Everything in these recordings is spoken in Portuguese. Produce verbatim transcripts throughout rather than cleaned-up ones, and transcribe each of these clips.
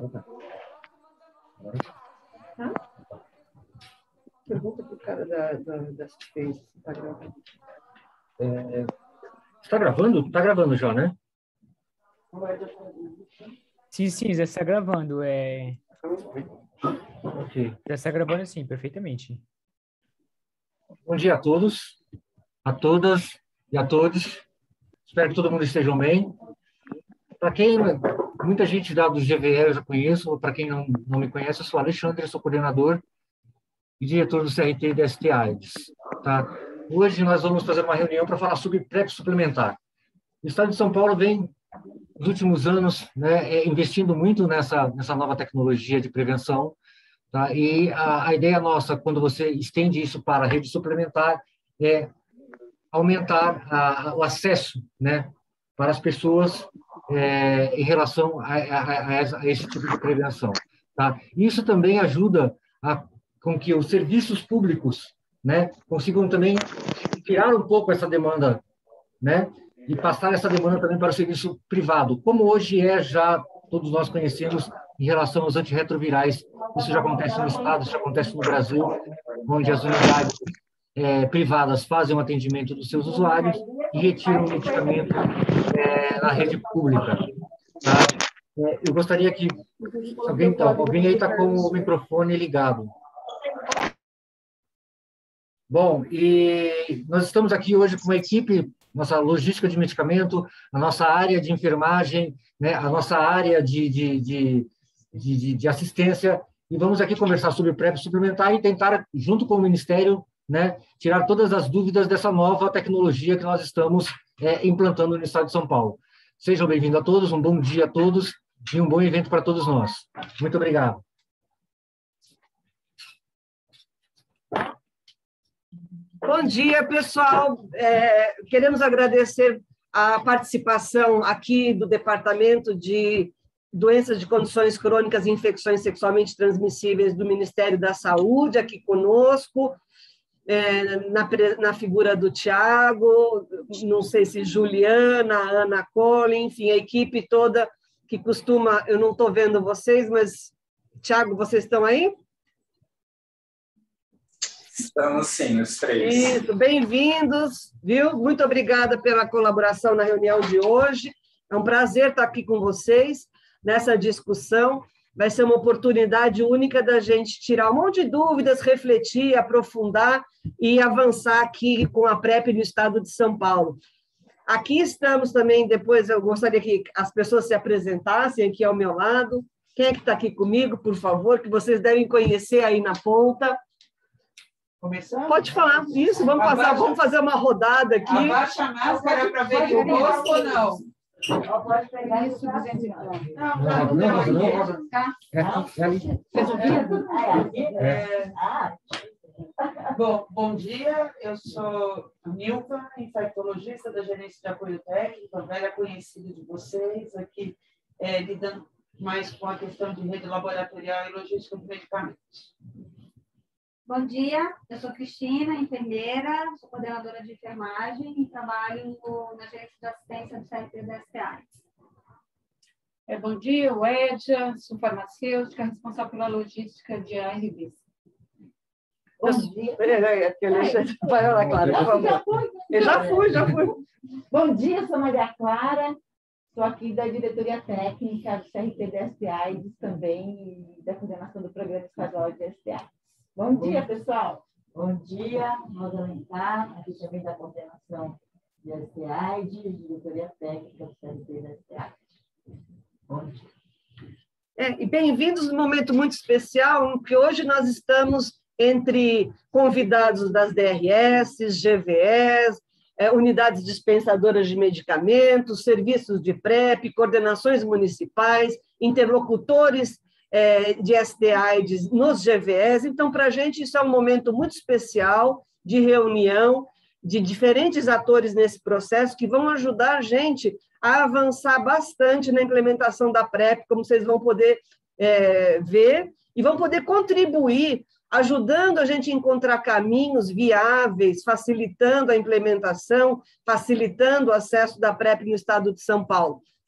Tá? Pergunta para o cara da, da, da assistência se está gravando. É, está gravando? Está gravando já, né? Sim, sim, já está gravando. É... Ok. Já está gravando, sim, perfeitamente. Bom dia a todos, a todas e a todos. Espero que todo mundo esteja bem. Para quem, muita gente da do G V E eu já conheço, para quem não, não me conhece, eu sou Alexandre, eu sou coordenador e diretor do C R T e da S T AIDS. Tá? Hoje nós vamos fazer uma reunião para falar sobre PrEP suplementar. O Estado de São Paulo vem, nos últimos anos, né, investindo muito nessa, nessa nova tecnologia de prevenção. Tá? E a, a ideia nossa, quando você estende isso para a rede suplementar, é aumentar a, o acesso, né, para as pessoas é, em relação a, a, a esse tipo de prevenção. Tá? Isso também ajuda a, com que os serviços públicos, né, consigam também tirar um pouco essa demanda, né, e passar essa demanda também para o serviço privado, como hoje é já, todos nós conhecemos, em relação aos antirretrovirais. Isso já acontece no Estado, isso já acontece no Brasil, onde as unidades é, privadas fazem o atendimento dos seus usuários e retiram o medicamento é, na rede pública. Tá? É, eu gostaria que... Alguém está alguém aí está com o microfone ligado. Bom, e nós estamos aqui hoje com uma equipe, nossa logística de medicamento, a nossa área de enfermagem, né, a nossa área de, de, de, de, de assistência, e vamos aqui conversar sobre PrEP suplementar e tentar, junto com o Ministério, né, tirar todas as dúvidas dessa nova tecnologia que nós estamos é, implantando no Estado de São Paulo. Sejam bem-vindos a todos, um bom dia a todos e um bom evento para todos nós. Muito obrigado. Bom dia, pessoal. É, queremos agradecer a participação aqui do Departamento de Doenças de Condições Crônicas e Infecções Sexualmente Transmissíveis do Ministério da Saúde, aqui conosco, é, na, na figura do Tiago, não sei se Juliana, Ana Colin, enfim, a equipe toda que costuma... Eu não estou vendo vocês, mas, Tiago, vocês estão aí? Estamos sim, os três. Isso, bem-vindos, viu? Muito obrigada pela colaboração na reunião de hoje. É um prazer estar aqui com vocês nessa discussão. Vai ser uma oportunidade única da gente tirar um monte de dúvidas, refletir, aprofundar e avançar aqui com a PrEP no estado de São Paulo. Aqui estamos também, depois eu gostaria que as pessoas se apresentassem aqui ao meu lado. Quem é que está aqui comigo, por favor, que vocês devem conhecer aí na ponta. Começando? Pode falar, isso, vamos Abaixa, passar, vamos fazer uma rodada aqui. Abaixa a máscara para ver o rosto ou não? Pode pegar isso duzentos e Não, Não, não, não. É, bom, bom dia, eu sou Nilva, infectologista da Gerência de Apoio Técnico, velha conhecida de vocês, aqui é, lidando mais com a questão de rede laboratorial e logística de medicamentos. Bom dia, eu sou Cristina, enfermeira, sou coordenadora de enfermagem e trabalho no, na gerência de assistência do C R T da S T AIDS. É, bom dia, eu Edja, sou farmacêutica, responsável pela logística de A R Bs. Bom dia. Peraí, aqui, Alexandre, vai lá, Clara, por favor. Eu já fui, já fui. Bom dia, eu sou Maria Clara, sou aqui da diretoria técnica do C R T da S T AIDS também e da coordenação do programa estadual de S T AIDS. Bom dia, pessoal. Bom dia, Rosa Alencar, aqui também da coordenação de S T AIDS, diretoria técnica do C R T da S T AIDS. Bom dia. É, e bem-vindos num momento muito especial, porque hoje nós estamos entre convidados das D R S, G V Es, é, unidades dispensadoras de medicamentos, serviços de PrEP, coordenações municipais, interlocutores é, de S T AIDS nos G V Es. Então, para a gente, isso é um momento muito especial de reunião de diferentes atores nesse processo que vão ajudar a gente a avançar bastante na implementação da PrEP, como vocês vão poder é, ver, e vão poder contribuir, ajudando a gente a encontrar caminhos viáveis, facilitando a implementação, facilitando o acesso da PrEP no estado de São Paulo.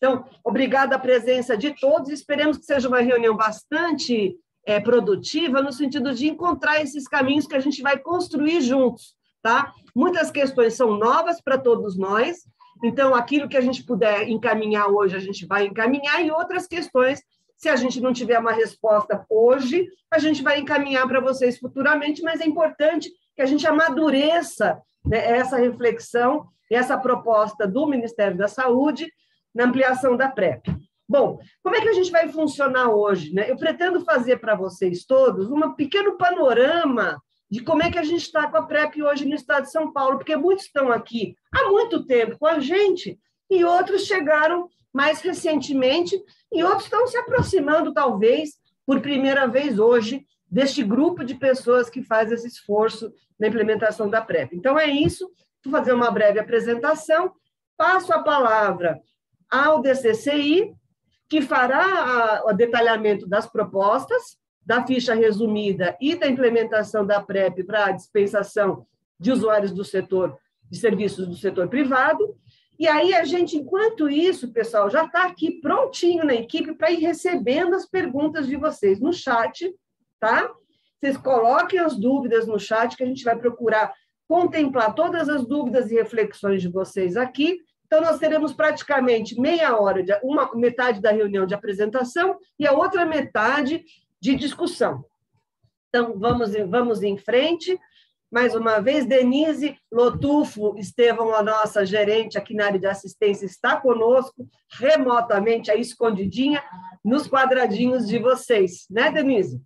Então, obrigada a presença de todos, esperemos que seja uma reunião bastante é, produtiva, no sentido de encontrar esses caminhos que a gente vai construir juntos, tá? Muitas questões são novas para todos nós, então, aquilo que a gente puder encaminhar hoje, a gente vai encaminhar, e outras questões, se a gente não tiver uma resposta hoje, a gente vai encaminhar para vocês futuramente, mas é importante que a gente amadureça, né, essa reflexão e essa proposta do Ministério da Saúde na ampliação da PrEP. Bom, como é que a gente vai funcionar hoje, né? Eu pretendo fazer para vocês todos um pequeno panorama de como é que a gente está com a PrEP hoje no estado de São Paulo, porque muitos estão aqui há muito tempo com a gente e outros chegaram mais recentemente e outros estão se aproximando, talvez, por primeira vez hoje, deste grupo de pessoas que faz esse esforço na implementação da PrEP. Então, é isso, vou fazer uma breve apresentação, passo a palavra ao D C C I, que fará o detalhamento das propostas, da ficha resumida e da implementação da PrEP para a dispensação de usuários do setor, de serviços do setor privado. E aí a gente, enquanto isso, pessoal, já está aqui prontinho na equipe para ir recebendo as perguntas de vocês no chat, tá? Vocês coloquem as dúvidas no chat, que a gente vai procurar contemplar todas as dúvidas e reflexões de vocês aqui. Então, nós teremos praticamente meia hora, de, uma metade da reunião de apresentação e a outra metade de discussão. Então, vamos, vamos em frente. Mais uma vez, Denise Lotufo Estevão, a nossa gerente aqui na área de assistência, está conosco, remotamente, aí escondidinha, nos quadradinhos de vocês. Né, Denise?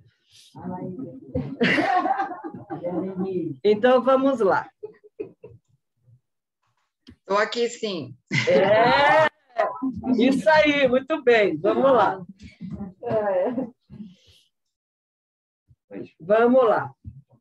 Então, vamos lá. Estou aqui, sim. É, isso aí, muito bem. Vamos lá. Vamos lá.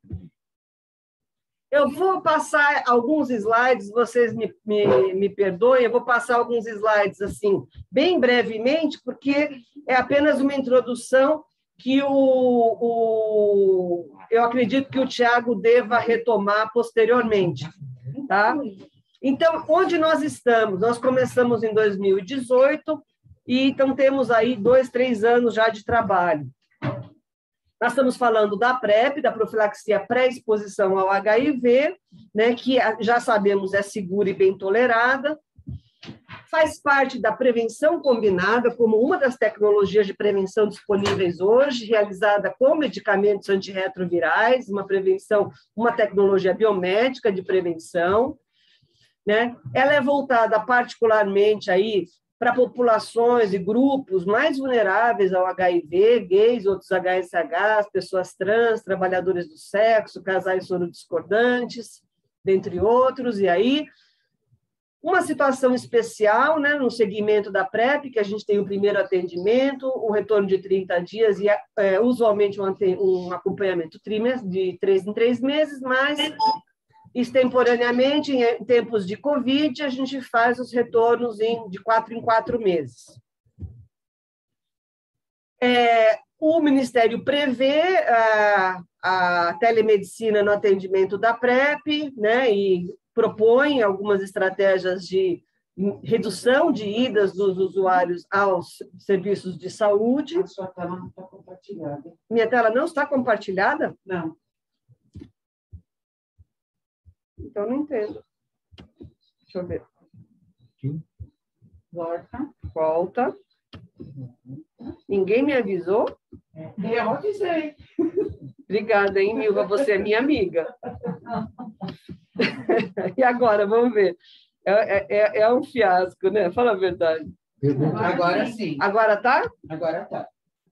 Eu vou passar alguns slides, vocês me, me, me perdoem, eu vou passar alguns slides, assim, bem brevemente, porque é apenas uma introdução que o, o, eu acredito que o Tiago deva retomar posteriormente, tá? Então, onde nós estamos? Nós começamos em dois mil e dezoito, e então temos aí dois, três anos já de trabalho. Nós estamos falando da PrEP, da profilaxia pré-exposição ao H I V, né, que já sabemos é segura e bem tolerada, faz parte da prevenção combinada como uma das tecnologias de prevenção disponíveis hoje, realizada com medicamentos antirretrovirais, uma prevenção, uma tecnologia biomédica de prevenção, né? Ela é voltada particularmente aí para populações e grupos mais vulneráveis ao H I V, gays, outros H S Hs, pessoas trans, trabalhadores do sexo, casais sorodiscordantes, dentre outros. E aí, uma situação especial, né, no segmento da PrEP, que a gente tem o primeiro atendimento, o retorno de trinta dias e, é, usualmente, um, um acompanhamento trimestre, de três em três meses, mas... extemporaneamente, em tempos de Covid, a gente faz os retornos em, de quatro em quatro meses. É, o Ministério prevê a, a telemedicina no atendimento da PrEP, né, e propõe algumas estratégias de redução de idas dos usuários aos serviços de saúde. A sua tela não está compartilhada. Minha tela não está compartilhada? Não. Então, não entendo. Deixa eu ver. Volta. Volta. Ninguém me avisou? Eu avisei. Obrigada, hein, Milva? Você é minha amiga. E agora, vamos ver. É, é, é um fiasco, né? Fala a verdade. Agora sim. Agora tá? Agora tá.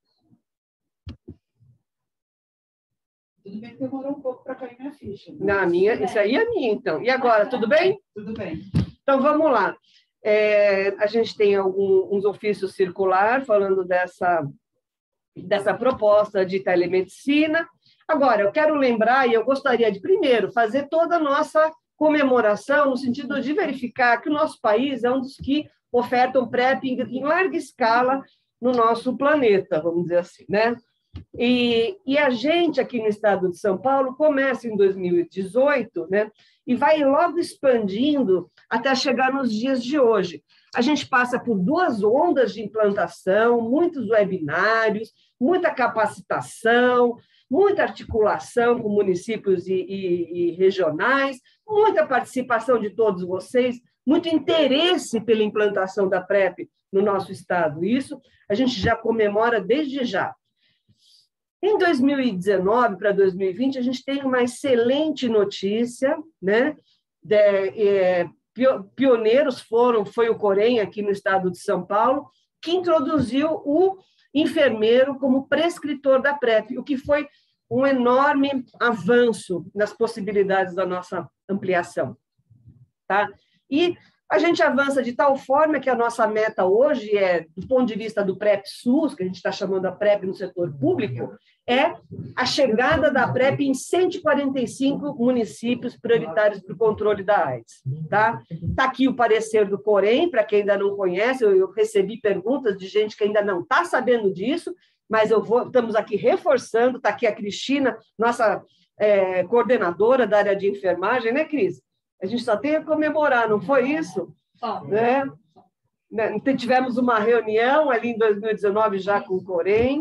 Tudo bem que demorou um pouco para cair minha ficha. Na minha, isso aí é minha, então. E agora, tudo bem? Tudo bem. Então, vamos lá. É, a gente tem alguns uns ofícios circular falando dessa, dessa proposta de telemedicina. Agora, eu quero lembrar, e eu gostaria de, primeiro, fazer toda a nossa comemoração, no sentido de verificar que o nosso país é um dos que ofertam PrEP em, em larga escala no nosso planeta, vamos dizer assim, né? E, e a gente, aqui no estado de São Paulo, começa em dois mil e dezoito, né, e vai logo expandindo até chegar nos dias de hoje. A gente passa por duas ondas de implantação, muitos webinários, muita capacitação, muita articulação com municípios e, e, e regionais, muita participação de todos vocês, muito interesse pela implantação da PrEP no nosso estado. Isso a gente já comemora desde já. Em dois mil e dezenove para dois mil e vinte, a gente tem uma excelente notícia, né? De, é, pioneiros foram, foi o Corém, aqui no estado de São Paulo, que introduziu o enfermeiro como prescritor da PrEP, o que foi um enorme avanço nas possibilidades da nossa ampliação. Tá? E a gente avança de tal forma que a nossa meta hoje é, do ponto de vista do PrEP SUS, que a gente está chamando a PrEP no setor público, é a chegada da PrEP em cento e quarenta e cinco municípios prioritários para o controle da AIDS. Tá? Tá aqui o parecer do Corém, para quem ainda não conhece, eu, eu recebi perguntas de gente que ainda não está sabendo disso, mas eu vou, estamos aqui reforçando, está aqui a Cristina, nossa é, coordenadora da área de enfermagem, né, Cris? A gente só tem a comemorar, não foi isso? Só. Né? Tivemos uma reunião ali em dois mil e dezenove já com o Corém.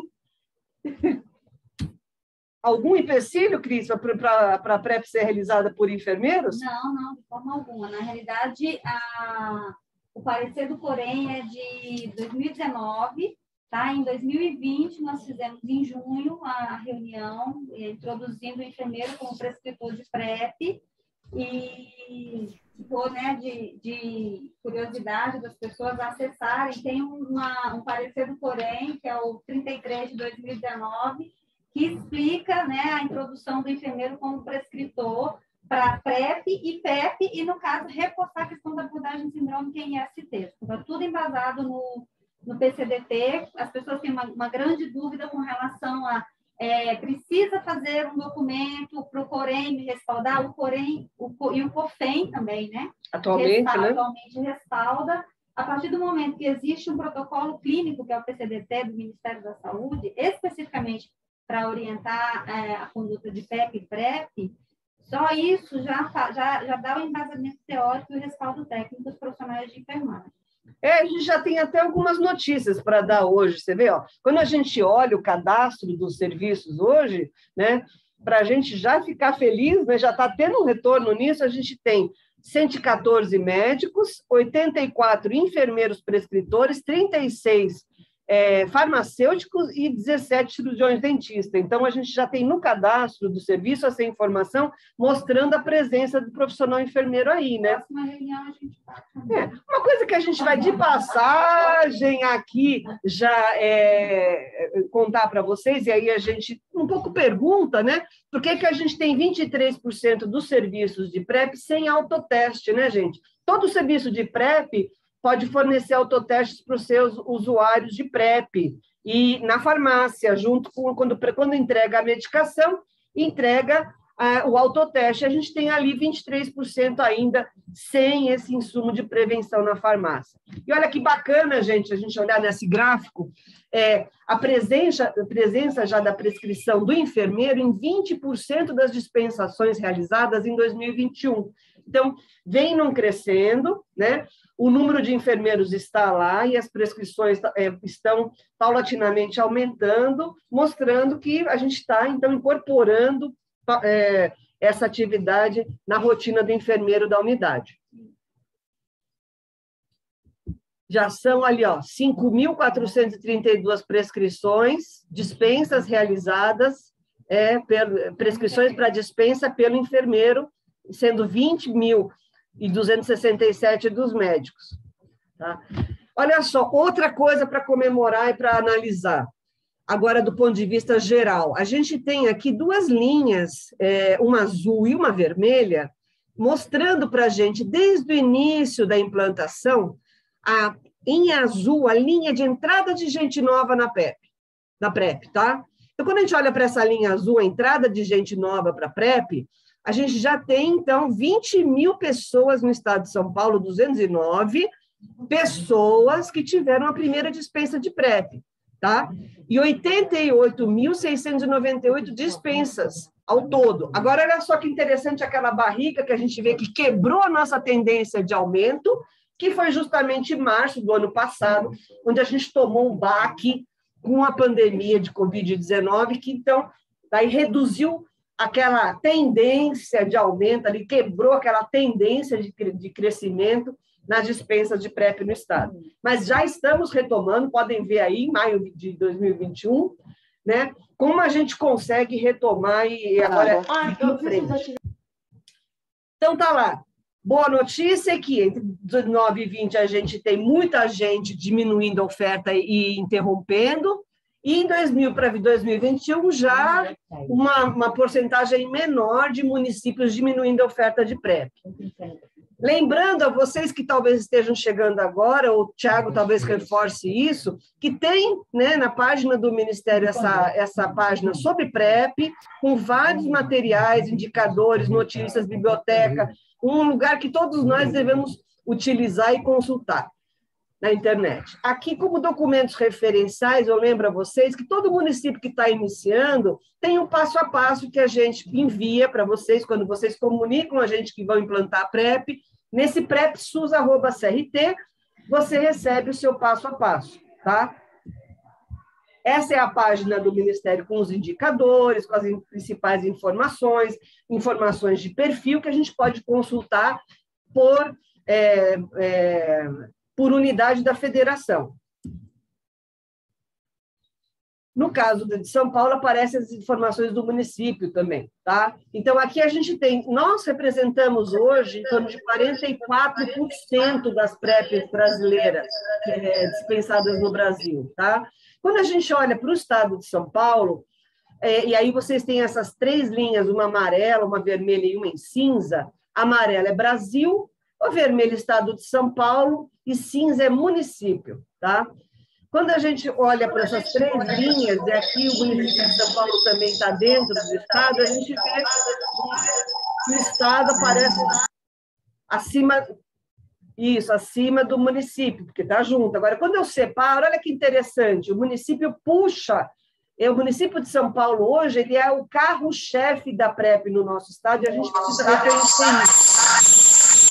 Algum empecilho, Cris, para a PrEP ser realizada por enfermeiros? Não, não, de forma alguma. Na realidade, a, o parecer do Corém é de dois mil e dezenove, tá? Em dois mil e vinte, nós fizemos em junho a reunião, introduzindo o enfermeiro como prescritor de PrEP, e for, né, de, de curiosidade das pessoas acessarem, tem uma, um parecer do Corém, que é o trinta e três de dois mil e dezenove, que explica, né, a introdução do enfermeiro como prescritor para PrEP e PEP, e, no caso, reforçar a questão da abordagem sindrômica em I S T. Está tudo embasado no, no P C D T. As pessoas têm uma, uma grande dúvida com relação a É, precisa fazer um documento para o Corém me respaldar, o Corém o, e o COFEM também, né? Atualmente, respalda, né? Atualmente respalda. A partir do momento que existe um protocolo clínico, que é o P C D T do Ministério da Saúde, especificamente para orientar é, a conduta de PEP e PrEP, só isso já, já, já dá o embasamento teórico e o respaldo técnico dos profissionais de enfermagem. É, a gente já tem até algumas notícias para dar hoje, você vê, ó, quando a gente olha o cadastro dos serviços hoje, né, para a gente já ficar feliz, né, já está tendo um retorno nisso, a gente tem cento e quatorze médicos, oitenta e quatro enfermeiros prescritores, trinta e seis é, farmacêuticos e dezessete cirurgiões dentistas. Então, a gente já tem no cadastro do serviço essa informação mostrando a presença do profissional enfermeiro aí, né? Próxima reunião a gente faz. É, uma coisa que a gente vai de passagem aqui já é, contar para vocês, e aí a gente um pouco pergunta, né? Por que que a gente tem vinte e três por cento dos serviços de PrEP sem autoteste, né, gente? Todo serviço de PrEP pode fornecer autotestes para os seus usuários de PrEP. E na farmácia, junto com quando, quando entrega a medicação, entrega ah, o autoteste. A gente tem ali vinte e três por cento ainda sem esse insumo de prevenção na farmácia. E olha que bacana, gente, a gente olhar nesse gráfico, é, a, presença, a presença já da prescrição do enfermeiro em vinte por cento das dispensações realizadas em dois mil e vinte e um. Então, vem não crescendo, né? O número de enfermeiros está lá e as prescrições é, estão paulatinamente aumentando, mostrando que a gente está, então, incorporando é, essa atividade na rotina do enfermeiro da unidade. Já são ali, ó, cinco mil quatrocentas e trinta e duas prescrições, dispensas realizadas, é, per, prescrições para dispensa pelo enfermeiro, sendo vinte mil e duzentos e sessenta e sete dos médicos. Tá? Olha só, outra coisa para comemorar e para analisar, agora do ponto de vista geral. A gente tem aqui duas linhas, é, uma azul e uma vermelha, mostrando para a gente, desde o início da implantação, a, em azul, a linha de entrada de gente nova na PrEP. Na PrEP, tá? Então, quando a gente olha para essa linha azul, a entrada de gente nova para a PrEP, a gente já tem, então, vinte mil pessoas no estado de São Paulo, duzentos e nove pessoas que tiveram a primeira dispensa de PrEP. tá? E oitenta e oito mil, seiscentos e noventa e oito dispensas ao todo. Agora, olha só que interessante aquela barriga que a gente vê que quebrou a nossa tendência de aumento, que foi justamente em março do ano passado, onde a gente tomou um baque com a pandemia de covid dezenove, que então daí reduziu aquela tendência de aumento, ali quebrou aquela tendência de, de crescimento nas dispensas de PrEP no estado. Mas já estamos retomando, podem ver aí, em maio de dois mil e vinte e um, né, como a gente consegue retomar e agora ah, em frente. Então, tá lá. Boa notícia é que entre dezenove e vinte a gente tem muita gente diminuindo a oferta e interrompendo, e em dois mil para dois mil e vinte e um já uma, uma porcentagem menor de municípios diminuindo a oferta de PrEP. Lembrando a vocês que talvez estejam chegando agora, o Thiago talvez reforce isso, que tem, né, na página do Ministério essa, essa página sobre PrEP, com vários materiais, indicadores, notícias, biblioteca, um lugar que todos nós devemos utilizar e consultar na internet. Aqui, como documentos referenciais, eu lembro a vocês que todo município que está iniciando tem um passo a passo que a gente envia para vocês, quando vocês comunicam a gente que vão implantar a PrEP. Nesse prepsus arroba c r t, você recebe o seu passo a passo, tá? Essa é a página do Ministério com os indicadores, com as principais informações, informações de perfil que a gente pode consultar por, é, é, por unidade da federação. No caso de São Paulo, aparecem as informações do município também, tá? Então, aqui a gente tem, nós representamos hoje em torno de quarenta e quatro por cento das PrEPs brasileiras é, dispensadas no Brasil, tá? Quando a gente olha para o estado de São Paulo, é, e aí vocês têm essas três linhas, uma amarela, uma vermelha e uma em cinza. A amarela é Brasil, o vermelho é estado de São Paulo e cinza é município, tá? Quando a gente olha para essas três linhas, e aqui o município de São Paulo também está dentro do estado, a gente vê que o estado aparece acima, isso, acima do município, porque está junto. Agora, quando eu separo, olha que interessante, o município puxa, o município de São Paulo hoje, ele é o carro-chefe da PrEP no nosso estado, e a gente precisa reconhecer isso.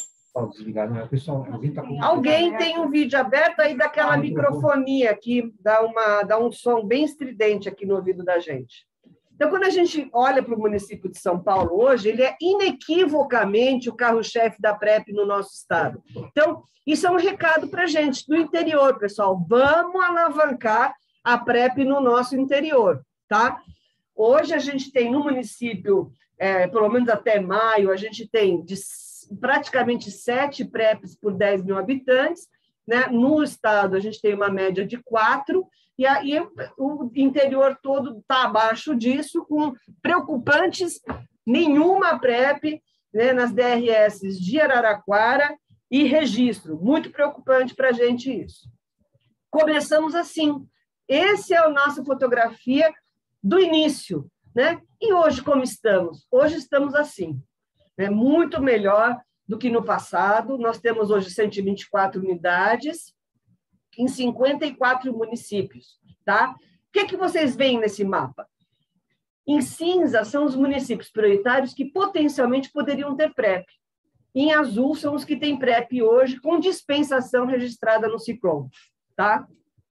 Alguém tem um vídeo aberto aí daquela microfonia aqui, dá, uma, dá um som bem estridente aqui no ouvido da gente. Então, quando a gente olha para o município de São Paulo hoje, ele é inequivocamente o carro-chefe da PrEP no nosso estado. Então, isso é um recado para a gente do interior, pessoal. Vamos alavancar a PrEP no nosso interior, tá? Hoje a gente tem no município, é, pelo menos até maio, a gente tem de praticamente sete PrEPs por dez mil habitantes, né? No estado a gente tem uma média de quatro, e aí o interior todo está abaixo disso, com preocupantes nenhuma PrEP, né, nas D R S de Araraquara e Registro. Muito preocupante para a gente isso. Começamos assim. Essa é a nossa fotografia do início, né? E hoje como estamos? Hoje estamos assim. É muito melhor do que no passado. Nós temos hoje cento e vinte e quatro unidades em cinquenta e quatro municípios, tá? O que, que vocês veem nesse mapa? Em cinza são os municípios prioritários que potencialmente poderiam ter PrEP. Em azul são os que têm PrEP hoje com dispensação registrada no Ciclone, tá?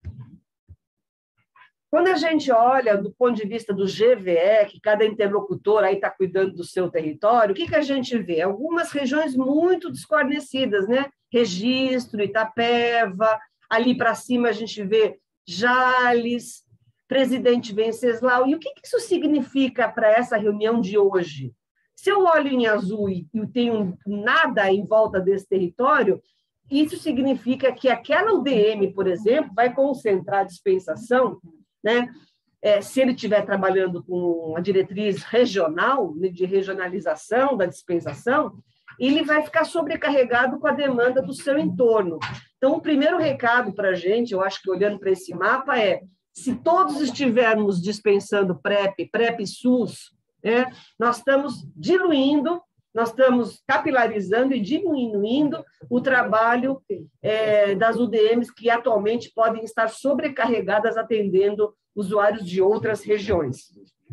Quando a gente olha do ponto de vista do G V E, que cada interlocutor aí está cuidando do seu território, o que, que a gente vê? Algumas regiões muito desguarnecidas, né? Registro, Itapeva, ali para cima a gente vê Jales, Presidente Venceslau. E o que, que isso significa para essa reunião de hoje? Se eu olho em azul e eu tenho nada em volta desse território, isso significa que aquela U D M, por exemplo, vai concentrar a dispensação, né? É, se ele estiver trabalhando com a diretriz regional, de regionalização da dispensação, ele vai ficar sobrecarregado com a demanda do seu entorno. Então, o primeiro recado para a gente, eu acho que olhando para esse mapa, é se todos estivermos dispensando PrEP, PrEP SUS, né, nós estamos diluindo nós estamos capilarizando e diminuindo o trabalho é, das U D Ms que atualmente podem estar sobrecarregadas atendendo usuários de outras regiões.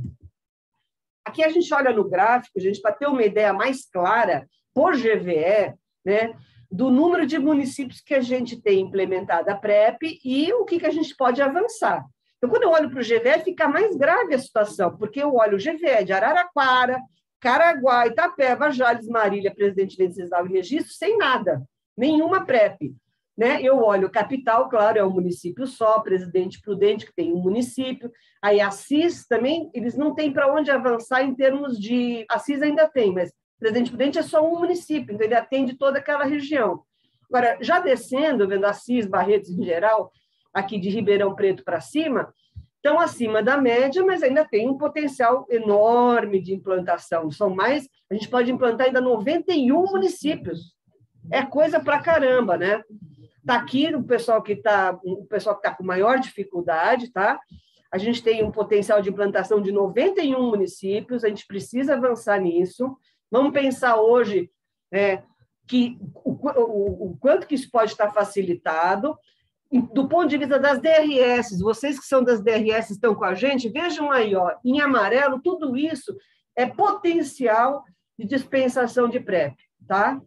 Aqui a gente olha no gráfico, gente, para ter uma ideia mais clara, por G V E, né, do número de municípios que a gente tem implementado a PrEP e o que, que a gente pode avançar. Então, quando eu olho para o G V E, fica mais grave a situação, porque eu olho o G V E de Araraquara, Caraguá, Itapeva, Jales, Marília, Presidente Venceslau e Registro, sem nada, nenhuma PrEP. Né? Eu olho capital, claro, é um município só, Presidente Prudente, que tem um município, aí a Assis também, eles não têm para onde avançar em termos de... A Assis ainda tem, mas Presidente Prudente é só um município, então ele atende toda aquela região. Agora, já descendo, vendo Assis, Barretos em geral, aqui de Ribeirão Preto para cima, estão acima da média, mas ainda tem um potencial enorme de implantação. São mais, a gente pode implantar ainda noventa e um municípios. É coisa pra caramba, né? Está aqui o pessoal que está o pessoal que tá com maior dificuldade, tá? A gente tem um potencial de implantação de noventa e um municípios, a gente precisa avançar nisso. Vamos pensar hoje é, que o, o, o quanto que isso pode estar facilitado. Do ponto de vista das D R S, vocês que são das D R S estão com a gente, vejam aí, ó, em amarelo, tudo isso é potencial de dispensação de PrEP, tá?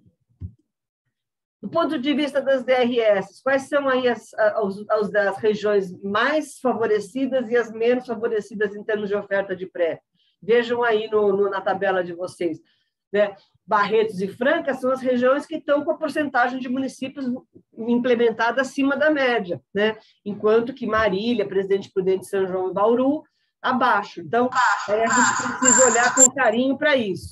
Do ponto de vista das D R S, quais são aí as, as, as das regiões mais favorecidas e as menos favorecidas em termos de oferta de PrEP? Vejam aí no, no, na tabela de vocês. Né? Barretos e Franca são as regiões que estão com a porcentagem de municípios implementada acima da média, né? Enquanto que Marília, Presidente Prudente, São João e Bauru, abaixo. Então, é, a gente precisa olhar com carinho para isso.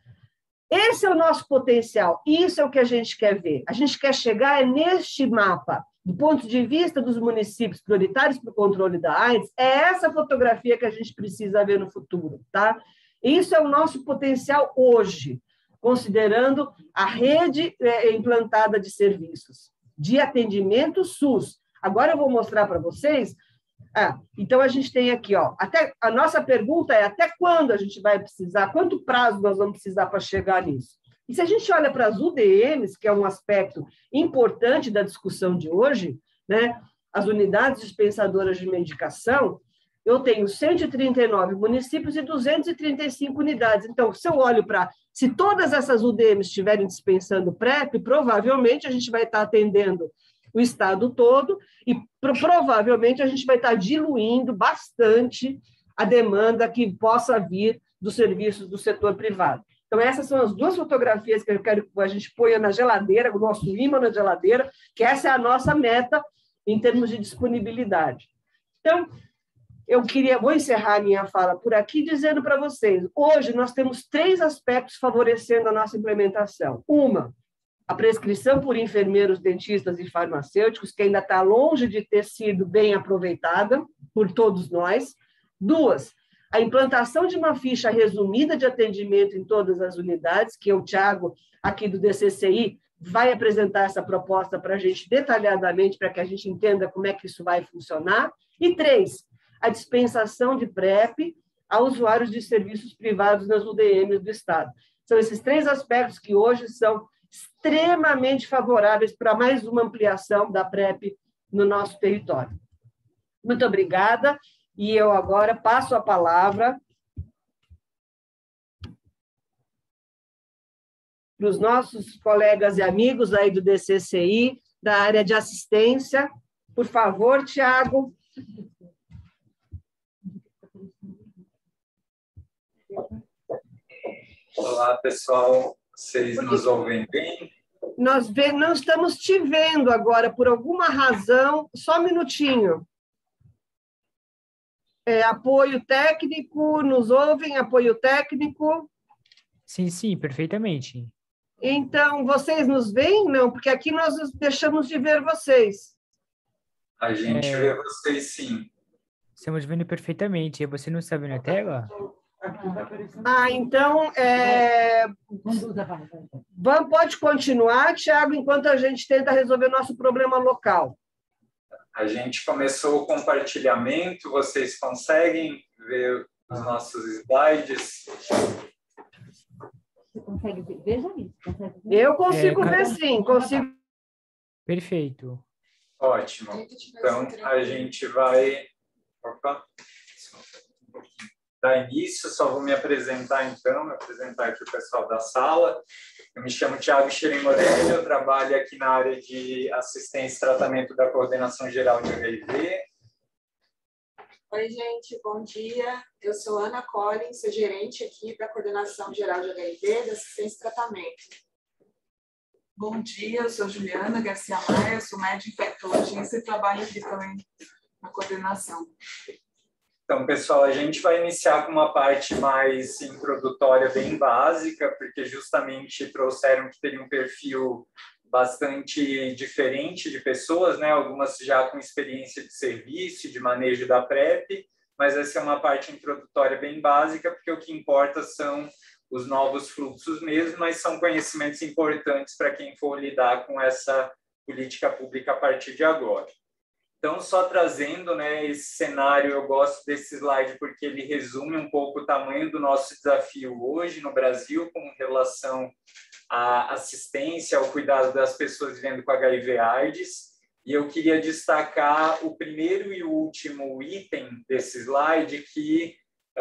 Esse é o nosso potencial, isso é o que a gente quer ver. A gente quer chegar neste mapa, do ponto de vista dos municípios prioritários para o controle da AIDS, é essa fotografia que a gente precisa ver no futuro, tá? Isso é o nosso potencial hoje, considerando a rede implantada de serviços, de atendimento SUS. Agora eu vou mostrar para vocês. Ah, então, a gente tem aqui, ó, até, a nossa pergunta é até quando a gente vai precisar, quanto prazo nós vamos precisar para chegar nisso? E se a gente olha para as U D Ms, que é um aspecto importante da discussão de hoje, né, as unidades dispensadoras de medicação, eu tenho cento e trinta e nove municípios e duzentas e trinta e cinco unidades. Então, se eu olho para... Se todas essas U D Ms estiverem dispensando PrEP, provavelmente a gente vai estar atendendo o estado todo e provavelmente a gente vai estar diluindo bastante a demanda que possa vir dos serviços do setor privado. Então, essas são as duas fotografias que eu quero que a gente ponha na geladeira, o nosso imã na geladeira, que essa é a nossa meta em termos de disponibilidade. Então, eu queria, vou encerrar a minha fala por aqui dizendo para vocês, hoje nós temos três aspectos favorecendo a nossa implementação. Uma, a prescrição por enfermeiros, dentistas e farmacêuticos, que ainda está longe de ter sido bem aproveitada por todos nós. Duas, a implantação de uma ficha resumida de atendimento em todas as unidades, que o Thiago, aqui do D C C I, vai apresentar essa proposta para a gente detalhadamente, para que a gente entenda como é que isso vai funcionar. E três, a dispensação de PrEP a usuários de serviços privados nas U D Ms do Estado. São esses três aspectos que hoje são extremamente favoráveis para mais uma ampliação da PrEP no nosso território. Muito obrigada, e eu agora passo a palavra para os nossos colegas e amigos aí do D C C I, da área de assistência. Por favor, Tiago. Olá, pessoal. Vocês nos ouvem bem? Nós vê, não estamos te vendo agora, por alguma razão. Só um minutinho. É, apoio técnico, nos ouvem? Apoio técnico? Sim, sim, perfeitamente. Então, vocês nos veem? Não, porque aqui nós deixamos de ver vocês. A gente É... vê vocês, sim. Estamos vendo perfeitamente. Você não está vendo a tela? Ah, então, é... Vamos, pode continuar, Thiago, enquanto a gente tenta resolver nosso problema local. A gente começou o compartilhamento, vocês conseguem ver os nossos slides? consegue ver? Veja isso. Consegue ver? Eu consigo É, ver sim, consigo. Perfeito. Ótimo. Então, a gente vai... Opa. Dar início, só vou me apresentar então, me apresentar aqui o pessoal da sala. Eu me chamo Thiago Xerém Morelli, eu trabalho aqui na área de assistência e tratamento da Coordenação Geral de H I V. Oi, gente, bom dia. Eu sou Ana Collins, sou gerente aqui da Coordenação Geral de H I V, da assistência e tratamento. Bom dia, eu sou Juliana Garcia Maia, sou médica infectologista e trabalho aqui também na coordenação. Então, pessoal, a gente vai iniciar com uma parte mais introdutória, bem básica, porque justamente trouxeram que teria um perfil bastante diferente de pessoas, né? Algumas já com experiência de serviço, de manejo da PrEP, mas essa é uma parte introdutória bem básica, porque o que importa são os novos fluxos mesmo, mas são conhecimentos importantes para quem for lidar com essa política pública a partir de agora. Então, só trazendo, né, esse cenário, eu gosto desse slide porque ele resume um pouco o tamanho do nosso desafio hoje no Brasil com relação à assistência, ao cuidado das pessoas vivendo com H I V AIDS. E eu queria destacar o primeiro e o último item desse slide que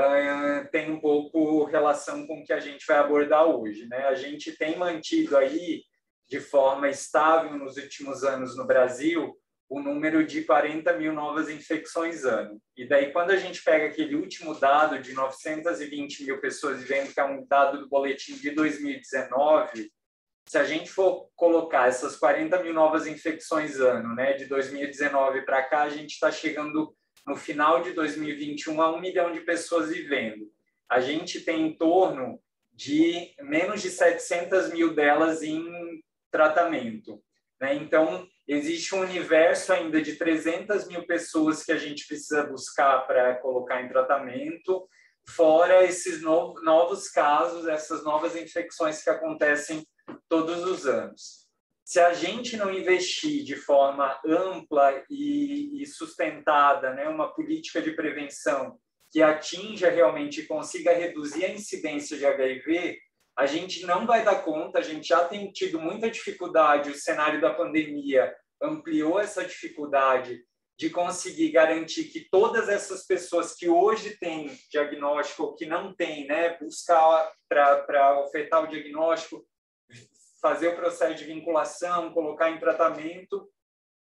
uh, tem um pouco relação com o que a gente vai abordar hoje, né? A gente tem mantido aí, de forma estável nos últimos anos no Brasil, o número de quarenta mil novas infecções ano. E daí, quando a gente pega aquele último dado de novecentas e vinte mil pessoas vivendo, que é um dado do boletim de dois mil e dezenove, se a gente for colocar essas quarenta mil novas infecções ano, né, de dois mil e dezenove para cá, a gente está chegando no final de dois mil e vinte e um a um milhão de pessoas vivendo. A gente tem em torno de menos de setecentas mil delas em tratamento, né? Então, existe um universo ainda de trezentas mil pessoas que a gente precisa buscar para colocar em tratamento, fora esses novos, novos casos, essas novas infecções que acontecem todos os anos. Se a gente não investir de forma ampla e, e sustentada, né, uma política de prevenção que atinja realmente e consiga reduzir a incidência de H I V, a gente não vai dar conta, a gente já tem tido muita dificuldade, o cenário da pandemia ampliou essa dificuldade de conseguir garantir que todas essas pessoas que hoje têm diagnóstico ou que não têm, né, buscar para ofertar o diagnóstico, fazer o processo de vinculação, colocar em tratamento.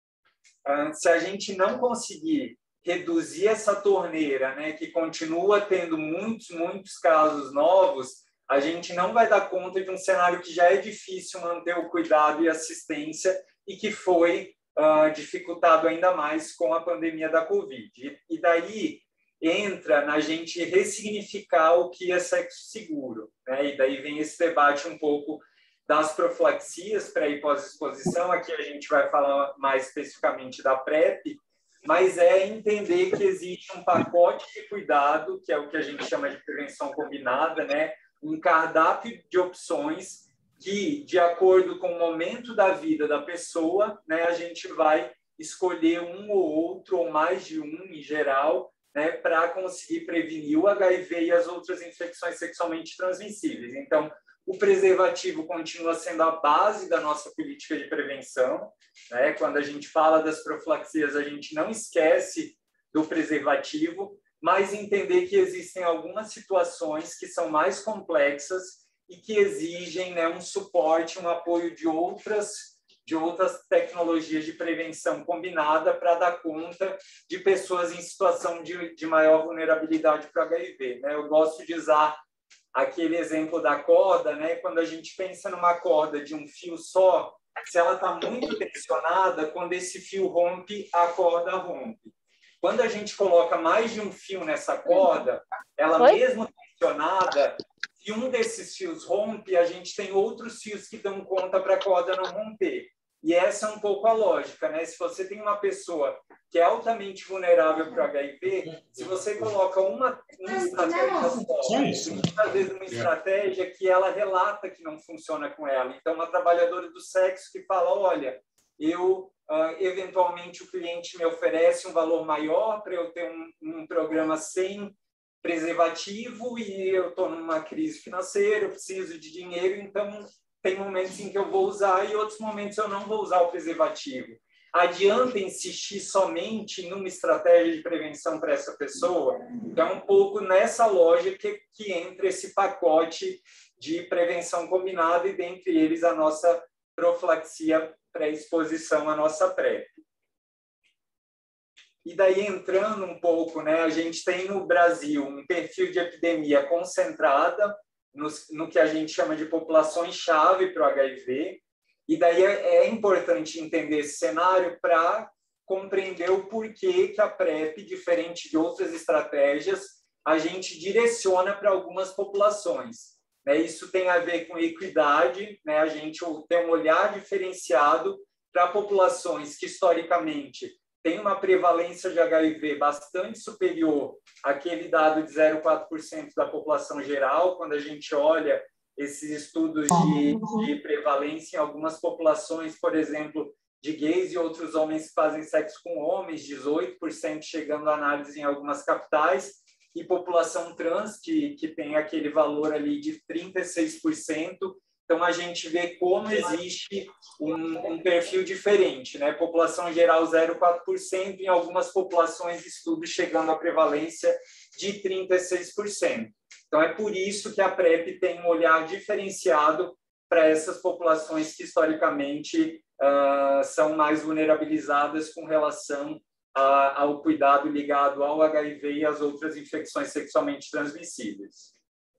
Se a gente não conseguir reduzir essa torneira, né, que continua tendo muitos, muitos casos novos, a gente não vai dar conta de um cenário que já é difícil manter o cuidado e assistência e que foi uh, dificultado ainda mais com a pandemia da Covid. E, e daí entra na gente ressignificar o que é sexo seguro, né? E daí vem esse debate um pouco das profilaxias pré e pós-exposição. Aqui a gente vai falar mais especificamente da PrEP, mas é entender que existe um pacote de cuidado, que é o que a gente chama de prevenção combinada, né? Um cardápio de opções que, de acordo com o momento da vida da pessoa, né, a gente vai escolher um ou outro, ou mais de um em geral, né, para conseguir prevenir o H I V e as outras infecções sexualmente transmissíveis. Então, o preservativo continua sendo a base da nossa política de prevenção, né? Quando a gente fala das profilaxias, a gente não esquece do preservativo, mas entender que existem algumas situações que são mais complexas e que exigem, né, um suporte, um apoio de outras, de outras tecnologias de prevenção combinada para dar conta de pessoas em situação de, de maior vulnerabilidade para H I V, né? Eu gosto de usar aquele exemplo da corda, né? Quando a gente pensa numa corda de um fio só, se ela está muito tensionada, quando esse fio rompe, a corda rompe. Quando a gente coloca mais de um fio nessa corda, ela Oi? mesmo tensionada, se um desses fios rompe, a gente tem outros fios que dão conta para a corda não romper. E essa é um pouco a lógica, né? Se você tem uma pessoa que é altamente vulnerável para o H I V, se você coloca uma, uma estratégia só, muitas vezes uma estratégia que ela relata que não funciona com ela. Então, uma trabalhadora do sexo que fala, olha, eu... Uh, eventualmente o cliente me oferece um valor maior para eu ter um, um programa sem preservativo e eu estou numa crise financeira, eu preciso de dinheiro, então tem momentos em que eu vou usar e outros momentos eu não vou usar o preservativo. Adianta insistir somente numa estratégia de prevenção para essa pessoa? Então, é um pouco nessa lógica que, que entra esse pacote de prevenção combinada e, dentre eles, a nossa profilaxia pré-exposição à nossa PrEP. E daí, entrando um pouco, né, a gente tem no Brasil um perfil de epidemia concentrada no, no que a gente chama de populações-chave para o H I V, e daí é, é importante entender esse cenário para compreender o porquê que a PrEP, diferente de outras estratégias, a gente direciona para algumas populações. Né? Isso tem a ver com equidade, né? A gente tem um olhar diferenciado para populações que, historicamente, têm uma prevalência de H I V bastante superior àquele dado de zero vírgula quatro por cento da população geral, quando a gente olha esses estudos de, de prevalência em algumas populações, por exemplo, de gays e outros homens que fazem sexo com homens, dezoito por cento chegando à análise em algumas capitais, e população trans, que, que tem aquele valor ali de trinta e seis por cento. Então, a gente vê como existe um, um perfil diferente, né? População geral zero vírgula quatro por cento, em algumas populações, estudos chegando à prevalência de trinta e seis por cento. Então, é por isso que a PrEP tem um olhar diferenciado para essas populações que, historicamente, uh, são mais vulnerabilizadas com relação a, ao cuidado ligado ao H I V e às outras infecções sexualmente transmissíveis.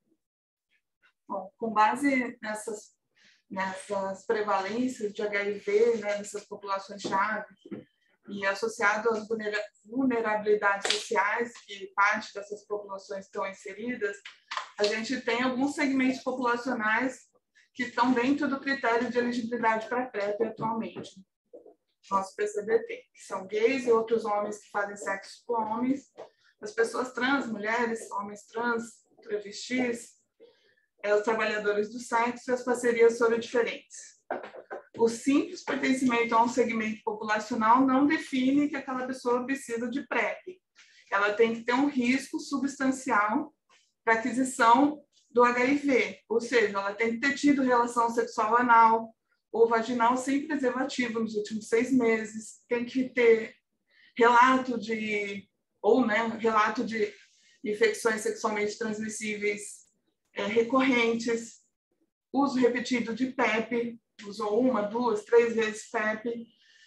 Bom, com base nessas, nessas prevalências de H I V, né, nessas populações-chave, e associado às vulnerabilidades sociais que parte dessas populações estão inseridas, a gente tem alguns segmentos populacionais que estão dentro do critério de elegibilidade para a PrEP atualmente. Nosso P C B T, que são gays e outros homens que fazem sexo com homens, as pessoas trans, mulheres, homens trans, travestis, é, os trabalhadores do sexo e as parcerias soro-diferentes. O simples pertencimento a um segmento populacional não define que aquela pessoa precisa de PrEP. Ela tem que ter um risco substancial para aquisição do H I V, ou seja, ela tem que ter tido relação sexual anal ou vaginal sem preservativo nos últimos seis meses, tem que ter relato de, ou né, relato de infecções sexualmente transmissíveis é, recorrentes, uso repetido de PrEP, usou uma, duas, três vezes PrEP,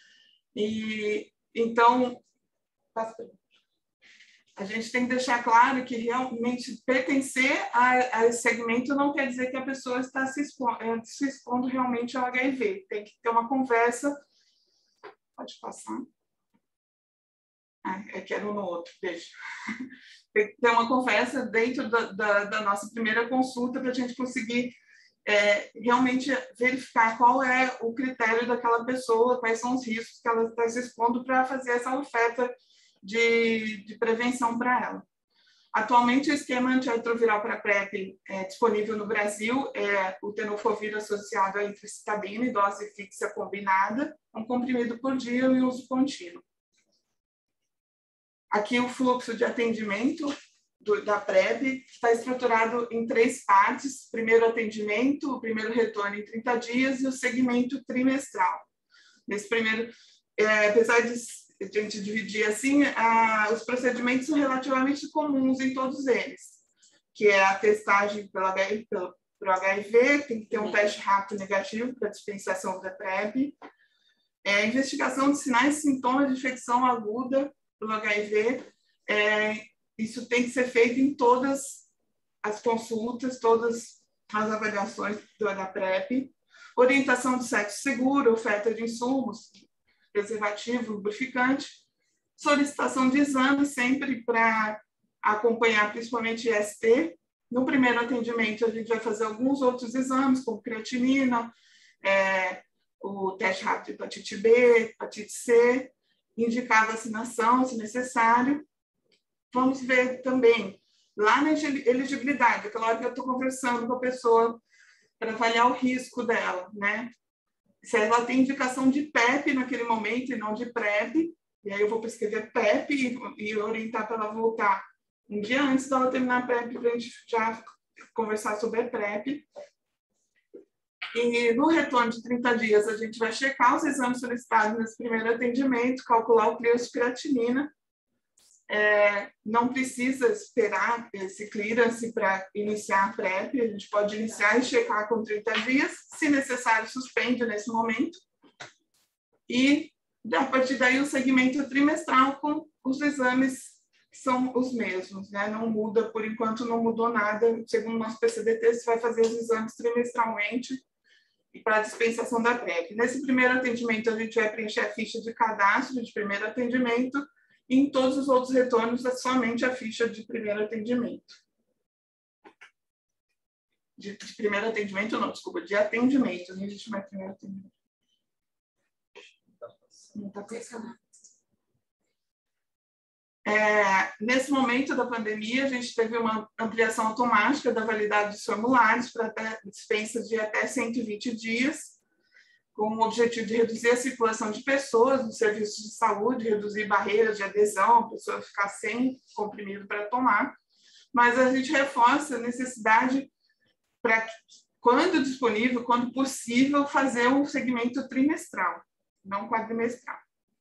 e então a gente tem que deixar claro que realmente pertencer a, a esse segmento não quer dizer que a pessoa está se expondo, se expondo realmente ao H I V. Tem que ter uma conversa. Pode passar. Ah, eu quero no outro, deixa. Tem que ter uma conversa dentro da, da, da nossa primeira consulta para a gente conseguir é, realmente verificar qual é o critério daquela pessoa, quais são os riscos que ela está se expondo para fazer essa oferta De, de prevenção para ela. Atualmente, o esquema antirretroviral para PrEP é disponível no Brasil, é o tenofovir associado à emtricitabina e dose fixa combinada, um comprimido por dia em uso contínuo. Aqui o fluxo de atendimento do, da PrEP está estruturado em três partes: primeiro atendimento, o primeiro retorno em trinta dias e o segmento trimestral. Nesse primeiro, é, apesar de a gente dividir assim, ah, os procedimentos são relativamente comuns em todos eles, que é a testagem pelo H I V, pelo, pelo H I V, tem que ter um teste rápido negativo para dispensação da PrEP, é, a investigação de sinais e sintomas de infecção aguda pelo H I V, é, isso tem que ser feito em todas as consultas, todas as avaliações da PrEP, orientação de sexo seguro, oferta de insumos, preservativo, lubrificante, solicitação de exames sempre para acompanhar principalmente I S T. No primeiro atendimento, a gente vai fazer alguns outros exames, como creatinina, é, o teste rápido de hepatite B, hepatite C, indicar vacinação, se necessário. Vamos ver também, lá na elegibilidade, aquela hora que eu estou conversando com a pessoa para avaliar o risco dela, né? Se ela tem indicação de PrEP naquele momento e não de PrEP, e aí eu vou prescrever PrEP e, e orientar para ela voltar um dia antes dela terminar a PrEP, para a gente já conversar sobre a PrEP. E no retorno de trinta dias, a gente vai checar os exames solicitados nesse primeiro atendimento, calcular o creatinina. É, não precisa esperar esse clearance para iniciar a PrEP, a gente pode iniciar e checar com trinta dias, se necessário, suspende nesse momento. E, a partir daí, o segmento trimestral com os exames que são os mesmos, né? Não muda, por enquanto não mudou nada. Segundo o nosso P C D T, você vai fazer os exames trimestralmente para a dispensação da PrEP. Nesse primeiro atendimento, a gente vai preencher a ficha de cadastro de primeiro atendimento, e em todos os outros retornos é somente a ficha de primeiro atendimento. De, de primeiro atendimento, não, desculpa, de atendimento. Não existe mais primeiro atendimento. Não está pensando. É, nesse momento da pandemia, a gente teve uma ampliação automática da validade dos formulários para dispensa de até cento e vinte dias, com o objetivo de reduzir a circulação de pessoas nos serviços de saúde, reduzir barreiras de adesão, a pessoa ficar sem comprimido para tomar. Mas a gente reforça a necessidade para, quando disponível, quando possível, fazer um segmento trimestral, não quadrimestral.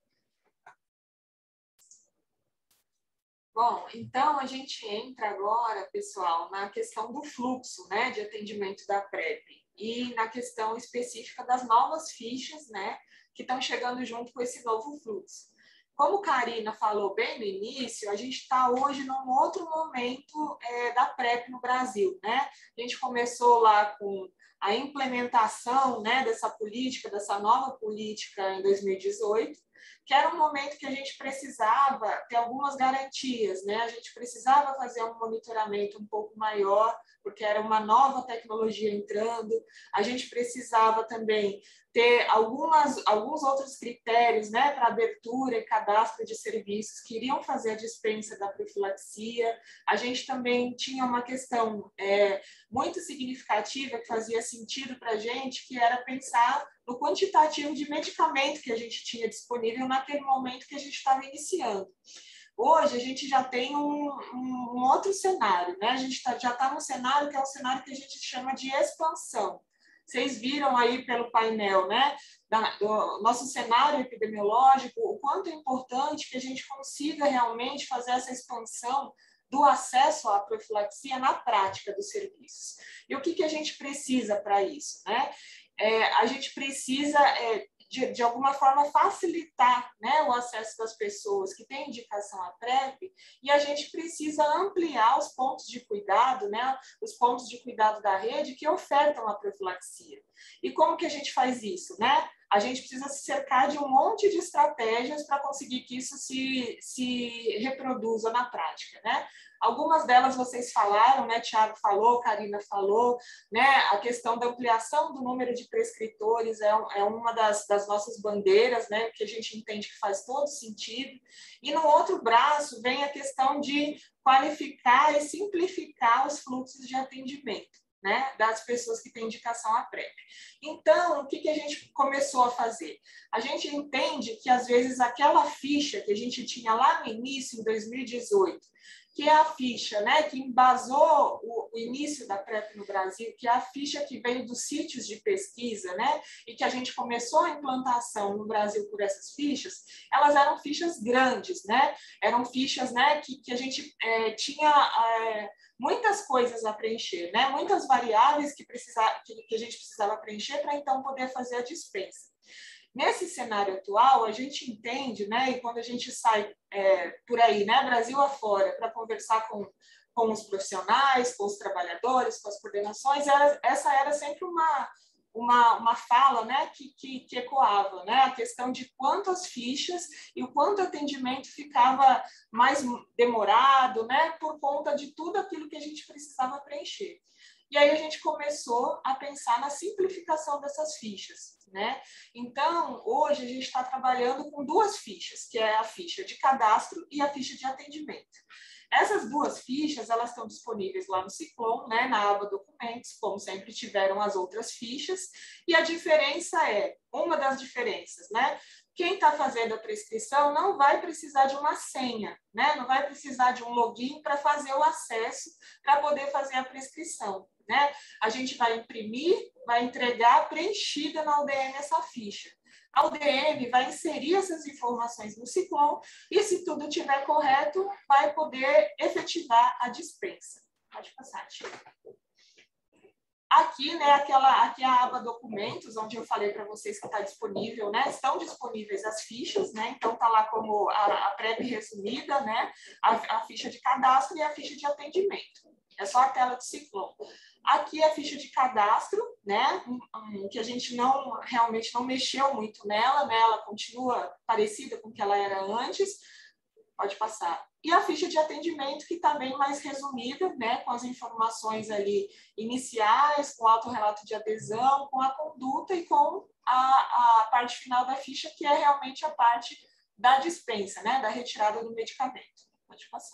Bom, então a gente entra agora, pessoal, na questão do fluxo, né, de atendimento da PrEP e na questão específica das novas fichas, né, que estão chegando junto com esse novo fluxo. Como a Karina falou bem no início, a gente está hoje num outro momento é, da PrEP no Brasil, né? A gente começou lá com a implementação, né, dessa política, dessa nova política em dois mil e dezoito, que era um momento que a gente precisava ter algumas garantias, né? A gente precisava fazer um monitoramento um pouco maior, porque era uma nova tecnologia entrando, a gente precisava também ter algumas, alguns outros critérios, né, para abertura e cadastro de serviços que iriam fazer a dispensa da profilaxia. A gente também tinha uma questão é, muito significativa que fazia sentido para a gente, que era pensar no quantitativo de medicamento que a gente tinha disponível naquele momento que a gente estava iniciando. Hoje, a gente já tem um, um, um outro cenário, né? A gente tá, já está num cenário que é o cenário que a gente chama de expansão. Vocês viram aí pelo painel, né, da, do nosso cenário epidemiológico, o quanto é importante que a gente consiga realmente fazer essa expansão do acesso à profilaxia na prática dos serviços. E o que, que a gente precisa para isso, né? É, a gente precisa, é, de, de alguma forma, facilitar, né, o acesso das pessoas que têm indicação à PrEP, e a gente precisa ampliar os pontos de cuidado, né, os pontos de cuidado da rede que ofertam a profilaxia. E como que a gente faz isso, né? A gente precisa se cercar de um monte de estratégias para conseguir que isso se, se reproduza na prática, né? Algumas delas vocês falaram, né? Tiago falou, Karina falou, né? A questão da ampliação do número de prescritores é, é uma das, das nossas bandeiras, né? Que a gente entende que faz todo sentido. E no outro braço vem a questão de qualificar e simplificar os fluxos de atendimento, né, das pessoas que têm indicação à PrEP. Então, o que, que a gente começou a fazer? A gente entende que, às vezes, aquela ficha que a gente tinha lá no início, em dois mil e dezoito, que é a ficha, né, que embasou o, o início da PrEP no Brasil, que é a ficha que veio dos sítios de pesquisa, né, e que a gente começou a implantação no Brasil por essas fichas, elas eram fichas grandes, né, eram fichas, né, que, que a gente é, tinha é, muitas coisas a preencher, né, muitas variáveis que, precisa, que, que a gente precisava preencher para então poder fazer a dispensa. Nesse cenário atual, a gente entende, né, e quando a gente sai é, por aí, né, Brasil afora, para conversar com, com os profissionais, com os trabalhadores, com as coordenações, era, essa era sempre uma, uma, uma fala, né, que, que, que ecoava, né, a questão de quantas fichas e o quanto o atendimento ficava mais demorado, né, por conta de tudo aquilo que a gente precisava preencher. E aí a gente começou a pensar na simplificação dessas fichas, né? Então, hoje a gente está trabalhando com duas fichas, que é a ficha de cadastro e a ficha de atendimento. Essas duas fichas, elas estão disponíveis lá no Ciclone, né, na aba documentos, como sempre tiveram as outras fichas, e a diferença é, uma das diferenças, né, quem está fazendo a prescrição não vai precisar de uma senha, né? Não vai precisar de um login para fazer o acesso para poder fazer a prescrição, né? A gente vai imprimir, vai entregar preenchida na U D M essa ficha. A U D M vai inserir essas informações no Ciclone e, se tudo estiver correto, vai poder efetivar a dispensa. Pode passar, Tia. Aqui, né, aquela, aqui é a aba documentos, onde eu falei para vocês que está disponível, né, estão disponíveis as fichas, né, então está lá como a, a PrEP resumida, né, a, a ficha de cadastro e a ficha de atendimento. É só a tela do Ciclone. Aqui é a ficha de cadastro, né, um, um, que a gente não, realmente não mexeu muito nela, né, ela continua parecida com o que ela era antes. Pode passar. E a ficha de atendimento, que está bem mais resumida, né, com as informações ali iniciais, com o autorrelato de adesão, com a conduta e com a, a parte final da ficha, que é realmente a parte da dispensa, né, da retirada do medicamento. Pode passar.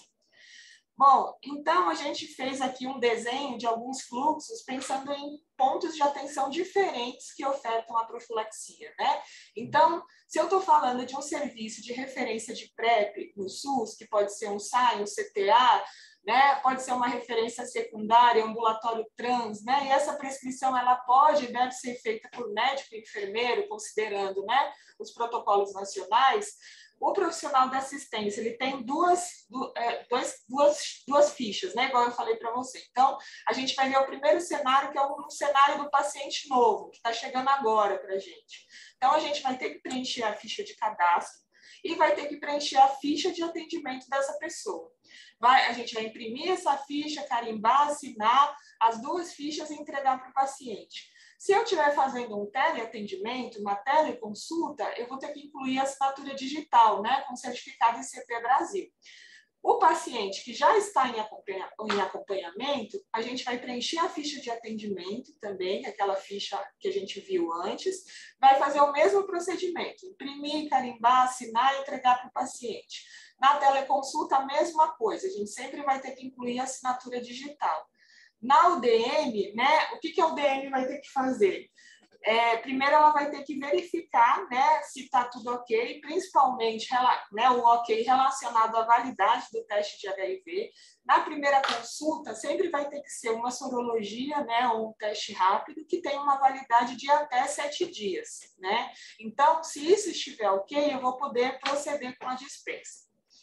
Bom, então a gente fez aqui um desenho de alguns fluxos pensando em pontos de atenção diferentes que ofertam a profilaxia, né? Então, se eu estou falando de um serviço de referência de PrEP no SUS, que pode ser um S A I, um C T A, né? Pode ser uma referência secundária, ambulatório trans, né? E essa prescrição ela pode e deve ser feita por médico e enfermeiro, considerando, né, os protocolos nacionais. O profissional da assistência, ele tem duas, duas, duas, duas fichas, né? Igual eu falei para você. Então, a gente vai ver o primeiro cenário, que é um cenário do paciente novo, que está chegando agora para a gente. Então, a gente vai ter que preencher a ficha de cadastro e vai ter que preencher a ficha de atendimento dessa pessoa. Vai, a gente vai imprimir essa ficha, carimbar, assinar as duas fichas e entregar para o paciente. Se eu estiver fazendo um teleatendimento, uma teleconsulta, eu vou ter que incluir a assinatura digital, né, com certificado I C P Brasil. O paciente que já está em, acompanha, em acompanhamento, a gente vai preencher a ficha de atendimento também, aquela ficha que a gente viu antes, vai fazer o mesmo procedimento, imprimir, carimbar, assinar e entregar para o paciente. Na teleconsulta, a mesma coisa, a gente sempre vai ter que incluir a assinatura digital. Na U D M, né, o que, que a U D M vai ter que fazer? É, primeiro, ela vai ter que verificar, né, se está tudo ok, principalmente, né, o ok relacionado à validade do teste de H I V. Na primeira consulta, sempre vai ter que ser uma sorologia, né, ou um teste rápido, que tem uma validade de até sete dias. Né? Então, se isso estiver ok, eu vou poder proceder com a dispensa.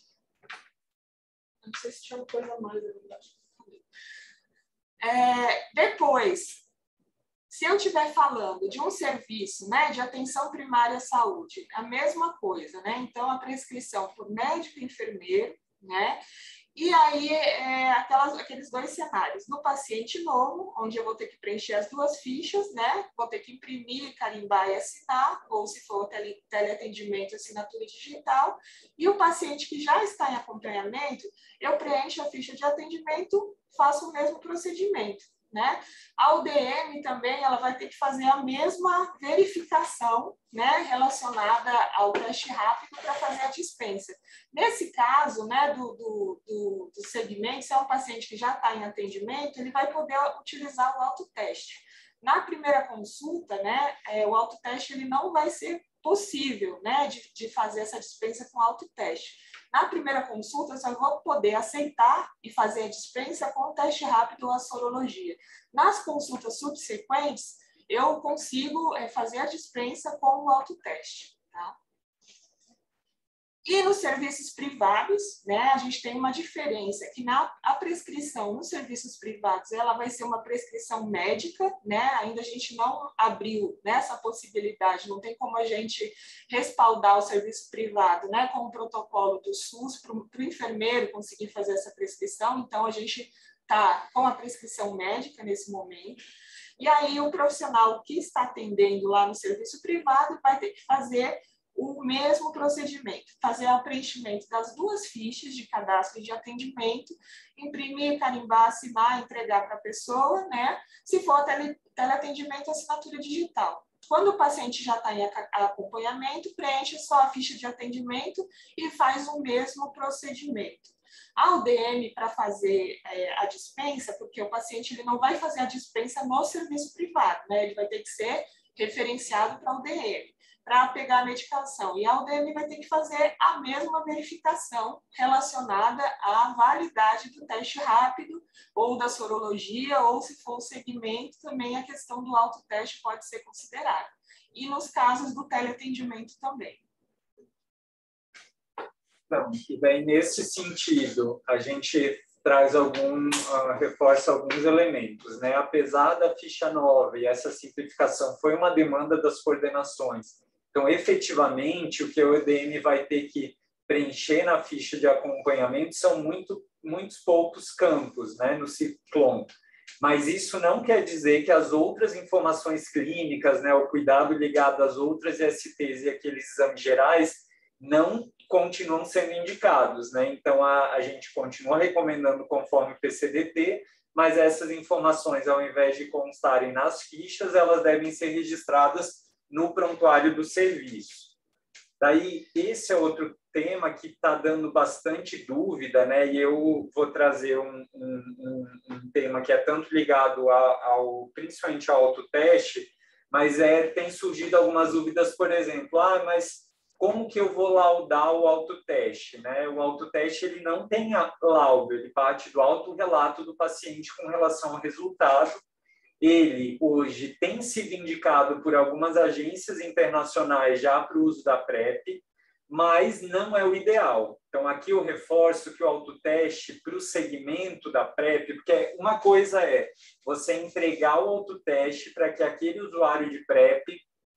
Não sei se tinha coisa mais ali embaixo. É, depois, se eu estiver falando de um serviço, né, de atenção primária à saúde, a mesma coisa, né? Então, a prescrição por médico e enfermeiro, né? E aí, é, aquelas, aqueles dois cenários. No paciente novo, onde eu vou ter que preencher as duas fichas, né? Vou ter que imprimir, carimbar e assinar, ou se for tele, teleatendimento, assinatura digital. E o paciente que já está em acompanhamento, eu preencho a ficha de atendimento, faço o mesmo procedimento. Né? A U D M também ela vai ter que fazer a mesma verificação, né, relacionada ao teste rápido para fazer a dispensa. Nesse caso, né, do, do, do, do segmento, se é um paciente que já está em atendimento, ele vai poder utilizar o autoteste. Na primeira consulta, né, é, o autoteste ele não vai ser possível, né, de, de fazer essa dispensa com autoteste. Na primeira consulta, eu só vou poder aceitar e fazer a dispensa com o teste rápido ou a sorologia. Nas consultas subsequentes, eu consigo é, fazer a dispensa com o autoteste. Tá? E nos serviços privados, né, a gente tem uma diferença, que na a prescrição nos serviços privados, ela vai ser uma prescrição médica, né, ainda a gente não abriu, né, essa possibilidade, não tem como a gente respaldar o serviço privado, né, com o protocolo do SUS, para o enfermeiro conseguir fazer essa prescrição, então a gente está com a prescrição médica nesse momento, e aí o profissional que está atendendo lá no serviço privado vai ter que fazer o mesmo procedimento, fazer o preenchimento das duas fichas de cadastro e de atendimento, imprimir, carimbar, assinar, entregar para a pessoa, né? Se for tele, teleatendimento, assinatura digital. Quando o paciente já está em acompanhamento, preenche só a ficha de atendimento e faz o mesmo procedimento. A U D M, para fazer é, a dispensa, porque o paciente ele não vai fazer a dispensa no serviço privado, né? Ele vai ter que ser referenciado para a U D M. para pegar a medicação. E a U D M vai ter que fazer a mesma verificação relacionada à validade do teste rápido ou da sorologia, ou se for o segmento, também a questão do autoteste pode ser considerada. E nos casos do teleatendimento também. Então, e daí, nesse sentido, a gente traz algum, uh, reforça alguns elementos, né? Apesar da ficha nova e essa simplificação foi uma demanda das coordenações. Então, efetivamente, o que o E D M vai ter que preencher na ficha de acompanhamento são muito, muitos poucos campos, né, no Ciclone. Mas isso não quer dizer que as outras informações clínicas, né, o cuidado ligado às outras S Ts e aqueles exames gerais, não continuam sendo indicados, né? Então, a, a gente continua recomendando conforme o P C D T, mas essas informações, ao invés de constarem nas fichas, elas devem ser registradas no prontuário do serviço. Daí, esse é outro tema que está dando bastante dúvida, né? E eu vou trazer um, um, um tema que é tanto ligado ao, ao principalmente ao autoteste, mas é, tem surgido algumas dúvidas, por exemplo, ah, mas como que eu vou laudar o autoteste, né? O autoteste, ele não tem laudo, ele parte do autorrelato do paciente com relação ao resultado. Ele, hoje, tem sido indicado por algumas agências internacionais já para o uso da PrEP, mas não é o ideal. Então, aqui eu reforço que o autoteste para o segmento da PrEP, porque uma coisa é você entregar o autoteste para que aquele usuário de PrEP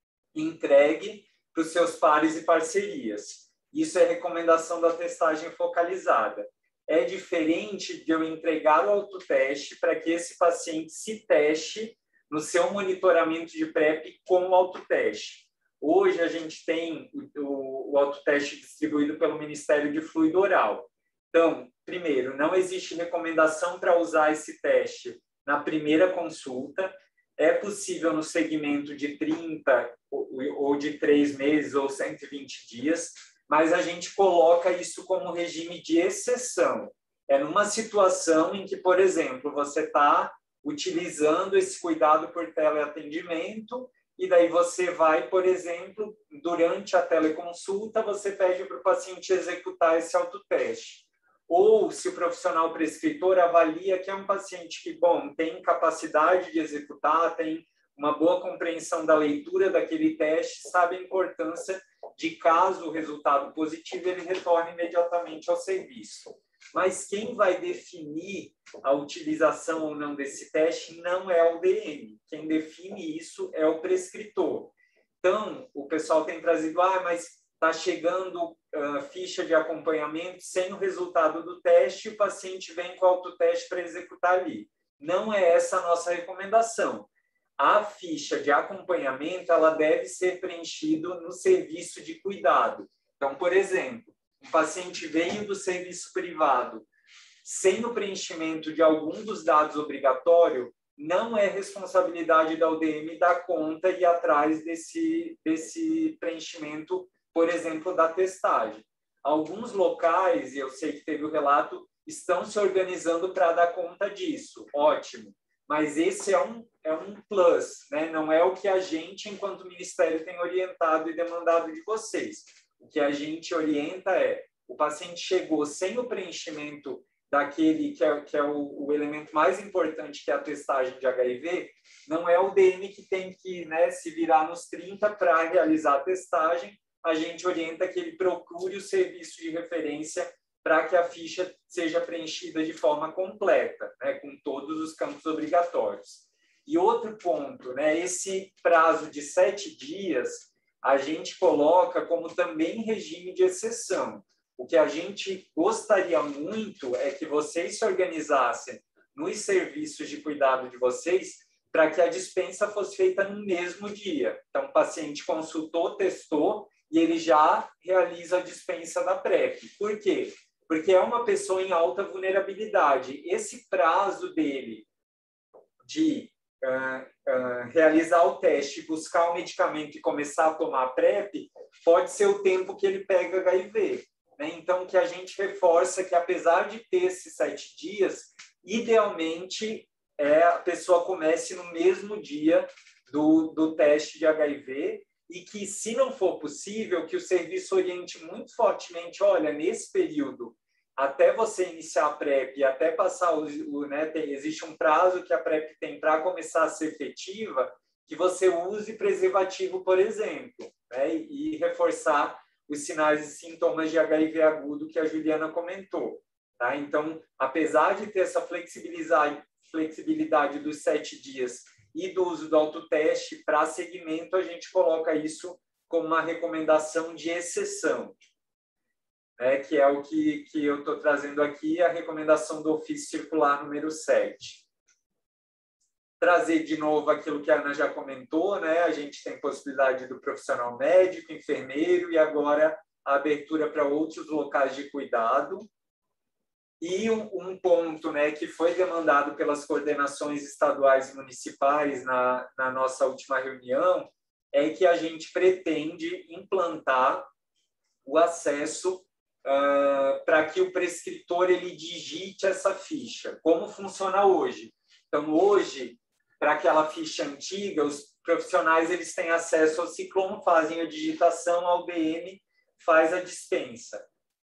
entregue para os seus pares e parcerias. Isso é recomendação da testagem focalizada. É diferente de eu entregar o autoteste para que esse paciente se teste no seu monitoramento de PrEP com o autoteste. Hoje, a gente tem o, o autoteste distribuído pelo Ministério de Fluido Oral. Então, primeiro, não existe recomendação para usar esse teste na primeira consulta. É possível no segmento de trinta ou de três meses ou cento e vinte dias, mas a gente coloca isso como regime de exceção. É numa situação em que, por exemplo, você está utilizando esse cuidado por teleatendimento e daí você vai, por exemplo, durante a teleconsulta, você pede para o paciente executar esse autoteste. Ou se o profissional prescritor avalia que é um paciente que, bom, tem capacidade de executar, tem uma boa compreensão da leitura daquele teste, sabe a importância de, caso o resultado positivo, ele retorne imediatamente ao serviço. Mas quem vai definir a utilização ou não desse teste não é o D M. Quem define isso é o prescritor. Então, o pessoal tem trazido, ah, mas está chegando uh, ficha de acompanhamento sem o resultado do teste e o paciente vem com o autoteste para executar ali. Não é essa a nossa recomendação. A ficha de acompanhamento, ela deve ser preenchida no serviço de cuidado. Então, por exemplo, um paciente veio do serviço privado sem o preenchimento de algum dos dados obrigatórios, não é responsabilidade da U D M dar conta e ir atrás desse, desse preenchimento, por exemplo, da testagem. Alguns locais, e eu sei que teve o relato, estão se organizando para dar conta disso. Ótimo. Mas esse é um, é um plus, né? Não é o que a gente, enquanto Ministério, tem orientado e demandado de vocês. O que a gente orienta é, o paciente chegou sem o preenchimento daquele que é, que é o, o elemento mais importante, que é a testagem de H I V, não é o D M que tem que, né, se virar nos trinta para realizar a testagem. A gente orienta que ele procure o serviço de referência para que a ficha seja preenchida de forma completa, né, com todos os campos obrigatórios. E outro ponto, né, esse prazo de sete dias, a gente coloca como também regime de exceção. O que a gente gostaria muito é que vocês se organizassem nos serviços de cuidado de vocês para que a dispensa fosse feita no mesmo dia. Então, o paciente consultou, testou e ele já realiza a dispensa da PrEP. Por quê? Porque é uma pessoa em alta vulnerabilidade. Esse prazo dele de uh, uh, realizar o teste, buscar o medicamento e começar a tomar a PrEP, pode ser o tempo que ele pega H I V. Né? Então, que a gente reforça que, apesar de ter esses sete dias, idealmente é, a pessoa comece no mesmo dia do, do teste de H I V e que, se não for possível, que o serviço oriente muito fortemente, olha, nesse período, até você iniciar a PrEP, até passar o, o né, tem, existe um prazo que a PrEP tem para começar a ser efetiva, que você use preservativo, por exemplo, né, e, e reforçar os sinais e sintomas de H I V agudo que a Juliana comentou. Tá? Então, apesar de ter essa flexibilidade, flexibilidade dos sete dias e do uso do autoteste para segmento, a gente coloca isso como uma recomendação de exceção, né, que é o que, que eu estou trazendo aqui, a recomendação do ofício circular número sete. Trazer de novo aquilo que a Ana já comentou, né? A gente tem possibilidade do profissional médico, enfermeiro e agora a abertura para outros locais de cuidado. E um, um ponto, né, que foi demandado pelas coordenações estaduais e municipais na, na nossa última reunião é que a gente pretende implantar o acesso uh, para que o prescritor ele digite essa ficha. Como funciona hoje? Então, hoje, para aquela ficha antiga, os profissionais eles têm acesso ao Ciclone, fazem a digitação, ao D M faz a dispensa.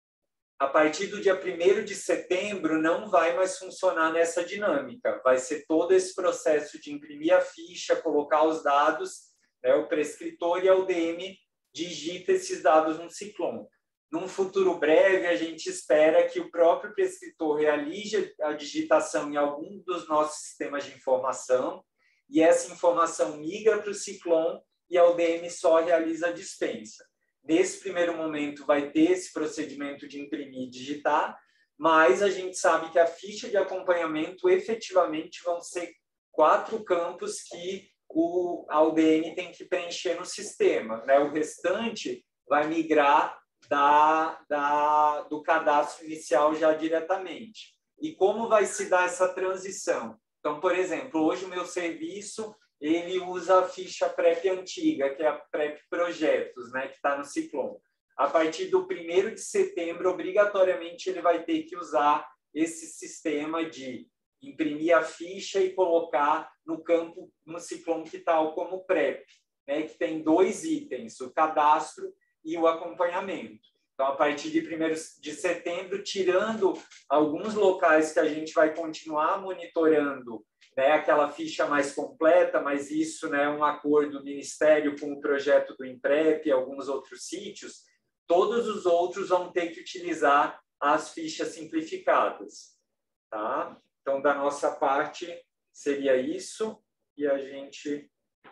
A partir do dia primeiro de setembro, não vai mais funcionar nessa dinâmica. Vai ser todo esse processo de imprimir a ficha, colocar os dados, né, o prescritor e a U D M digita esses dados no Ciclone. Num futuro breve, a gente espera que o próprio prescritor realize a digitação em algum dos nossos sistemas de informação e essa informação migra para o Ciclone e a U D M só realiza a dispensa. Nesse primeiro momento, vai ter esse procedimento de imprimir e digitar, mas a gente sabe que a ficha de acompanhamento efetivamente vão ser quatro campos que o, a U D M tem que preencher no sistema, né? O restante vai migrar Da, da, do cadastro inicial já diretamente. E como vai se dar essa transição? Então, por exemplo, hoje o meu serviço ele usa a ficha PrEP antiga, que é a PrEP Projetos, né, que está no Ciclone. A partir do primeiro de setembro, obrigatoriamente, ele vai ter que usar esse sistema de imprimir a ficha e colocar no campo, no Ciclone que tal como PrEP, né, que tem dois itens, o cadastro e o acompanhamento. Então, a partir de primeiro de setembro, tirando alguns locais que a gente vai continuar monitorando, né, aquela ficha mais completa, mas isso, né, é um acordo do Ministério com o projeto do INPREP e alguns outros sítios, todos os outros vão ter que utilizar as fichas simplificadas. Tá? Então, da nossa parte, seria isso, e a gente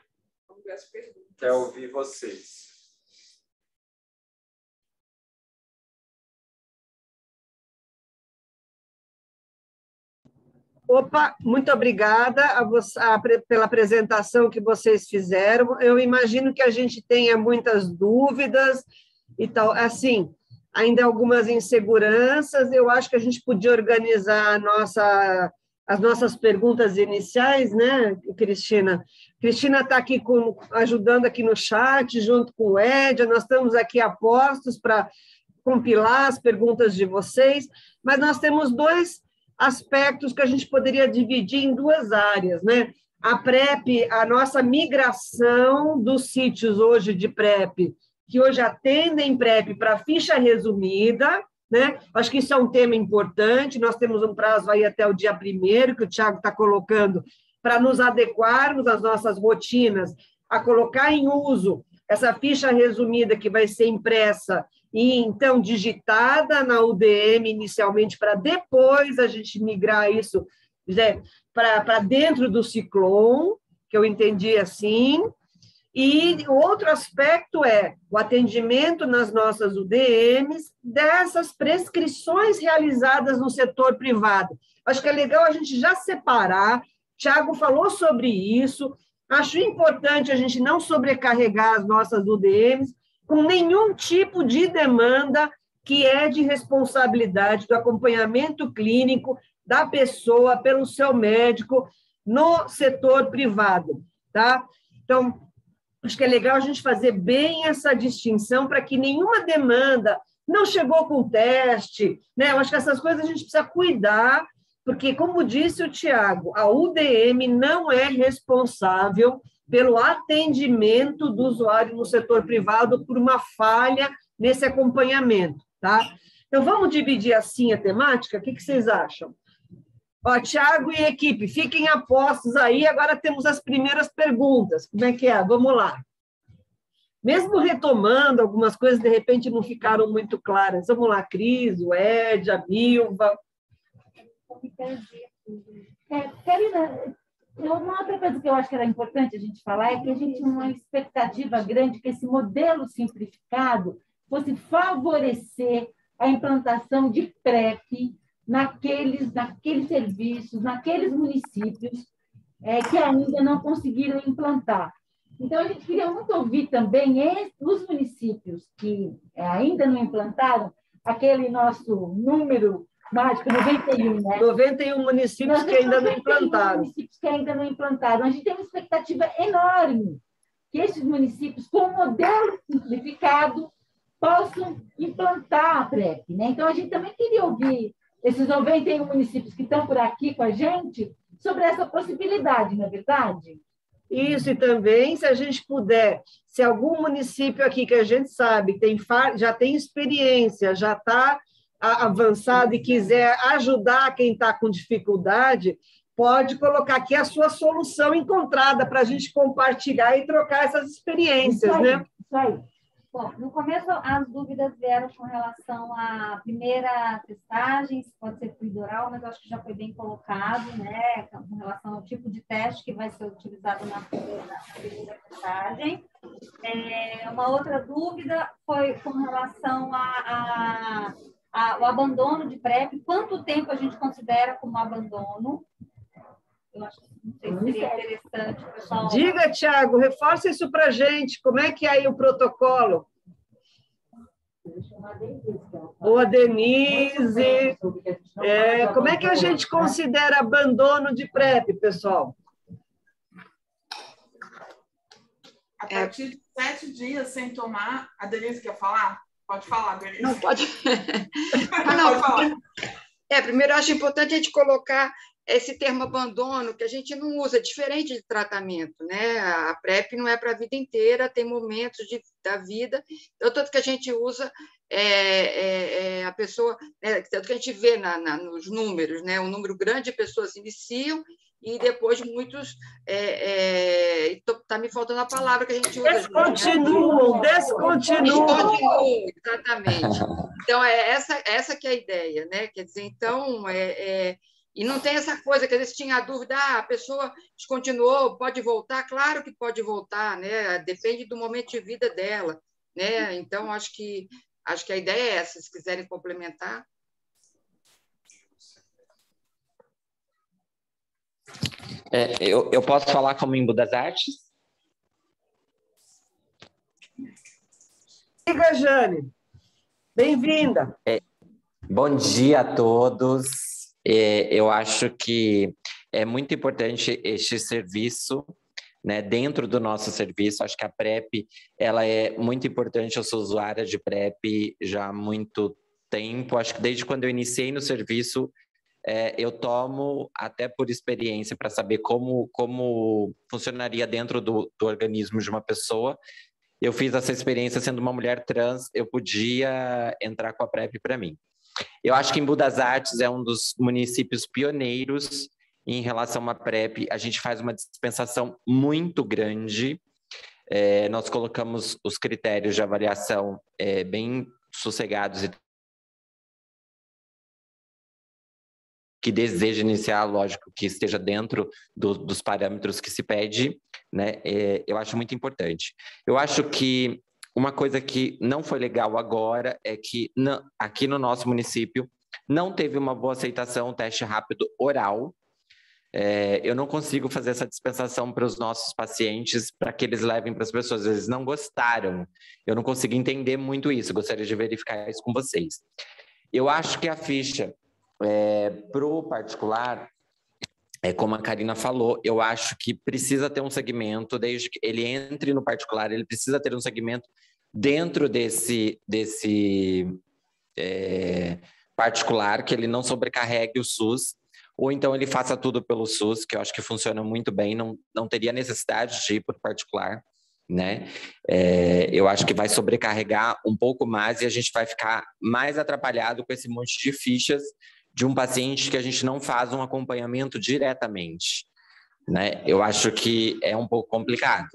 quer ouvir vocês. Opa, muito obrigada a você, a, pela apresentação que vocês fizeram. Eu imagino que a gente tenha muitas dúvidas e tal. Assim, ainda algumas inseguranças. Eu acho que a gente podia organizar a nossa, as nossas perguntas iniciais, né, Cristina? Cristina está aqui com, ajudando aqui no chat, junto com o Ed. Nós estamos aqui a postos para compilar as perguntas de vocês, mas nós temos dois aspectos que a gente poderia dividir em duas áreas, né? A PrEP, a nossa migração dos sítios hoje de PrEP, que hoje atendem PrEP para ficha resumida, né? Acho que isso é um tema importante, nós temos um prazo aí até o dia primeiro, que o Tiago está colocando, para nos adequarmos às nossas rotinas, a colocar em uso essa ficha resumida que vai ser impressa e, então, digitada na U D M inicialmente, para depois a gente migrar isso né, para dentro do Ciclone, que eu entendi assim. E o outro aspecto é o atendimento nas nossas U D Ms dessas prescrições realizadas no setor privado. Acho que é legal a gente já separar, Tiago falou sobre isso, acho importante a gente não sobrecarregar as nossas U D Ms com nenhum tipo de demanda que é de responsabilidade do acompanhamento clínico da pessoa pelo seu médico no setor privado, tá? Então, acho que é legal a gente fazer bem essa distinção para que nenhuma demanda não chegou com teste, né? Eu acho que essas coisas a gente precisa cuidar, porque, como disse o Tiago, a U D M não é responsável pelo atendimento do usuário no setor privado por uma falha nesse acompanhamento, tá? Então, vamos dividir assim a temática? O que, que vocês acham? Ó, Tiago e equipe, fiquem a postos aí, agora temos as primeiras perguntas. Como é que é? Vamos lá. Mesmo retomando algumas coisas, de repente não ficaram muito claras. Vamos lá, Cris, o Ed, a Milva. É, Karina, uma outra coisa que eu acho que era importante a gente falar é que a gente tinha uma expectativa grande que esse modelo simplificado fosse favorecer a implantação de PrEP naqueles, naqueles serviços, naqueles municípios é, que ainda não conseguiram implantar. Então, a gente queria muito ouvir também os municípios que ainda não implantaram, aquele nosso número mágico, noventa e um, né? noventa e um municípios que ainda não implantaram. municípios que ainda não implantaram. A gente tem uma expectativa enorme que esses municípios, com modelo simplificado, possam implantar a PrEP, né? Então, a gente também queria ouvir esses noventa e um municípios que estão por aqui com a gente sobre essa possibilidade, não é verdade? Isso, e também, se a gente puder, se algum município aqui que a gente sabe tem, já tem experiência, já está avançado e quiser ajudar quem está com dificuldade, pode colocar aqui a sua solução encontrada para a gente compartilhar e trocar essas experiências, isso aí, né? Isso aí. Bom, no começo as dúvidas vieram com relação à primeira testagem, se pode ser fluido oral, mas eu acho que já foi bem colocado, né, com relação ao tipo de teste que vai ser utilizado na primeira, na primeira testagem. É, uma outra dúvida foi com relação a, a, a, ao abandono de PrEP, quanto tempo a gente considera como abandono? Eu acho que não sei se seria interessante, pessoal. Diga, Tiago, reforça isso para a gente. Como é que é aí o protocolo? Ou a Denise. É, como é que a gente considera abandono de PrEP, pessoal? A partir de sete dias sem tomar... A Denise quer falar? Pode falar, Denise. Não, pode. ah, não, pode falar. É, primeiro, eu acho importante a gente colocar esse termo abandono, que a gente não usa, diferente de tratamento, né? A PrEP não é para a vida inteira, tem momentos de, da vida, então, tanto que a gente usa, é, é, é, a pessoa, né, tanto que a gente vê na, na, nos números, né? Um número grande de pessoas iniciam e depois muitos, é, é, tá me faltando a palavra que a gente usa. Descontinuam, descontinuam. Descontinuam, exatamente. Então, é essa, essa que é a ideia, né? Quer dizer, então, é, é e não tem essa coisa que às vezes tinha a dúvida, ah, a pessoa descontinuou, pode voltar? Claro que pode voltar, né? Depende do momento de vida dela, né? Então, acho que, acho que a ideia é essa, se quiserem complementar. É, eu, eu posso falar como Embu das Artes? Diga, Jane. Bem-vinda. É, bom dia a todos. É, eu acho que é muito importante este serviço, né, dentro do nosso serviço. Acho que a PrEP ela é muito importante. Eu sou usuária de PrEP já há muito tempo. Acho que desde quando eu iniciei no serviço, é, eu tomo até por experiência para saber como, como funcionaria dentro do, do organismo de uma pessoa. Eu fiz essa experiência sendo uma mulher trans, eu podia entrar com a PrEP para mim. Eu acho que Embu das Artes é um dos municípios pioneiros em relação à PrEP. A gente faz uma dispensação muito grande. É, nós colocamos os critérios de avaliação é, bem sossegados e que deseja iniciar, lógico, que esteja dentro do, dos parâmetros que se pede, né? É, eu acho muito importante. Eu acho que uma coisa que não foi legal agora é que não, aqui no nosso município não teve uma boa aceitação o teste rápido oral. É, eu não consigo fazer essa dispensação para os nossos pacientes para que eles levem para as pessoas. Eles não gostaram. Eu não consigo entender muito isso. Gostaria de verificar isso com vocês. Eu acho que a ficha é, para o particular, é, como a Karina falou, eu acho que precisa ter um segmento, desde que ele entre no particular, ele precisa ter um segmento dentro desse, desse é, particular, que ele não sobrecarregue o SUS, ou então ele faça tudo pelo SUS, que eu acho que funciona muito bem, não, não teria necessidade de ir para o particular, né? É, eu acho que vai sobrecarregar um pouco mais e a gente vai ficar mais atrapalhado com esse monte de fichas de um paciente que a gente não faz um acompanhamento diretamente, né? Eu acho que é um pouco complicado.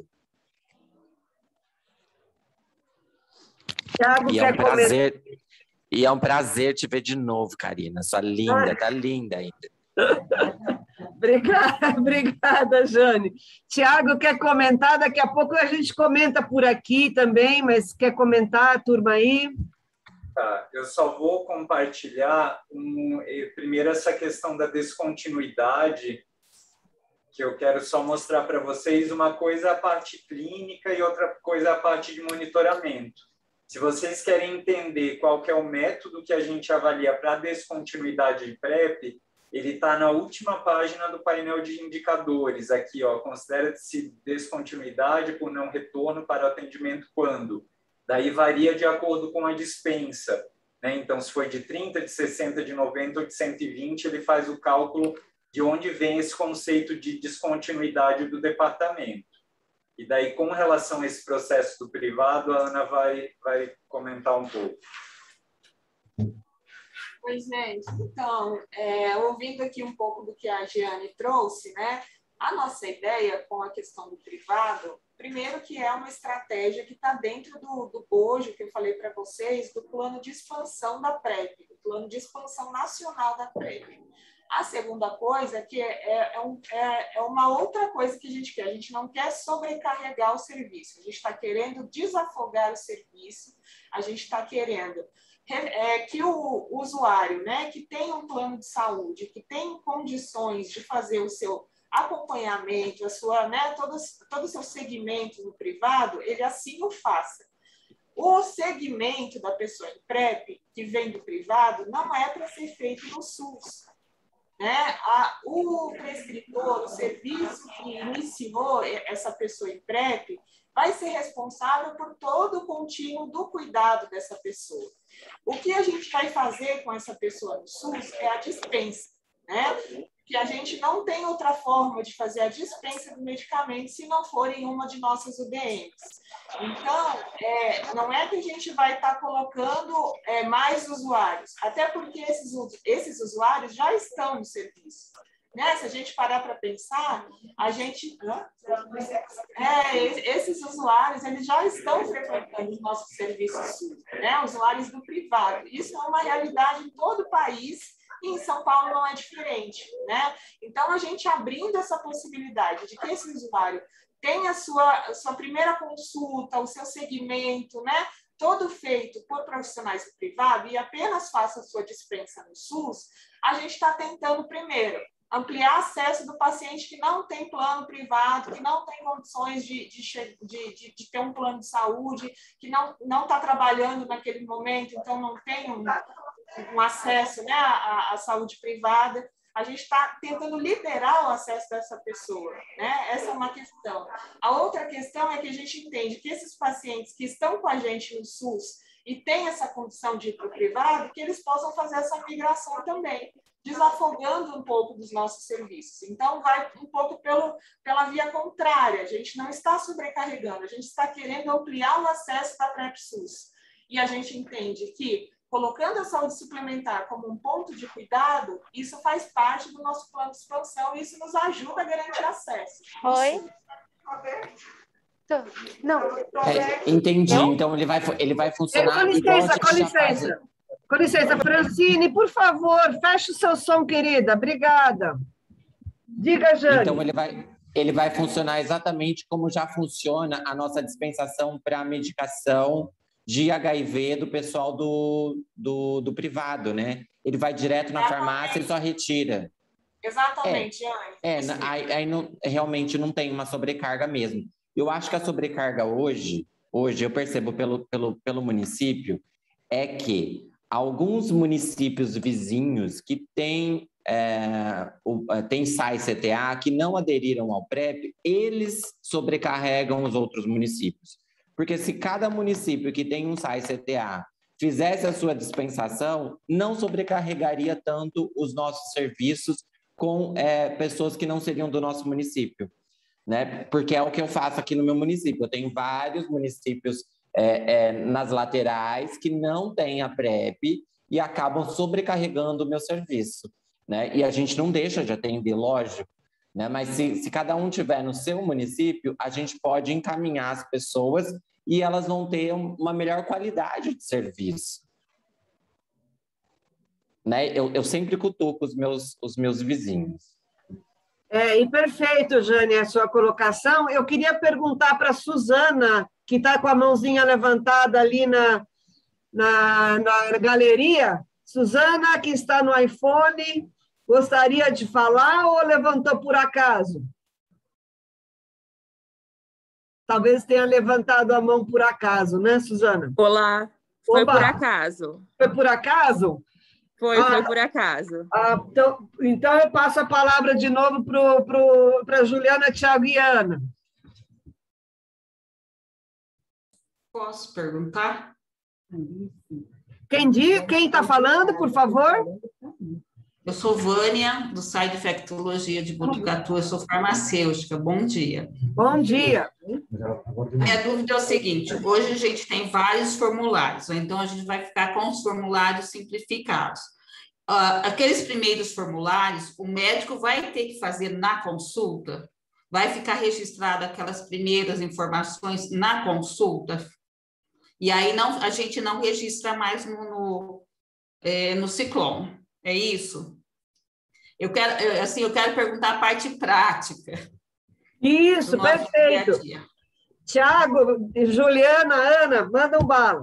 Thiago, e é um quer prazer comentar? E é um prazer te ver de novo, Karina. Sua linda, tá linda ainda. Obrigada, obrigada, Jane. Tiago, quer comentar? Daqui a pouco a gente comenta por aqui também, mas quer comentar, turma aí? Tá, eu só vou compartilhar um, primeiro essa questão da descontinuidade, que eu quero só mostrar para vocês. Uma coisa é a parte clínica e outra coisa é a parte de monitoramento. Se vocês querem entender qual que é o método que a gente avalia para descontinuidade de PrEP, ele está na última página do painel de indicadores. Aqui, ó, considera-se descontinuidade por não retorno para o atendimento quando? Daí varia de acordo com a dispensa, né? Então, se foi de trinta, de sessenta, de noventa ou de cento e vinte, ele faz o cálculo de onde vem esse conceito de descontinuidade do departamento. E daí, com relação a esse processo do privado, a Ana vai, vai comentar um pouco. Oi, gente. Então, é, ouvindo aqui um pouco do que a Giane trouxe, né? A nossa ideia com a questão do privado, primeiro que é uma estratégia que está dentro do, do bojo, que eu falei para vocês, do plano de expansão da PrEP, do plano de expansão nacional da PrEP. A segunda coisa é que é, é, um, é, é uma outra coisa que a gente quer. A gente não quer sobrecarregar o serviço. A gente está querendo desafogar o serviço. A gente está querendo é, que o usuário, né, que tem um plano de saúde, que tem condições de fazer o seu acompanhamento, a sua, né, todos, todo o seu segmento no privado, ele assim o faça. O segmento da pessoa em PrEP, que vem do privado, não é para ser feito no SUS. Né? A, o prescritor, o serviço que iniciou essa pessoa em PrEP, vai ser responsável por todo o contínuo do cuidado dessa pessoa. O que a gente vai fazer com essa pessoa no SUS é a dispensa, né? Que a gente não tem outra forma de fazer a dispensa do medicamento se não for em uma de nossas U D Ms. Então, é, não é que a gente vai estar tá colocando é, mais usuários, até porque esses, esses usuários já estão no serviço. Né? Se a gente parar para pensar, a gente... É, esses usuários eles já estão frequentando os nossos serviços SUS, né? Usuários do privado. Isso é uma realidade em todo o país, e em São Paulo não é diferente, né? Então, a gente abrindo essa possibilidade de que esse usuário tenha a sua, a sua primeira consulta, o seu segmento, né? Todo feito por profissionais do privado e apenas faça a sua dispensa no SUS, a gente está tentando, primeiro, ampliar acesso do paciente que não tem plano privado, que não tem condições de, de, de, de, de ter um plano de saúde, que não não está trabalhando naquele momento, então não tem um, um acesso, né, à, à saúde privada. A gente está tentando liberar o acesso dessa pessoa, né? Essa é uma questão. A outra questão é que a gente entende que esses pacientes que estão com a gente no SUS e têm essa condição de ir para o privado, que eles possam fazer essa migração também, desafogando um pouco dos nossos serviços. Então, vai um pouco pelo, pela via contrária. A gente não está sobrecarregando, a gente está querendo ampliar o acesso da PrEP SUS. E a gente entende que, colocando a saúde suplementar como um ponto de cuidado, isso faz parte do nosso plano de expansão e isso nos ajuda a garantir acesso. Oi? Não. É, entendi. Então, ele vai, ele vai funcionar... Com licença, com licença. Com licença, Francine, por favor, feche o seu som, querida. Obrigada. Diga, Jane. Então, ele vai, ele vai funcionar exatamente como já funciona a nossa dispensação para medicação de H I V do pessoal do, do, do privado, né? Ele vai direto na farmácia e só retira. Exatamente, Jane. É, é aí, aí não, realmente não tem uma sobrecarga mesmo. Eu acho que a sobrecarga hoje, hoje eu percebo pelo, pelo, pelo município, é que alguns municípios vizinhos que têm, é, têm S A I C T A, que não aderiram ao PrEP, eles sobrecarregam os outros municípios. Porque se cada município que tem um S A I C T A fizesse a sua dispensação, não sobrecarregaria tanto os nossos serviços com é, pessoas que não seriam do nosso município, né? Porque é o que eu faço aqui no meu município. Eu tenho vários municípios é, é, nas laterais que não têm a PrEP e acabam sobrecarregando o meu serviço, né? E a gente não deixa de atender, lógico, né? Mas se, se cada um tiver no seu município, a gente pode encaminhar as pessoas e elas vão ter uma melhor qualidade de serviço. Né? Eu, eu sempre cutuco os meus, os meus vizinhos. É, e perfeito, Jane, a sua colocação. Eu queria perguntar para a Suzana, que está com a mãozinha levantada ali na, na, na galeria. Suzana, que está no iPhone, gostaria de falar ou levantou por acaso? Talvez tenha levantado a mão por acaso, né, Suzana? Olá, foi Oba. por acaso. Foi por acaso? Foi, ah, foi por acaso. Ah, então, então, eu passo a palavra de novo para pro, pro, Juliana, Thiago e Ana. Posso perguntar? Quem diz? Quem está falando, por favor? Eu sou Vânia, do site de Infectologia de Botucatu, eu sou farmacêutica. Bom dia. Bom dia. Minha dúvida é o seguinte, hoje a gente tem vários formulários, então a gente vai ficar com os formulários simplificados. Uh, aqueles primeiros formulários, o médico vai ter que fazer na consulta? Vai ficar registrado aquelas primeiras informações na consulta? E aí não, a gente não registra mais no, no, é, no Ciclom. É isso? Eu quero, assim, eu quero perguntar a parte prática. Isso, perfeito. Dia dia. Tiago, Juliana, Ana, manda um bala.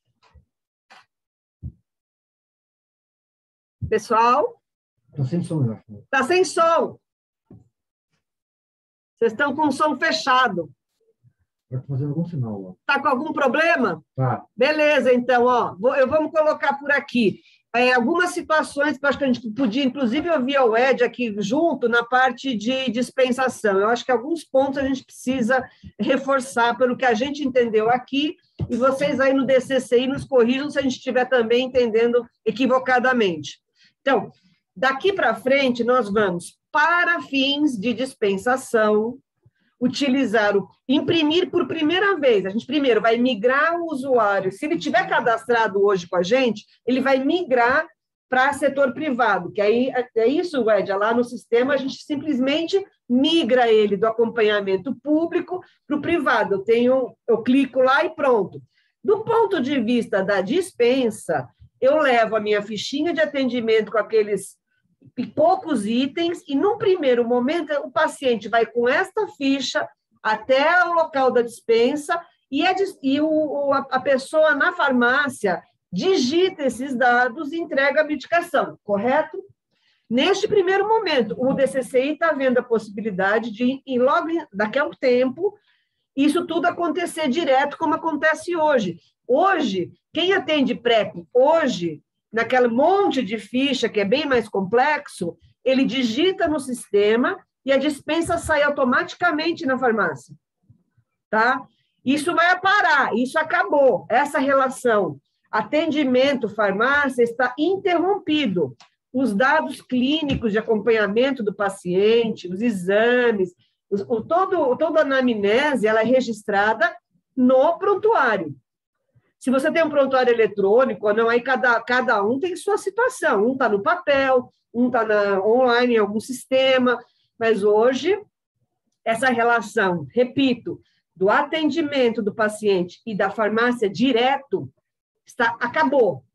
Pessoal? Está sem som, Está sem som. Vocês estão com o som fechado. Está fazendo algum sinal. Está com algum problema? Tá. Beleza, então, ó, vou, eu vamos colocar por aqui. É, algumas situações que eu acho que a gente podia, inclusive, ouvir o Ed aqui junto na parte de dispensação. Eu acho que alguns pontos a gente precisa reforçar pelo que a gente entendeu aqui, e vocês aí no D C C I nos corrijam se a gente estiver também entendendo equivocadamente. Então, daqui para frente, nós vamos, para fins de dispensação, utilizar o imprimir por primeira vez. A gente primeiro vai migrar o usuário. Se ele tiver cadastrado hoje com a gente, ele vai migrar para setor privado, que aí é isso, Ed, lá no sistema a gente simplesmente migra ele do acompanhamento público para o privado. Eu tenho, eu clico lá e pronto. Do ponto de vista da dispensa, eu levo a minha fichinha de atendimento com aqueles poucos itens, e, num primeiro momento, o paciente vai com esta ficha até o local da dispensa, e, a, e o, a pessoa na farmácia digita esses dados e entrega a medicação, correto? Neste primeiro momento, o D C C I está vendo a possibilidade de, e logo daqui a um tempo, isso tudo acontecer direto, como acontece hoje. Hoje, quem atende PrEP hoje, naquele monte de ficha que é bem mais complexo, ele digita no sistema e a dispensa sai automaticamente na farmácia. Tá? Isso vai parar, isso acabou. Essa relação atendimento-farmácia está interrompido. Os dados clínicos de acompanhamento do paciente, os exames, os, o, todo, toda a anamnese, ela é registrada no prontuário. Se você tem um prontuário eletrônico ou não, aí cada, cada um tem sua situação. Um está no papel, um está online em algum sistema, mas hoje, essa relação, repito, do atendimento do paciente e da farmácia direto, está, acabou.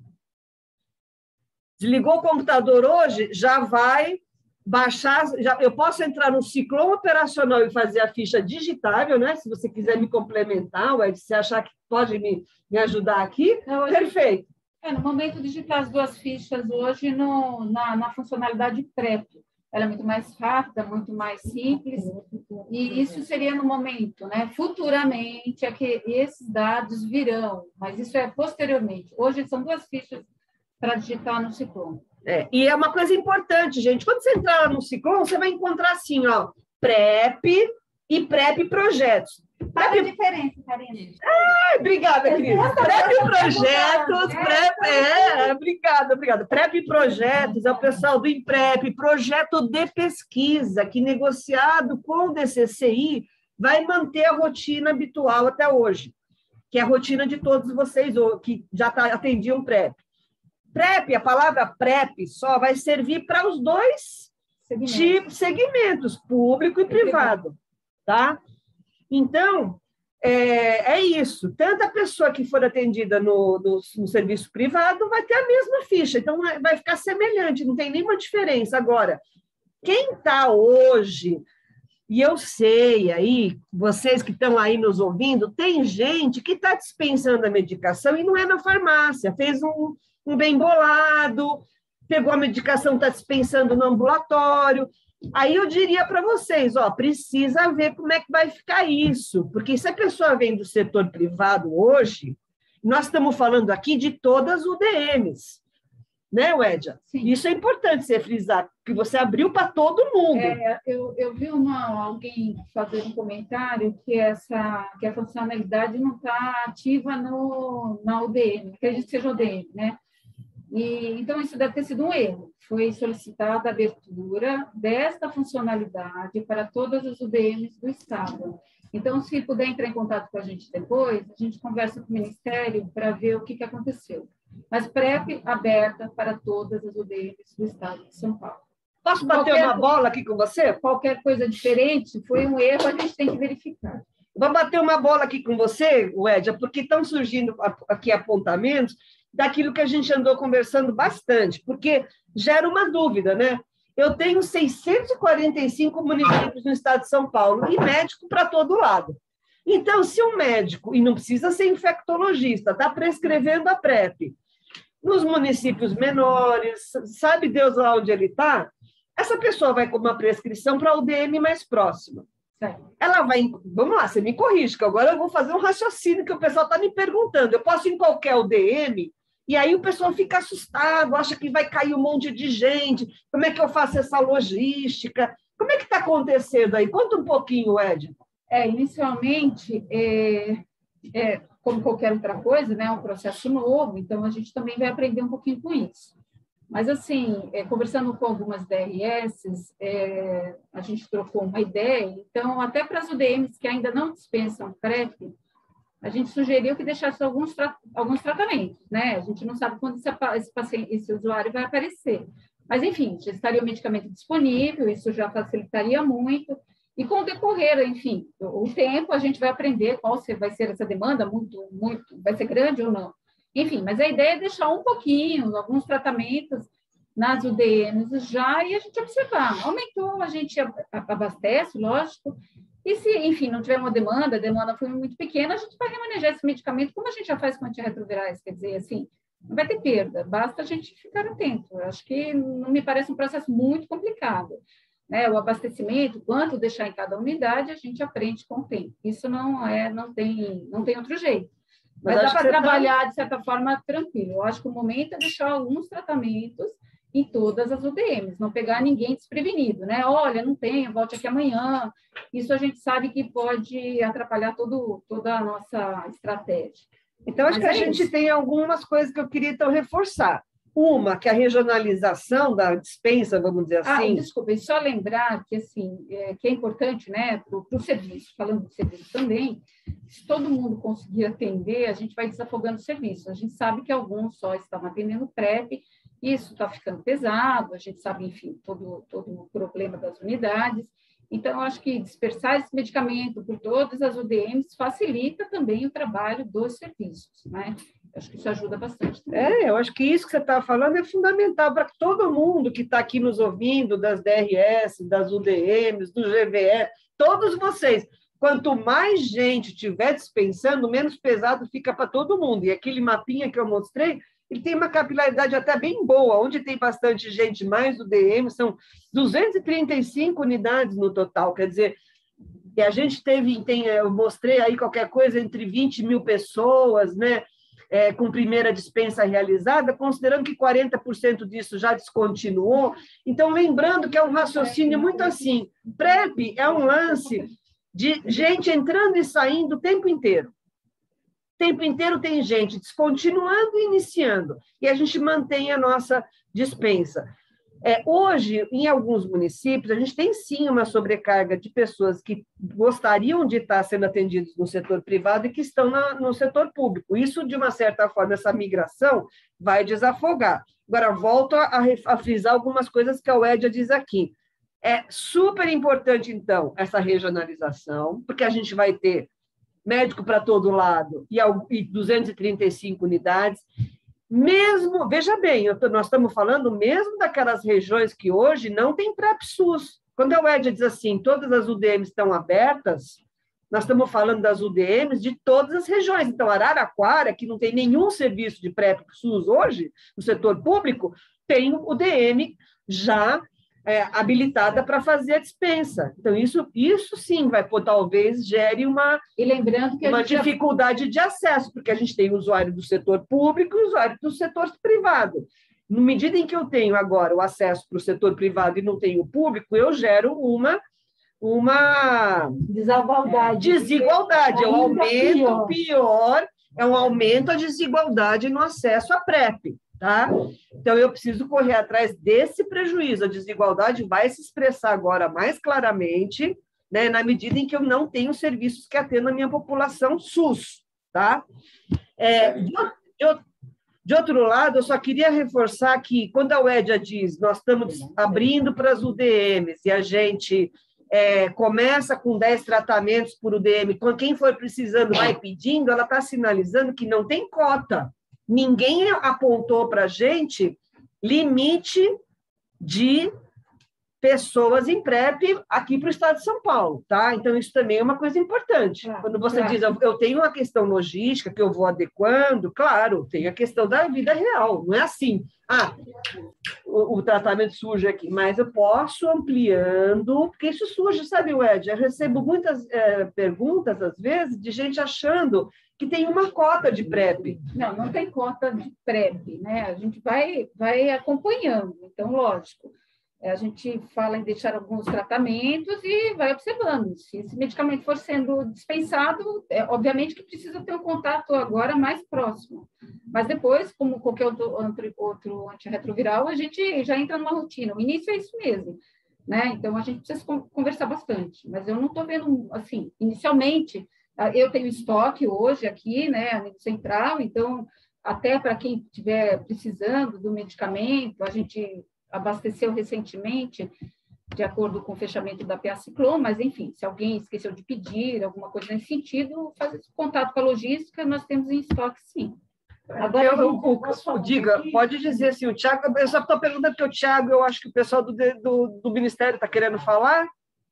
Desligou o computador hoje, já vai baixar, já, eu posso entrar no Ciclom operacional e fazer a ficha digitável, né? Se você quiser me complementar, ou se achar que pode me, me ajudar aqui, Não, hoje, perfeito. É, no momento, digitar as duas fichas hoje no, na, na funcionalidade PrEP. Ela é muito mais rápida, muito mais simples, e isso seria no momento, né? Futuramente é que esses dados virão, mas isso é posteriormente. Hoje são duas fichas para digitar no Ciclom. É, e é uma coisa importante, gente. Quando você entrar no Ciclom, você vai encontrar assim, ó, PrEP e PrEP projetos. Faz a diferença, Karina. Ah, obrigada, Cris. Prep Projetos, Prep, é, obrigada, obrigada. Prep Projetos é o pessoal do IMPREP, projeto de pesquisa, que negociado com o D C C I vai manter a rotina habitual até hoje, que é a rotina de todos vocês que já atendiam PrEP. PrEP, a palavra PrEP só vai servir para os dois segmentos, tipos, segmentos, público e privado, tá? Então, é, é isso. Tanto a pessoa que for atendida no, no, no serviço privado vai ter a mesma ficha, então vai ficar semelhante, não tem nenhuma diferença. Agora, quem está hoje, e eu sei aí, vocês que estão aí nos ouvindo, tem gente que está dispensando a medicação e não é na farmácia, fez um, um bem bolado, pegou a medicação, está dispensando no ambulatório. Aí eu diria para vocês, ó, precisa ver como é que vai ficar isso, porque se a pessoa vem do setor privado hoje, nós estamos falando aqui de todas as U D Ms, né, Wedja? Sim. Isso é importante você frisar, que você abriu para todo mundo. É, eu, eu vi uma, alguém fazer um comentário que, essa, que a funcionalidade não está ativa no, na U D M, que a gente seja U D M, né? E, então, isso deve ter sido um erro. Foi solicitada a abertura desta funcionalidade para todas as U D Ms do Estado. Então, se puder entrar em contato com a gente depois, a gente conversa com o Ministério para ver o que, que aconteceu. Mas PrEP aberta para todas as U D Ms do Estado de São Paulo. Posso bater qualquer, uma bola aqui com você? Qualquer coisa diferente foi um erro, a gente tem que verificar. Vou bater uma bola aqui com você, Wedja, porque estão surgindo aqui apontamentos daquilo que a gente andou conversando bastante, porque gera uma dúvida, né? Eu tenho seiscentos e quarenta e cinco municípios no estado de São Paulo e médico para todo lado. Então, se um médico, e não precisa ser infectologista, está prescrevendo a PrEP nos municípios menores, sabe Deus lá onde ele está, essa pessoa vai com uma prescrição para a U D M mais próxima. Ela vai... Vamos lá, você me corrige, que agora eu vou fazer um raciocínio que o pessoal está me perguntando. Eu posso ir em qualquer U D M... E aí o pessoal fica assustado, acha que vai cair um monte de gente, como é que eu faço essa logística? Como é que está acontecendo aí? Conta um pouquinho, Ed. É, inicialmente, é, é, como qualquer outra coisa, né, é um processo novo, então a gente também vai aprender um pouquinho com isso. Mas, assim, é, conversando com algumas D R S, é, a gente trocou uma ideia, então, até para as U D Ms que ainda não dispensam PrEP, a gente sugeriu que deixasse alguns, tra alguns tratamentos, né? A gente não sabe quando esse, esse, paciente, esse usuário vai aparecer. Mas, enfim, já estaria o medicamento disponível, isso já facilitaria muito. E com o decorrer, enfim, o, o tempo, a gente vai aprender qual vai ser essa demanda, muito, muito, vai ser grande ou não. Enfim, mas a ideia é deixar um pouquinho, alguns tratamentos nas U D Ms já, e a gente observar. Aumentou, a gente abastece, lógico. E se, enfim, não tiver uma demanda, a demanda foi muito pequena, a gente vai remanejar esse medicamento, como a gente já faz com antirretrovirais, quer dizer, assim, não vai ter perda, basta a gente ficar atento. Eu acho que não me parece um processo muito complicado, né? O abastecimento, quanto deixar em cada unidade, a gente aprende com o tempo. Isso não é, não tem, não tem outro jeito. Mas, Mas dá para trabalhar, tá... de certa forma, tranquilo. Eu acho que o momento é deixar alguns tratamentos em todas as U D Ms, não pegar ninguém desprevenido, né? Olha, não tem, volte aqui amanhã. Isso a gente sabe que pode atrapalhar todo, toda a nossa estratégia. Então, acho Mas que a é gente isso. tem algumas coisas que eu queria, então, reforçar. Uma, que a regionalização da dispensa, vamos dizer assim... Ah, desculpa, só lembrar que, assim, é, que é importante, né, para o serviço, falando do serviço também, se todo mundo conseguir atender, a gente vai desafogando o serviço. A gente sabe que alguns só estão atendendo PrEP, isso está ficando pesado, a gente sabe, enfim, todo, todo o problema das unidades. Então, eu acho que dispersar esse medicamento por todas as U D Ms facilita também o trabalho dos serviços, né? Eu acho que isso ajuda bastante também. É, eu acho que isso que você está falando é fundamental para todo mundo que está aqui nos ouvindo, das D R S, das U D Ms, do G V E, todos vocês. Quanto mais gente estiver dispensando, menos pesado fica para todo mundo. E aquele mapinha que eu mostrei, ele tem uma capilaridade até bem boa, onde tem bastante gente, mais U D M, são duzentas e trinta e cinco unidades no total, quer dizer, e a gente teve, tem, eu mostrei aí qualquer coisa entre vinte mil pessoas, né, é, com primeira dispensa realizada, considerando que quarenta por cento disso já descontinuou, então lembrando que é um raciocínio muito assim, PrEP é um lance de gente entrando e saindo o tempo inteiro. O tempo inteiro tem gente descontinuando e iniciando, e a gente mantém a nossa dispensa. É, hoje, em alguns municípios, a gente tem sim uma sobrecarga de pessoas que gostariam de estar sendo atendidos no setor privado e que estão na, no setor público. Isso, de uma certa forma, essa migração vai desafogar. Agora, volto a, a frisar algumas coisas que a Uédia diz aqui. É super importante, então, essa regionalização, porque a gente vai ter médico para todo lado e duzentas e trinta e cinco unidades. Mesmo, veja bem, eu tô, nós estamos falando mesmo daquelas regiões que hoje não tem PrEP SUS. Quando a Uédia diz assim, todas as U D Ms estão abertas, nós estamos falando das U D Ms de todas as regiões. Então, Araraquara, que não tem nenhum serviço de PrEP SUS hoje, no setor público, tem U D M já é, habilitada para fazer a dispensa. Então, isso, isso sim vai, pô, talvez gere uma, e lembrando que uma a gente dificuldade de acesso, porque a gente tem usuário do setor público e usuário do setor privado. Na medida em que eu tenho agora o acesso para o setor privado e não tenho público, eu gero uma, uma desigualdade. Desigualdade, é um aumento pior. pior, é um aumento da desigualdade no acesso à PrEP. Tá? Então, eu preciso correr atrás desse prejuízo. A desigualdade vai se expressar agora mais claramente, né, na medida em que eu não tenho serviços que atendam a minha população SUS. Tá? É, de, de, de outro lado, eu só queria reforçar que, quando a Uédia diz nós estamos abrindo para as U D Ms e a gente é, começa com dez tratamentos por U D M, quem for precisando vai pedindo, ela está sinalizando que não tem cota. Ninguém apontou para a gente limite de pessoas em PrEP aqui para o estado de São Paulo, tá? Então, isso também é uma coisa importante. Quando você diz, eu tenho uma questão logística que eu vou adequando, claro, tem a questão da vida real, não é assim, ah, o, o tratamento surge aqui, mas eu posso ampliando, porque isso surge, sabe, Uédia? Eu recebo muitas é, perguntas, às vezes, de gente achando que tem uma cota de PrEP. Não, não tem cota de PrEP, né? A gente vai, vai acompanhando, então, lógico, a gente fala em deixar alguns tratamentos e vai observando. Se esse medicamento for sendo dispensado, é, obviamente que precisa ter um contato agora mais próximo. Mas depois, como qualquer outro, outro antirretroviral, a gente já entra numa rotina. O início é isso mesmo, né? Então, a gente precisa conversar bastante. Mas eu não estou vendo, assim, inicialmente... Eu tenho estoque hoje aqui, né, a nível central, então, até para quem estiver precisando do medicamento, a gente abasteceu recentemente, de acordo com o fechamento da P A Ciclon, mas, enfim, se alguém esqueceu de pedir alguma coisa nesse sentido, faz esse contato com a logística, nós temos em estoque, sim. Agora, eu, o, o, diga, pode dizer assim, o Thiago, eu só estou perguntando porque o Thiago, eu acho que o pessoal do, do, do Ministério está querendo falar.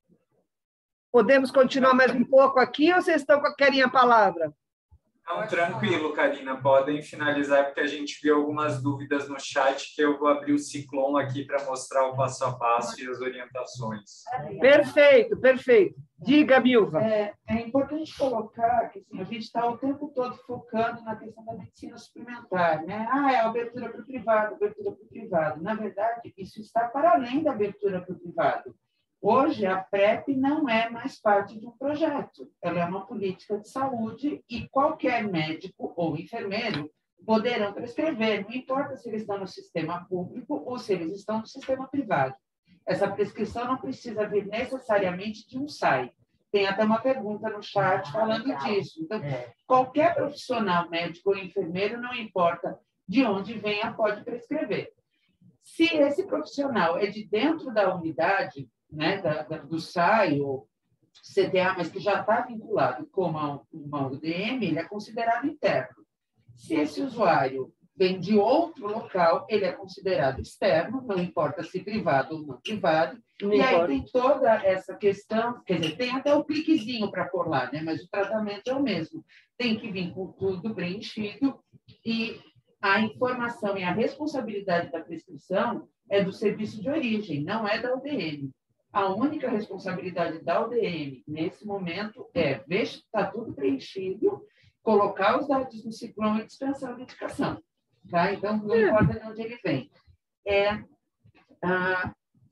Podemos continuar mais um pouco aqui ou vocês estão, querem a palavra? Não, tranquilo, Karina. Podem finalizar, porque a gente viu algumas dúvidas no chat, que eu vou abrir o Ciclon aqui para mostrar o passo a passo e as orientações. Perfeito, perfeito. Diga, Milva. É, é importante colocar que assim, a gente está o tempo todo focando na questão da medicina suplementar, né? Ah, é abertura para o privado, abertura para o privado. Na verdade, isso está para além da abertura para o privado. Hoje, a PrEP não é mais parte de um projeto, ela é uma política de saúde e qualquer médico ou enfermeiro poderão prescrever, não importa se eles estão no sistema público ou se eles estão no sistema privado. Essa prescrição não precisa vir necessariamente de um S A I. Tem até uma pergunta no chat falando disso. Então, qualquer profissional médico ou enfermeiro, não importa de onde venha, pode prescrever. Se esse profissional é de dentro da unidade, né, da, da, do S A I ou C D A, mas que já está vinculado com uma, uma U D M, ele é considerado interno. Se esse usuário vem de outro local, ele é considerado externo, não importa se privado ou não privado, não e importa. Aí tem toda essa questão, quer dizer, tem até o cliquezinho para pôr lá, né, mas o tratamento é o mesmo. Tem que vir com tudo preenchido e a informação e a responsabilidade da prescrição é do serviço de origem, não é da U D M. A única responsabilidade da U D M, nesse momento, é ver se está tudo preenchido, colocar os dados no Ciclon e dispensar a medicação. Tá? Então, não importa de onde ele vem. É, ah,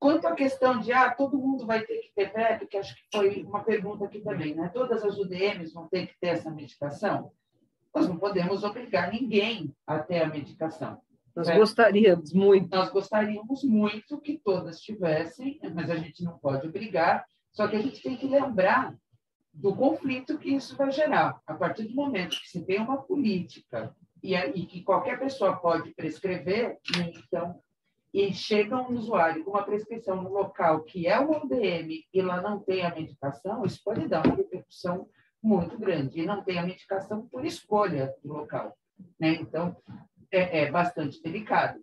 quanto à questão de, ah, todo mundo vai ter que ter PrEP, que acho que foi uma pergunta aqui também, né? Todas as U D Ms vão ter que ter essa medicação? Nós não podemos obrigar ninguém a ter a medicação. Nós certo? gostaríamos muito. Nós gostaríamos muito que todas tivessem, mas a gente não pode obrigar, só que a gente tem que lembrar do conflito que isso vai gerar. A partir do momento que se tem uma política e, e que qualquer pessoa pode prescrever, então, e chega um usuário com uma prescrição no local que é uma U D M e lá não tem a medicação, isso pode dar uma repercussão muito grande. E não tem a medicação por escolha do local, né? Então, é, é bastante delicado.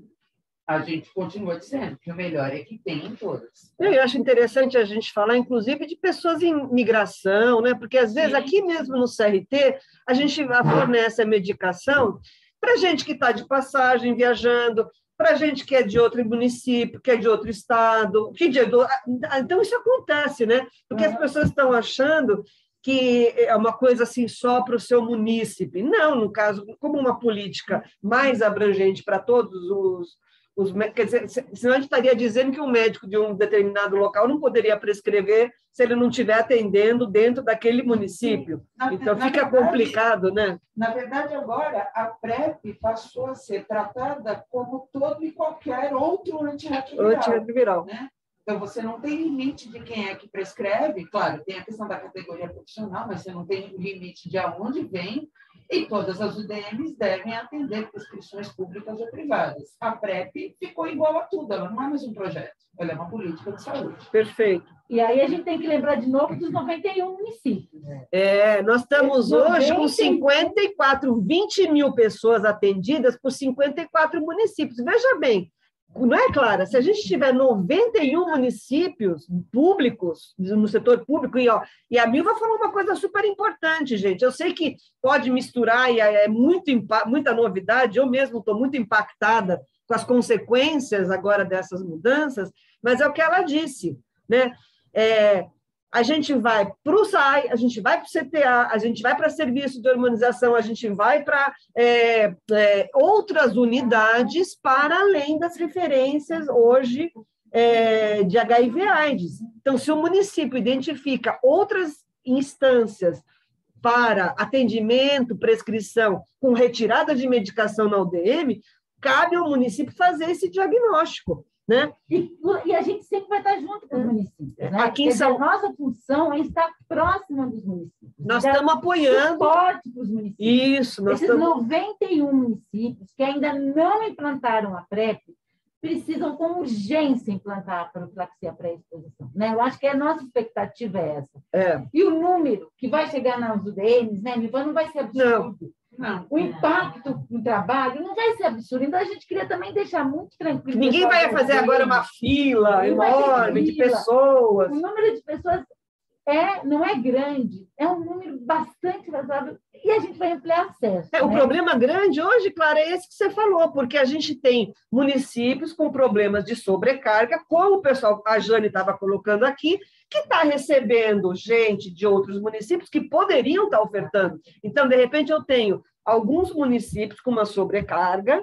A gente continua dizendo que o melhor é que tem em todas. Eu acho interessante a gente falar, inclusive, de pessoas em migração, né? Porque, às vezes, Sim. aqui mesmo no C R T, a gente fornece a medicação para gente que está de passagem, viajando, para gente que é de outro município, que é de outro estado. Que de... Então, isso acontece, né? Porque as pessoas estão achando que é uma coisa assim só para o seu munícipe. Não, no caso, como uma política mais abrangente para todos os... os quer dizer, senão a gente estaria dizendo que um médico de um determinado local não poderia prescrever se ele não estiver atendendo dentro daquele município. Na, então, na fica verdade, complicado, né? Na verdade, agora, a PrEP passou a ser tratada como todo e qualquer outro antirretroviral. Antirretroviral. Né? Então, você não tem limite de quem é que prescreve. Claro, tem a questão da categoria profissional, mas você não tem limite de aonde vem. E todas as U D Ms devem atender prescrições públicas ou privadas. A PrEP ficou igual a tudo, ela não é mais um projeto, ela é uma política de saúde. Perfeito. E aí a gente tem que lembrar de novo dos noventa e um municípios. É, nós estamos hoje com cinquenta e quatro, vinte mil pessoas atendidas por cinquenta e quatro municípios. Veja bem, não é, Clara? Se a gente tiver noventa e um municípios públicos, no setor público, e, ó, e a Milva falou uma coisa super importante, gente. Eu sei que pode misturar e é muito, muita novidade, eu mesmo estou muito impactada com as consequências agora dessas mudanças, mas é o que ela disse, né? É, a gente vai para o S A I, a gente vai para o C T A, a gente vai para serviço de hormonização, a gente vai para é, é, outras unidades para além das referências hoje é, de H I V AIDS. Então, se o município identifica outras instâncias para atendimento, prescrição, com retirada de medicação na U D M, cabe ao município fazer esse diagnóstico. Né? E, e a gente sempre vai estar junto com os municípios. Né? Aqui em São... A nossa função é estar próxima dos municípios. Nós estamos apoiando. Suporte para os municípios. Isso, nós Esses estamos... noventa e um municípios que ainda não implantaram a PrEP precisam com urgência implantar a profilaxia pré-exposição. Né? Eu acho que a nossa expectativa é essa. É. E o número que vai chegar nas U D Ms, né, Milva, não vai ser absurdo. Não. Não. O impacto no trabalho não vai ser absurdo. Então, a gente queria também deixar muito tranquilo. Ninguém vai fazer agora uma fila enorme de pessoas. O número de pessoas é, não é grande, é um número bastante razoável e a gente vai ampliar acesso. É, né? O problema grande hoje, Clara, é esse que você falou, porque a gente tem municípios com problemas de sobrecarga, como o pessoal, a Jane estava colocando aqui, que está recebendo gente de outros municípios que poderiam estar ofertando. Então, de repente, eu tenho alguns municípios com uma sobrecarga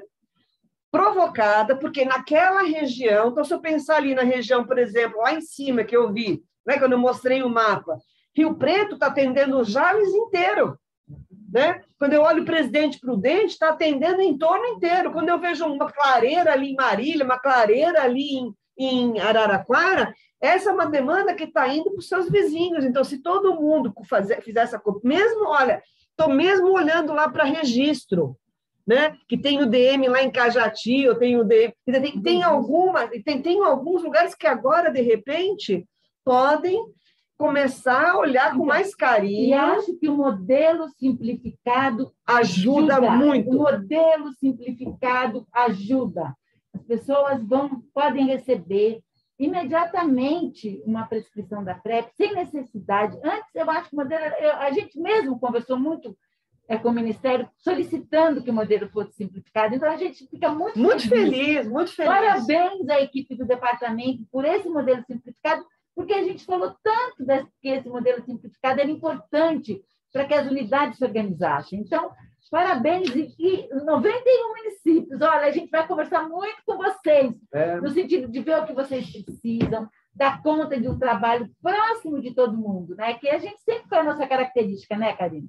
provocada, porque naquela região, então, se eu pensar ali na região, por exemplo, lá em cima que eu vi, né, quando eu mostrei o mapa, Rio Preto está atendendo o Jales inteiro. Né? Quando eu olho o Presidente Prudente, está atendendo o entorno inteiro. Quando eu vejo uma clareira ali em Marília, uma clareira ali em, em Araraquara, essa é uma demanda que está indo para os seus vizinhos. Então, se todo mundo fazer, fizer essa coisa, mesmo, olha, estou mesmo olhando lá para registro, né? Que tem o D M lá em Cajati, eu tenho o D M, tem, tem, alguma, tem, tem alguns lugares que agora, de repente, podem começar a olhar com mais carinho. E acho que o modelo simplificado ajuda, ajuda muito. O modelo simplificado ajuda. As pessoas vão, podem receber imediatamente uma prescrição da PrEP, sem necessidade. Antes, eu acho que o modelo... Eu, a gente mesmo conversou muito é, com o Ministério, solicitando que o modelo fosse simplificado. Então, a gente fica muito, muito feliz. feliz. Muito feliz. Parabéns à equipe do departamento por esse modelo simplificado, porque a gente falou tanto desse, que esse modelo simplificado era importante para que as unidades se organizassem. Então, Parabéns, e noventa e um municípios. Olha, a gente vai conversar muito com vocês, é. no sentido de ver o que vocês precisam, dar conta de um trabalho próximo de todo mundo, né? Que a gente sempre foi a nossa característica, né, Karine?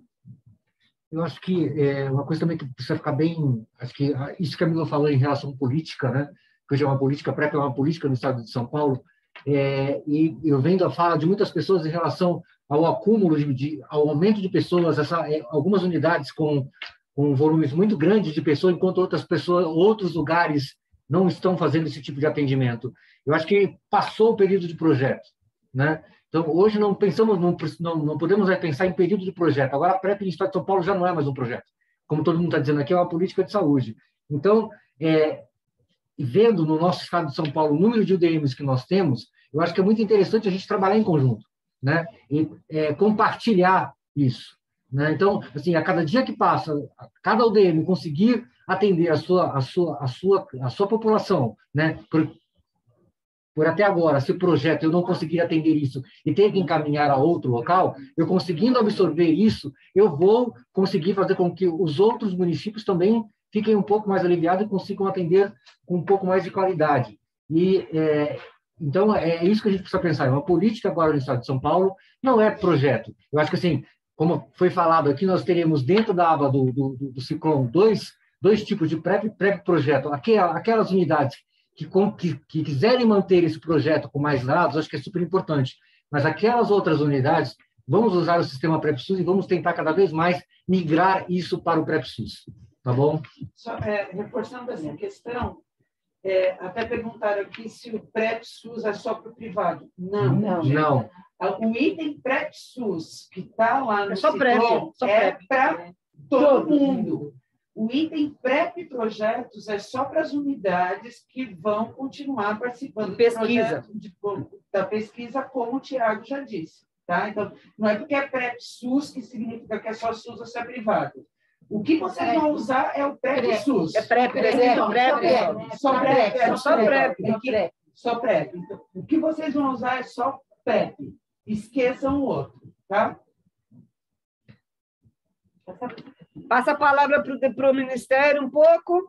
Eu acho que é uma coisa também que precisa ficar bem... Acho que isso que a Mila falou em relação à política, né? Que hoje é uma política, a PrEP é uma política no estado de São Paulo, é, e eu vendo a fala de muitas pessoas em relação ao acúmulo, de, de, ao aumento de pessoas, essa, é, algumas unidades com, com volumes muito grandes de pessoas, enquanto outras pessoas, outros lugares não estão fazendo esse tipo de atendimento. Eu acho que passou o período de projeto, né? Então, hoje não pensamos, não, não, não podemos pensar em período de projeto. Agora, a PrEP no estado de São Paulo já não é mais um projeto. Como todo mundo está dizendo aqui, é uma política de saúde. Então, é, vendo no nosso estado de São Paulo o número de U D Ms que nós temos, eu acho que é muito interessante a gente trabalhar em conjunto, né? E é, compartilhar isso, né? Então, assim, a cada dia que passa, cada U D M conseguir atender a sua, a sua, a sua, a sua população, né? Por, por até agora, se o projeto eu não conseguir atender isso e ter que encaminhar a outro local, eu conseguindo absorver isso, eu vou conseguir fazer com que os outros municípios também fiquem um pouco mais aliviados e consigam atender com um pouco mais de qualidade. E, é, então, é isso que a gente precisa pensar. Uma política agora no estado de São Paulo não é projeto. Eu acho que, assim, como foi falado aqui, nós teremos dentro da aba do, do, do Ciclone dois, dois tipos de PrEP, PrEP projeto. Aquelas unidades que, que, que quiserem manter esse projeto com mais dados, acho que é super importante. Mas aquelas outras unidades, vamos usar o sistema PrEP-SUS e vamos tentar cada vez mais migrar isso para o PrEP-SUS. Tá bom? Só, é, reforçando essa questão, é, até perguntaram aqui se o PrEP-SUS é só para o privado. Não. Não. Não. O item PrEP-SUS que está lá no é só PrEP, é para todo mundo. O item PrEP-Projetos é só para as unidades que vão continuar participando pesquisa. Do de, da pesquisa, como o Tiago já disse. Tá? Então, não é porque é PrEP-SUS que significa que é só SUS ou se é privado. O que vocês vão usar é o PrEP-SUS. É PrEP, PrEP, só PrEP. Só PrEP. Só PrEP. Então, o que vocês vão usar é só PrEP. Esqueçam o outro, tá? Passa a palavra para o Ministério um pouco.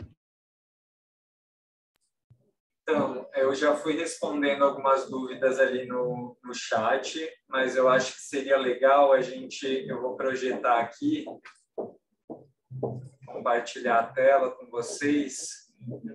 Então, eu já fui respondendo algumas dúvidas ali no, no chat, mas eu acho que seria legal a gente, eu vou projetar aqui, compartilhar a tela com vocês.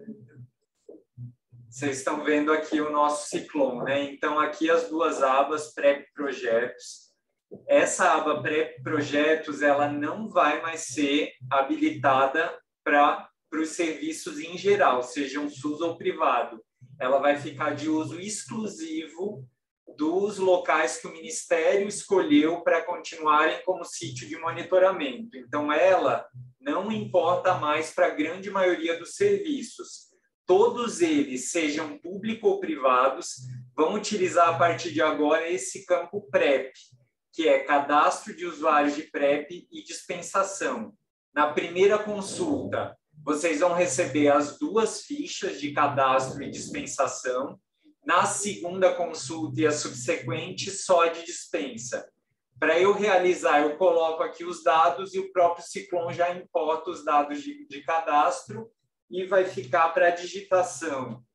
Vocês estão vendo aqui o nosso Ciclone, né? Então, aqui as duas abas PrEP Projetos. Essa aba PrEP Projetos, ela não vai mais ser habilitada para os serviços em geral, sejam SUS ou privado. Ela vai ficar de uso exclusivo dos locais que o Ministério escolheu para continuarem como sítio de monitoramento. Então, ela não importa mais para a grande maioria dos serviços. Todos eles, sejam públicos ou privados, vão utilizar a partir de agora esse campo PrEP, que é cadastro de usuários de PrEP e dispensação. Na primeira consulta, vocês vão receber as duas fichas de cadastro e dispensação. Na segunda consulta e a subsequente, só de dispensa. Para eu realizar, eu coloco aqui os dados e o próprio Ciclone já importa os dados de, de cadastro e vai ficar para a digitação.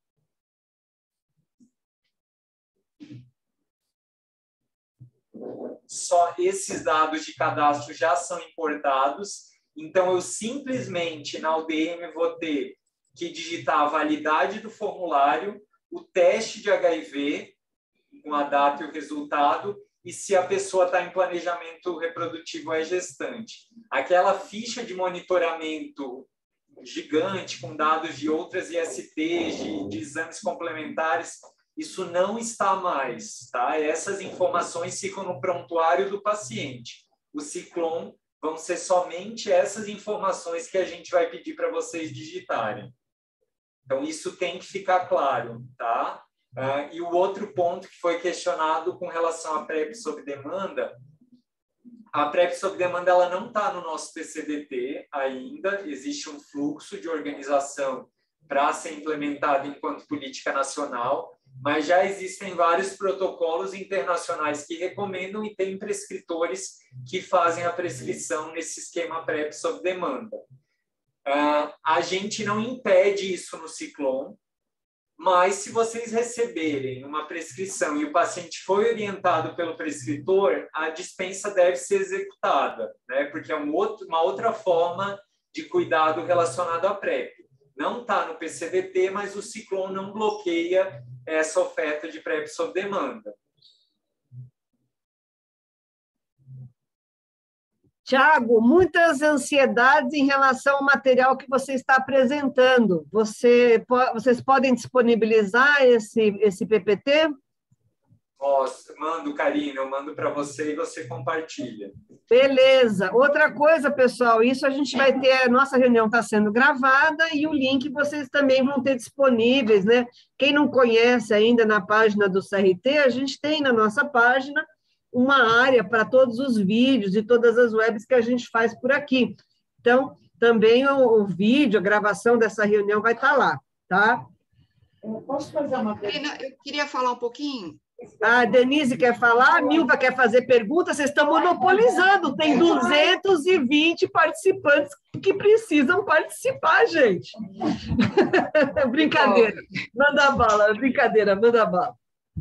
Só esses dados de cadastro já são importados, então eu simplesmente na U D M vou ter que digitar a validade do formulário, o teste de H I V, com a data e o resultado, e se a pessoa está em planejamento reprodutivo é gestante. Aquela ficha de monitoramento gigante, com dados de outras I S Ts, de, de exames complementares, isso não está mais, tá? Essas informações ficam no prontuário do paciente. O Ciclone vão ser somente essas informações que a gente vai pedir para vocês digitarem. Então, isso tem que ficar claro, tá? Uh, e o outro ponto que foi questionado com relação à PrEP sob demanda, a PrEP sob demanda ela não está no nosso P C D T ainda, existe um fluxo de organização para ser implementado enquanto política nacional. mas já existem vários protocolos internacionais que recomendam e tem prescritores que fazem a prescrição nesse esquema PrEP sob demanda. Uh, a gente não impede isso no Ciclom, mas se vocês receberem uma prescrição e o paciente foi orientado pelo prescritor, a dispensa deve ser executada, né? Porque é um outro, uma outra forma de cuidado relacionado à PrEP. Não está no P C V T, mas o Ciclom não bloqueia essa oferta de PrEP sob demanda. Tiago, muitas ansiedades em relação ao material que você está apresentando. Você, vocês podem disponibilizar esse, esse P P T? Nossa, mando, Karina, eu mando para você e você compartilha. Beleza. Outra coisa, pessoal, isso a gente vai ter, a nossa reunião está sendo gravada e o link vocês também vão ter disponíveis, né? Quem não conhece ainda na página do C R T, a gente tem na nossa página uma área para todos os vídeos e todas as webs que a gente faz por aqui. Então, também o, o vídeo, a gravação dessa reunião vai estar lá, tá? Eu posso fazer uma pergunta? Eu queria falar um pouquinho. A Denise quer falar, a Milva quer fazer pergunta, vocês estão monopolizando, tem duzentos e vinte participantes que precisam participar, gente. Brincadeira, manda bala, brincadeira, manda bala.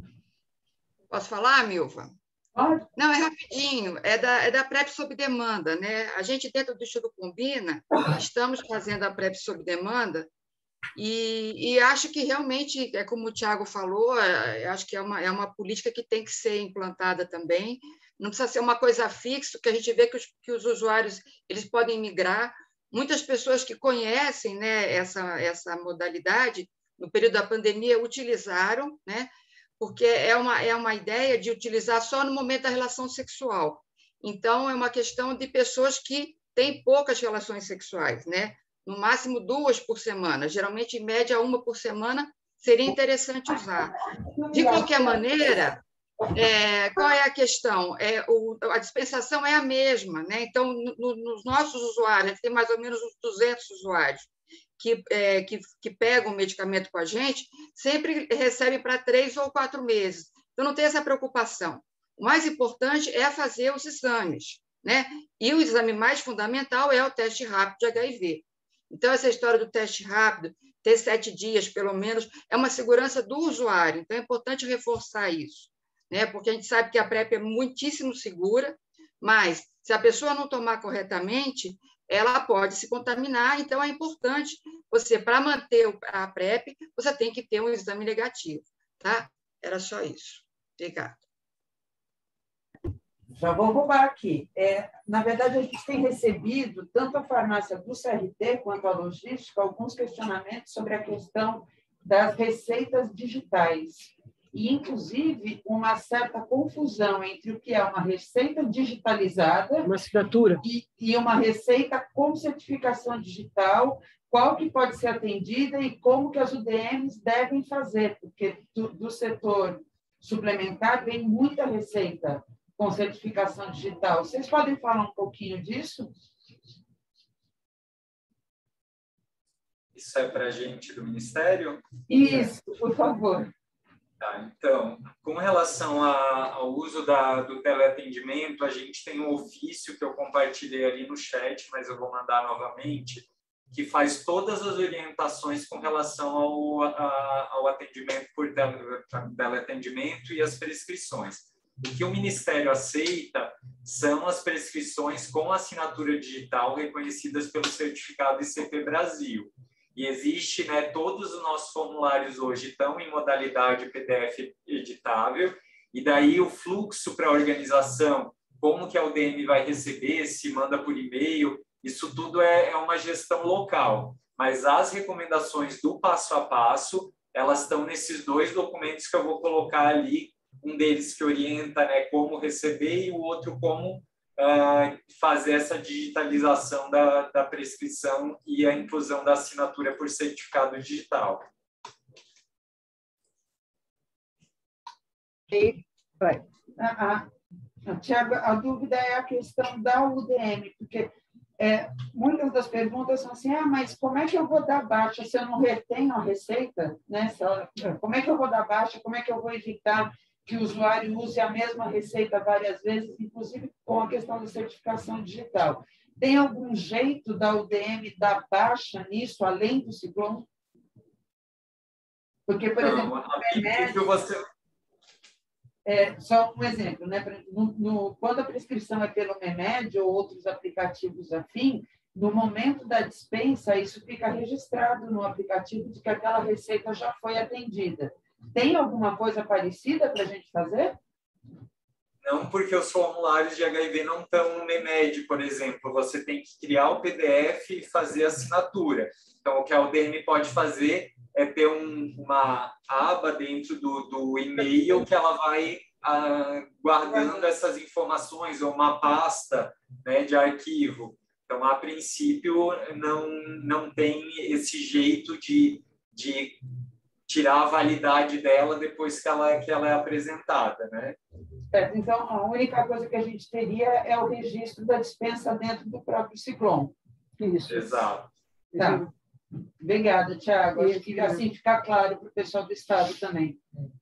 Posso falar, Milva? Não, é rapidinho, é da, é da PrEP sob demanda, né? A gente, dentro do Estudo Combina, estamos fazendo a PrEP sob demanda e, e acho que realmente, é como o Tiago falou, é, acho que é uma, é uma política que tem que ser implantada também, não precisa ser uma coisa fixa, que a gente vê que os, que os usuários eles podem migrar. Muitas pessoas que conhecem, né, essa, essa modalidade, no período da pandemia, utilizaram, né? Porque é uma, é uma ideia de utilizar só no momento da relação sexual. Então, é uma questão de pessoas que têm poucas relações sexuais, né? No máximo duas por semana, geralmente, em média, uma por semana, seria interessante usar. De qualquer maneira, é, qual é a questão? É, o, a dispensação é a mesma, né? Então, no, nos nossos usuários, tem mais ou menos uns duzentos usuários, Que, é, que, que pegam o medicamento com a gente, sempre recebem para três ou quatro meses. Então, não tem essa preocupação. O mais importante é fazer os exames, né? E o exame mais fundamental é o teste rápido de H I V. Então, essa história do teste rápido, ter sete dias, pelo menos, é uma segurança do usuário. Então, é importante reforçar isso, né? Porque a gente sabe que a PrEP é muitíssimo segura, mas, se a pessoa não tomar corretamente, ela pode se contaminar, então é importante você, para manter a PrEP, você tem que ter um exame negativo, tá? Era só isso. Obrigada. Já vou roubar aqui. É, na verdade, a gente tem recebido, tanto a farmácia do C R T quanto a logística, alguns questionamentos sobre a questão das receitas digitais. E, inclusive, uma certa confusão entre o que é uma receita digitalizada uma assinatura. E, e uma receita com certificação digital, qual que pode ser atendida e como que as U D Ms devem fazer, porque do, do setor suplementar vem muita receita com certificação digital. Vocês podem falar um pouquinho disso? Isso é para a gente do Ministério? Isso, por favor. Tá, então, com relação a, ao uso da, do teleatendimento, a gente tem um ofício que eu compartilhei ali no chat, mas eu vou mandar novamente, que faz todas as orientações com relação ao, a, ao atendimento por tele, teleatendimento e as prescrições. O que o Ministério aceita são as prescrições com assinatura digital reconhecidas pelo certificado I C P Brasil. E existe, né, todos os nossos formulários hoje estão em modalidade P D F editável, e daí o fluxo para a organização, como que a U D M vai receber, se manda por e-mail, isso tudo é, é uma gestão local. Mas as recomendações do passo a passo, elas estão nesses dois documentos que eu vou colocar ali, um deles que orienta, né, como receber e o outro como Uh, fazer essa digitalização da, da prescrição e a inclusão da assinatura por certificado digital. E, ah, ah, Tiago, a dúvida é a questão da U D M, porque É, muitas das perguntas são assim, ah, mas como é que eu vou dar baixa se eu não retenho a receita? Né? Se eu, como é que eu vou dar baixa? Como é que eu vou evitar que o usuário use a mesma receita várias vezes, inclusive com a questão da certificação digital? Tem algum jeito da U D M dar baixa nisso, além do Ciclone? Porque, por Não, exemplo, a o remédio... você... É, só um exemplo, né? No, no, quando a prescrição é pelo remédio ou outros aplicativos afim, no momento da dispensa, isso fica registrado no aplicativo de que aquela receita já foi atendida. Tem alguma coisa parecida para a gente fazer? Não, porque os formulários de H I V não estão no MEMED, por exemplo. Você tem que criar o P D F e fazer a assinatura. Então, o que a U D M pode fazer é ter um, uma aba dentro do, do e-mail que ela vai ah, guardando essas informações, ou uma pasta, né, de arquivo. Então, a princípio, não, não tem esse jeito de, de tirar a validade dela depois que ela, que ela é apresentada, né? É, então, a única coisa que a gente teria é o registro da dispensa dentro do próprio Ciclone. Isso. Exato. Tá. Obrigada, Tiago. Acho que assim fica claro para o pessoal do Estado também.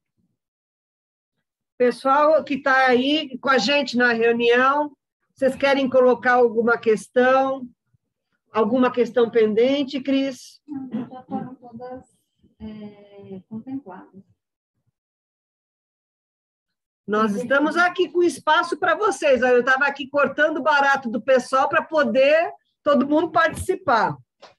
Pessoal que está aí com a gente na reunião, vocês querem colocar alguma questão? Alguma questão pendente, Cris? Não, já foram todas é, contempladas. Nós estamos aqui com espaço para vocês. Eu estava aqui cortando o barato do pessoal para poder todo mundo participar.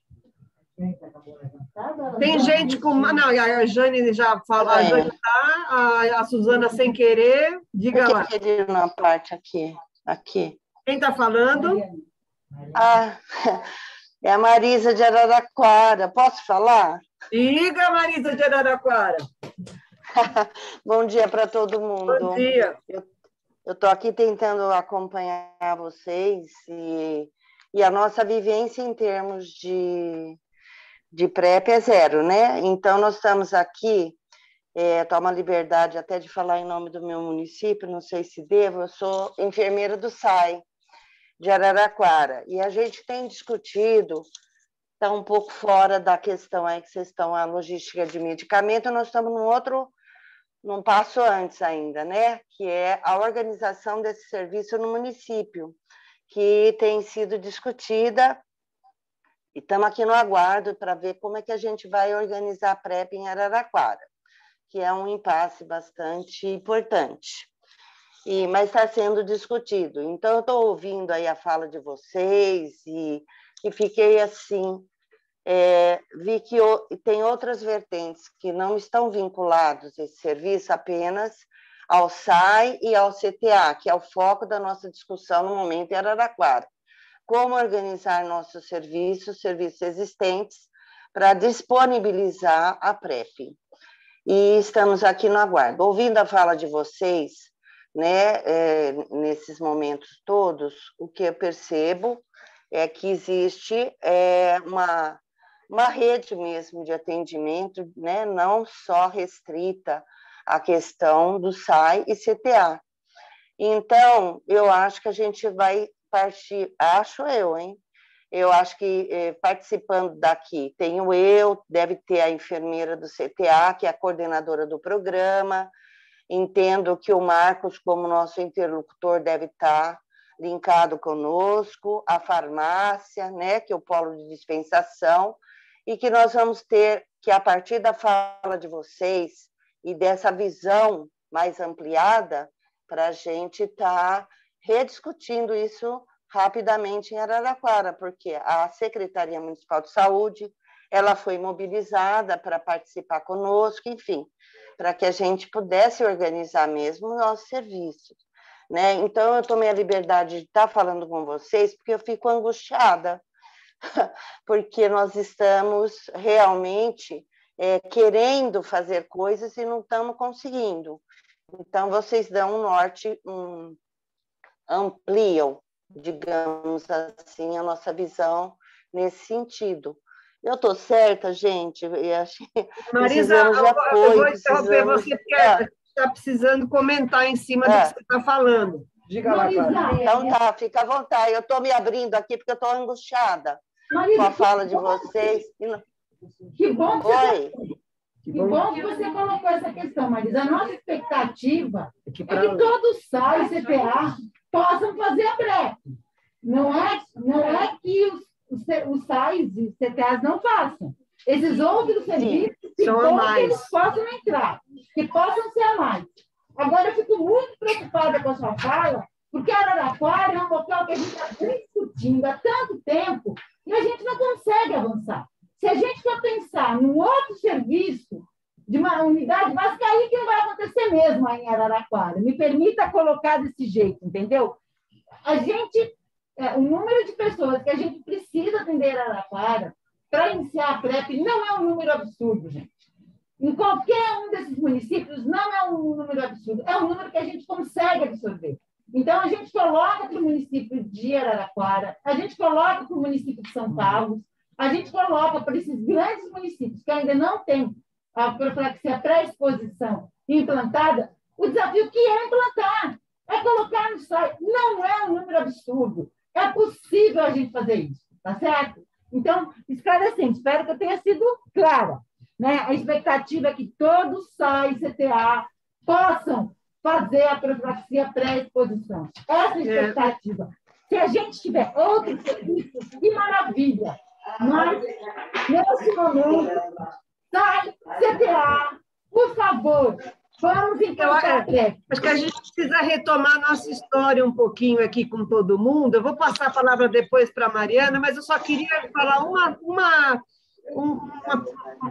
Tem gente com... Não, a Jane já falou, a Jane tá, a, a Suzana sem querer. Diga lá. Eu queria uma parte aqui. aqui. Quem está falando? Ah, é a Marisa de Araraquara. Posso falar? Diga, Marisa de Araraquara. Bom dia para todo mundo. Bom dia. Eu estou aqui tentando acompanhar vocês e, e a nossa vivência em termos de, de PrEP é zero, né? Então, nós estamos aqui, é, tomo a liberdade até de falar em nome do meu município, não sei se devo, eu sou enfermeira do S A I, de Araraquara, e a gente tem discutido, está um pouco fora da questão aí que vocês estão, a logística de medicamento, nós estamos num outro, num passo antes ainda, né? Que é a organização desse serviço no município, que tem sido discutida, e estamos aqui no aguardo para ver como é que a gente vai organizar a PrEP em Araraquara, que é um impasse bastante importante. E, mas está sendo discutido. Então, eu estou ouvindo aí a fala de vocês e, e fiquei assim, é, vi que o, tem outras vertentes que não estão vinculados a esse serviço apenas ao S A I e ao C T A, que é o foco da nossa discussão no momento em Araraquara. Como organizar nossos serviços, serviços existentes, para disponibilizar a PrEP. E estamos aqui no aguardo. Ouvindo a fala de vocês, né, é, nesses momentos todos, o que eu percebo é que existe é, uma, uma rede mesmo de atendimento, né, não só restrita à questão do S A I e C T A. Então, eu acho que a gente vai partir, acho eu, hein? Eu acho que eh, participando daqui, tenho eu, deve ter a enfermeira do C T A, que é a coordenadora do programa. Entendo que o Marcos, como nosso interlocutor, deve estar linkado conosco, a farmácia, né, que é o polo de dispensação, e que nós vamos ter que, a partir da fala de vocês e dessa visão mais ampliada, para a gente estar rediscutindo isso rapidamente em Araraquara, porque a Secretaria Municipal de Saúde ela foi mobilizada para participar conosco, enfim, para que a gente pudesse organizar mesmo os nossos serviços, né? Então, eu tomei a liberdade de estar falando com vocês, porque eu fico angustiada, porque nós estamos realmente é, querendo fazer coisas e não estamos conseguindo. Então, vocês dão um norte, um, ampliam, digamos assim, a nossa visão nesse sentido. Eu estou certa, gente? Eu acho que Marisa, precisamos de apoio. Eu vou interromper precisamos... você, porque ah. está precisando comentar em cima ah. do que você está falando. Diga lá, Cláudia. Então tá, fica à vontade. Eu estou me abrindo aqui porque eu estou angustiada com a fala de vocês. Que bom que Oi. você... Que bom que você colocou essa questão, Marisa. A nossa expectativa é que todos os S A I e C T A possam fazer a PrEP. Não é, não é que os, os, os S A Is e C T As não façam. Esses outros serviços, que bom que eles possam entrar, que possam ser a mais. Agora, eu fico muito preocupada com a sua fala, porque Araraquara é um local que a gente está discutindo há tanto tempo e a gente não consegue avançar. Se a gente for pensar num outro serviço de uma unidade básica, aí que não vai acontecer mesmo aí em Araraquara. Me permita colocar desse jeito, entendeu? A gente, é, o número de pessoas que a gente precisa atender em Araraquara para iniciar a PrEP não é um número absurdo, gente. Em qualquer um desses municípios não é um número absurdo, é um número que a gente consegue absorver. Então, a gente coloca para o município de Araraquara, a gente coloca para o município de São Carlos, a gente coloca para esses grandes municípios que ainda não têm a profilaxia pré-exposição implantada, o desafio que é implantar, é colocar no site. Não é um número absurdo, é possível a gente fazer isso, tá certo? Então, esclarecendo, espero que eu tenha sido clara. Né? A expectativa é que todos S A I e C T A possam fazer a profilaxia pré-exposição. Essa é a expectativa. Se a gente tiver outros serviços, que maravilha! Mas, nesse momento, S A I, C T A, por favor, vamos implantar. Eu, acho que a gente precisa retomar a nossa história um pouquinho aqui com todo mundo. Eu vou passar a palavra depois para a Mariana, mas eu só queria falar uma, uma, uma,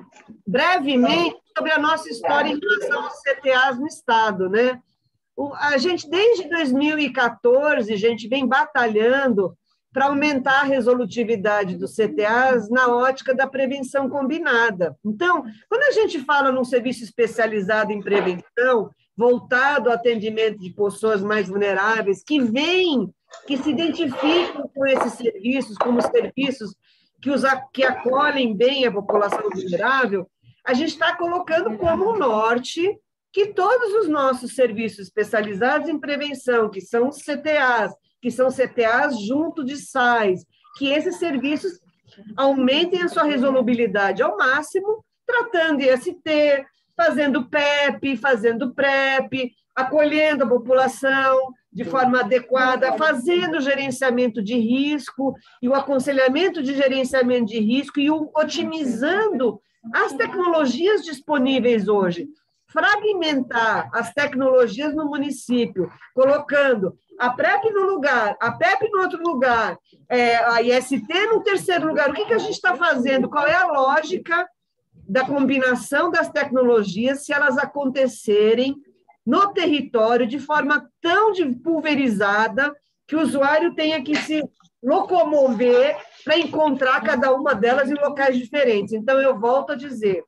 brevemente sobre a nossa história em relação aos C T As no Estado, né? O, a gente, desde dois mil e quatorze, a gente vem batalhando para aumentar a resolutividade dos C T As na ótica da prevenção combinada. Então, quando a gente fala num serviço especializado em prevenção, voltado ao atendimento de pessoas mais vulneráveis, que vêm, que se identificam com esses serviços, como serviços que, os, que acolhem bem a população vulnerável, a gente está colocando como norte que todos os nossos serviços especializados em prevenção, que são os C T As, que são C T As junto de S A Is, que esses serviços aumentem a sua resolubilidade ao máximo, tratando I S T, fazendo P E P, fazendo PrEP, acolhendo a população de forma adequada, fazendo o gerenciamento de risco e o aconselhamento de gerenciamento de risco e o, otimizando as tecnologias disponíveis hoje. Fragmentar as tecnologias no município, colocando a PrEP no lugar, a P E P no outro lugar, é, a I S T no terceiro lugar. O que, que a gente está fazendo? Qual é a lógica da combinação das tecnologias se elas acontecerem no território de forma tão pulverizada que o usuário tenha que se locomover para encontrar cada uma delas em locais diferentes? Então, eu volto a dizer,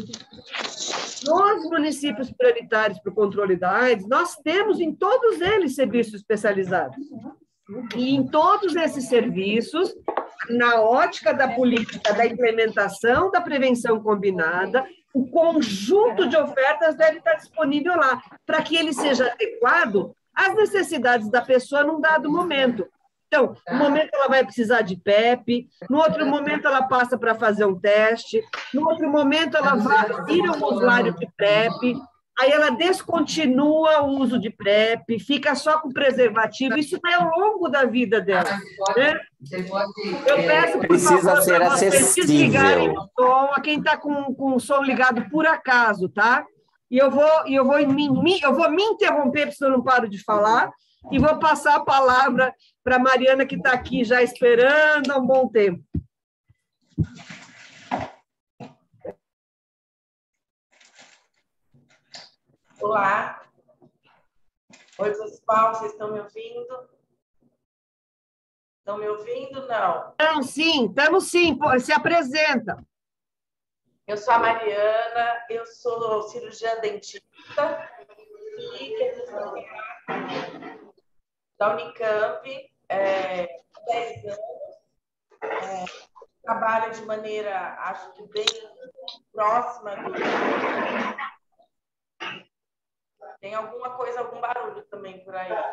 nos municípios prioritários para o controle da AIDS, nós temos em todos eles serviços especializados. E em todos esses serviços, na ótica da política da implementação da prevenção combinada, o conjunto de ofertas deve estar disponível lá, para que ele seja adequado às necessidades da pessoa num dado momento. Então, no momento ela vai precisar de P E P, no outro momento ela passa para fazer um teste, no outro momento ela vai, vira um usuário de PrEP, aí ela descontinua o uso de PrEP, fica só com preservativo, isso vai ao longo da vida dela. Né? Eu peço, por Precisa favor, ser para vocês acessível. desligarem o som, a quem está com, com o som ligado por acaso, tá? E eu vou, eu vou, me, eu vou me interromper, porque eu não paro de falar, e vou passar a palavra para a Mariana, que está aqui já esperando há um bom tempo. Olá. Oi, pessoal, vocês estão me ouvindo? Estão me ouvindo? Não. Não, sim, estamos sim. Pô, se apresenta. Eu sou a Mariana, eu sou cirurgiã dentista e da Unicamp, é, há dez anos. É, trabalho de maneira, acho que bem próxima do... Tem alguma coisa, algum barulho também por aí.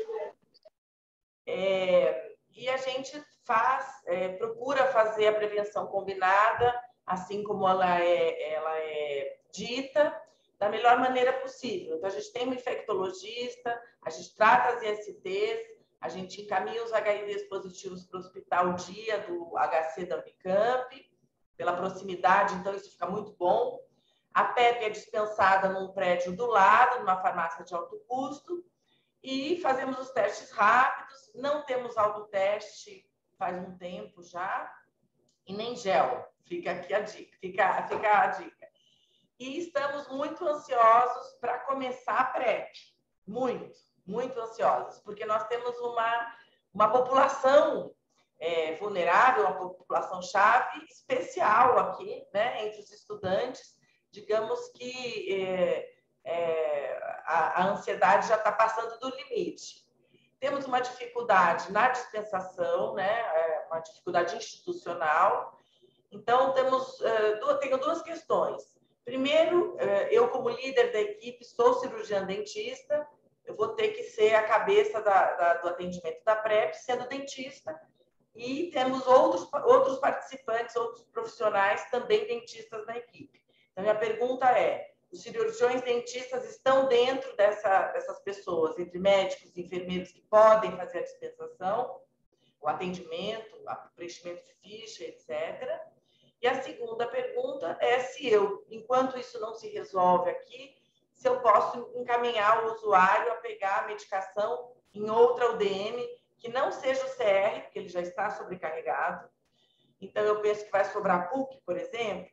É, e a gente faz, é, procura fazer a prevenção combinada, assim como ela é, ela é dita, da melhor maneira possível. Então, a gente tem um infectologista, a gente trata as I S Ts, a gente encaminha os H I Vs positivos para o hospital dia do H C da Unicamp, pela proximidade, então isso fica muito bom. A PrEP é dispensada num prédio do lado, numa farmácia de alto custo, e fazemos os testes rápidos, não temos autoteste faz um tempo já, e nem gel, fica aqui a dica, fica, fica a dica. E estamos muito ansiosos para começar a PrEP, muito, muito ansiosos, porque nós temos uma, uma população é, vulnerável, uma população-chave especial aqui, né, entre os estudantes. Digamos que é, é, a, a ansiedade já está passando do limite. Temos uma dificuldade na dispensação, né, é, uma dificuldade institucional. Então, temos, uh, duas, tenho duas questões. Primeiro, eu como líder da equipe sou cirurgiã dentista, eu vou ter que ser a cabeça da, da, do atendimento da PrEP, sendo dentista, e temos outros, outros participantes, outros profissionais também dentistas na equipe. Então, minha pergunta é, os cirurgiões dentistas estão dentro dessa, dessas pessoas, entre médicos e enfermeiros que podem fazer a dispensação, o atendimento, o preenchimento de ficha, etcétera. E a segunda pergunta é se eu, enquanto isso não se resolve aqui, se eu posso encaminhar o usuário a pegar a medicação em outra U D M que não seja o C R, porque ele já está sobrecarregado. Então, eu penso que vai sobrar P U C, por exemplo.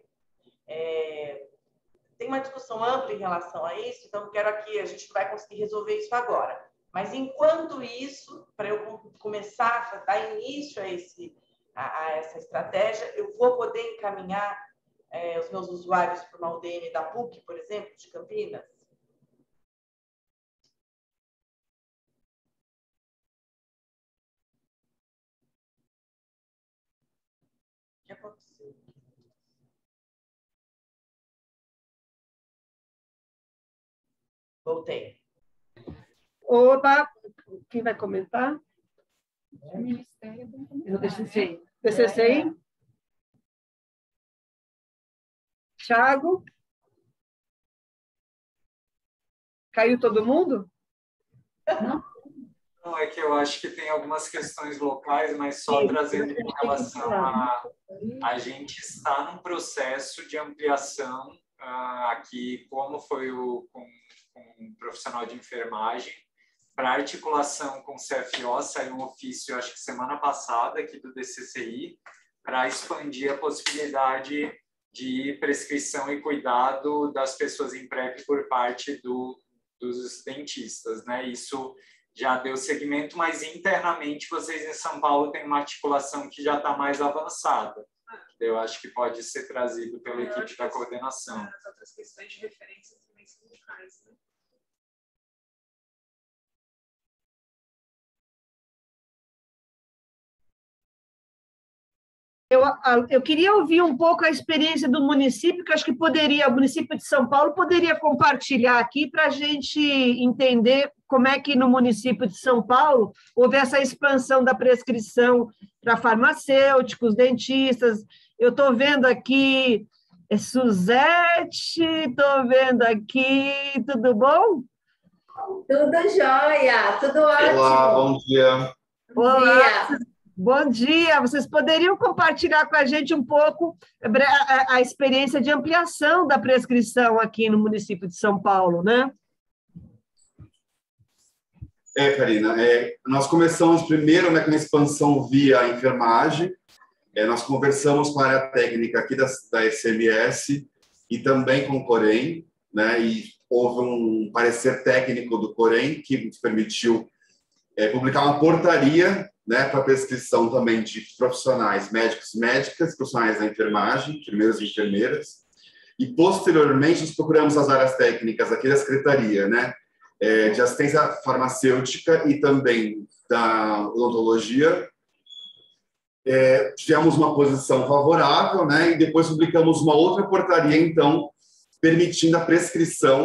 É... Tem uma discussão ampla em relação a isso, então não quero aqui, a gente não vai conseguir resolver isso agora. Mas, enquanto isso, para eu começar a dar início a esse... A, a essa estratégia, eu vou poder encaminhar é, os meus usuários para uma U D M da P U C, por exemplo, de Campinas? O que aconteceu? Voltei. Opa, quem vai comentar? O Ministério do Eu deixo sim. T C C I? Thiago? Caiu todo mundo? Não? Não, é que eu acho que tem algumas questões locais, mas só trazendo em relação a... A gente está num processo de ampliação uh, aqui, como foi o, com, com o profissional de enfermagem, para articulação com o C F O, saiu um ofício, acho que semana passada, aqui do D C C I, para expandir a possibilidade de prescrição e cuidado das pessoas em PrEP por parte do, dos dentistas, né? Isso já deu seguimento, mas internamente vocês em São Paulo têm uma articulação que já está mais avançada. Eu acho que pode ser trazido pela equipe da coordenação. As outras questões de referência também são locais, né? Eu, eu queria ouvir um pouco a experiência do município, que eu acho que poderia, o município de São Paulo poderia compartilhar aqui para a gente entender como é que no município de São Paulo houve essa expansão da prescrição para farmacêuticos, dentistas. Eu estou vendo aqui, é Suzete, estou vendo aqui, tudo bom? Tudo jóia, tudo ótimo. Olá, bom dia. Bom Olá. dia. Bom dia, vocês poderiam compartilhar com a gente um pouco a, a experiência de ampliação da prescrição aqui no município de São Paulo, né? É, Karina, é, nós começamos primeiro, né, com a expansão via enfermagem, é, nós conversamos com a área técnica aqui da, da S M S e também com o Corém, né, e houve um parecer técnico do Corém que nos permitiu é, publicar uma portaria, né, para prescrição também de profissionais médicos, médicas, profissionais da enfermagem, enfermeiros e enfermeiras, e posteriormente nós procuramos as áreas técnicas aqui da Secretaria, né, é, de assistência farmacêutica e também da odontologia. É, tivemos uma posição favorável, né, e depois publicamos uma outra portaria, então, permitindo a prescrição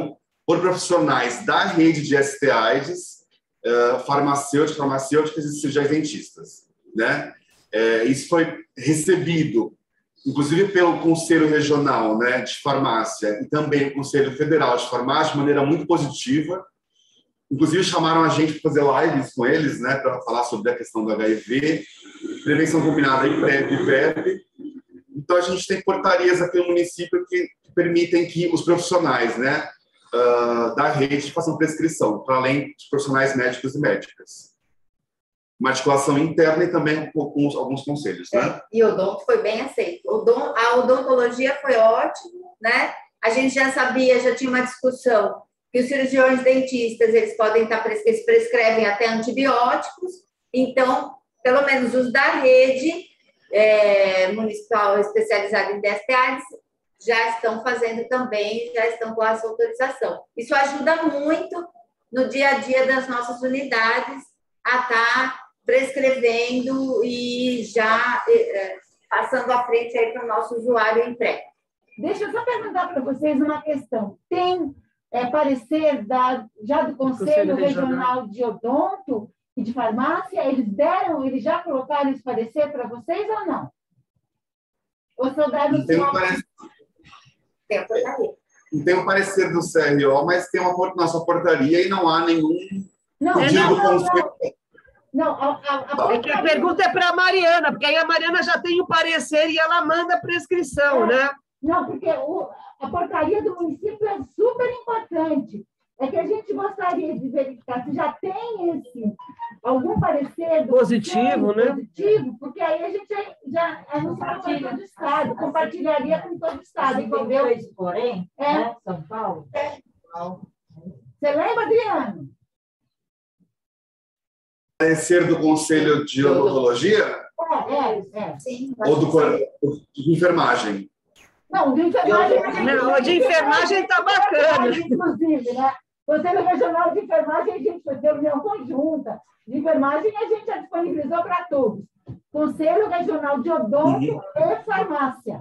por profissionais da rede de S T AIDS, uh, farmacêuticos, farmacêuticas e cirurgiões dentistas, né? É, isso foi recebido, inclusive pelo Conselho Regional, né, de Farmácia e também o Conselho Federal de Farmácia, de maneira muito positiva. Inclusive, chamaram a gente para fazer lives com eles, né, para falar sobre a questão do H I V, prevenção combinada em PrEP e PrEP. Então, a gente tem portarias aqui no município que permitem que os profissionais, né, uh, da rede façam prescrição, para além dos profissionais médicos e médicas. Uma articulação interna e também com, com alguns conselhos, né? É, e o odonto foi bem aceito. O odon, a odontologia foi ótimo, né? A gente já sabia, já tinha uma discussão que os cirurgiões dentistas, eles podem estar, eles prescrevem até antibióticos, então, pelo menos os da rede é, municipal especializada em D S T AIDS já estão fazendo também, já estão com essa autorização. Isso ajuda muito no dia a dia das nossas unidades a estar prescrevendo e já é, passando à frente aí para o nosso usuário em pré. Deixa eu só perguntar para vocês uma questão. Tem é, parecer da, já do Conselho, Conselho Regional, Regional de Odonto e de Farmácia? Eles deram, eles já colocaram esse parecer para vocês ou não? Ou só deram tem só... um parecer... Tem a portaria. Tem um parecer do C R O, mas tem uma nossa portaria e não há nenhum não, pedido não, do não, Conselho. Não, a, a, a, é que a pergunta é para a Mariana, porque aí a Mariana já tem o parecer e ela manda a prescrição, é, né? Não, porque o, a portaria do município é super importante. É que a gente gostaria de verificar se já tem esse, algum parecer positivo, né? Positivo, porque aí a gente já anunciaria com todo o Estado, compartilharia com todo o Estado, entendeu? Porém, é. né? São Paulo. É. Você lembra, Adriano? Parecer do Conselho de Odontologia? É, é, é. Sim, ou do, de enfermagem? Não, de enfermagem... Não, o de enfermagem está bacana. Inclusive, né? Conselho Regional de Enfermagem, a gente fez reunião conjunta. De enfermagem, a gente já disponibilizou para todos. Conselho Regional de Odonto uhum. e Farmácia.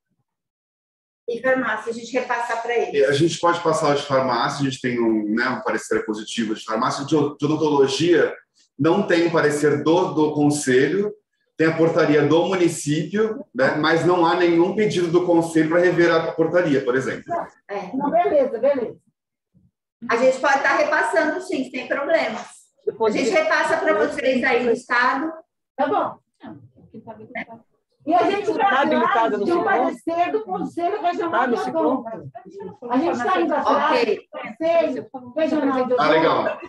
E farmácia, a gente repassa para eles. A gente pode passar de farmácia, a gente tem um, né, um parecer positivo de farmácia. De odontologia, não tem um parecer do, do Conselho, tem a portaria do município, né, mas não há nenhum pedido do Conselho para rever a portaria, por exemplo. Não, é. não, beleza, beleza. A gente pode estar repassando, sim, sem problemas. A gente repassa para vocês aí no Estado. Tá bom. E a gente vai atrás de um parecer do Conselho Regional de Odonto. A gente está indo atrás do Conselho Regional de Odonto. Ah, legal.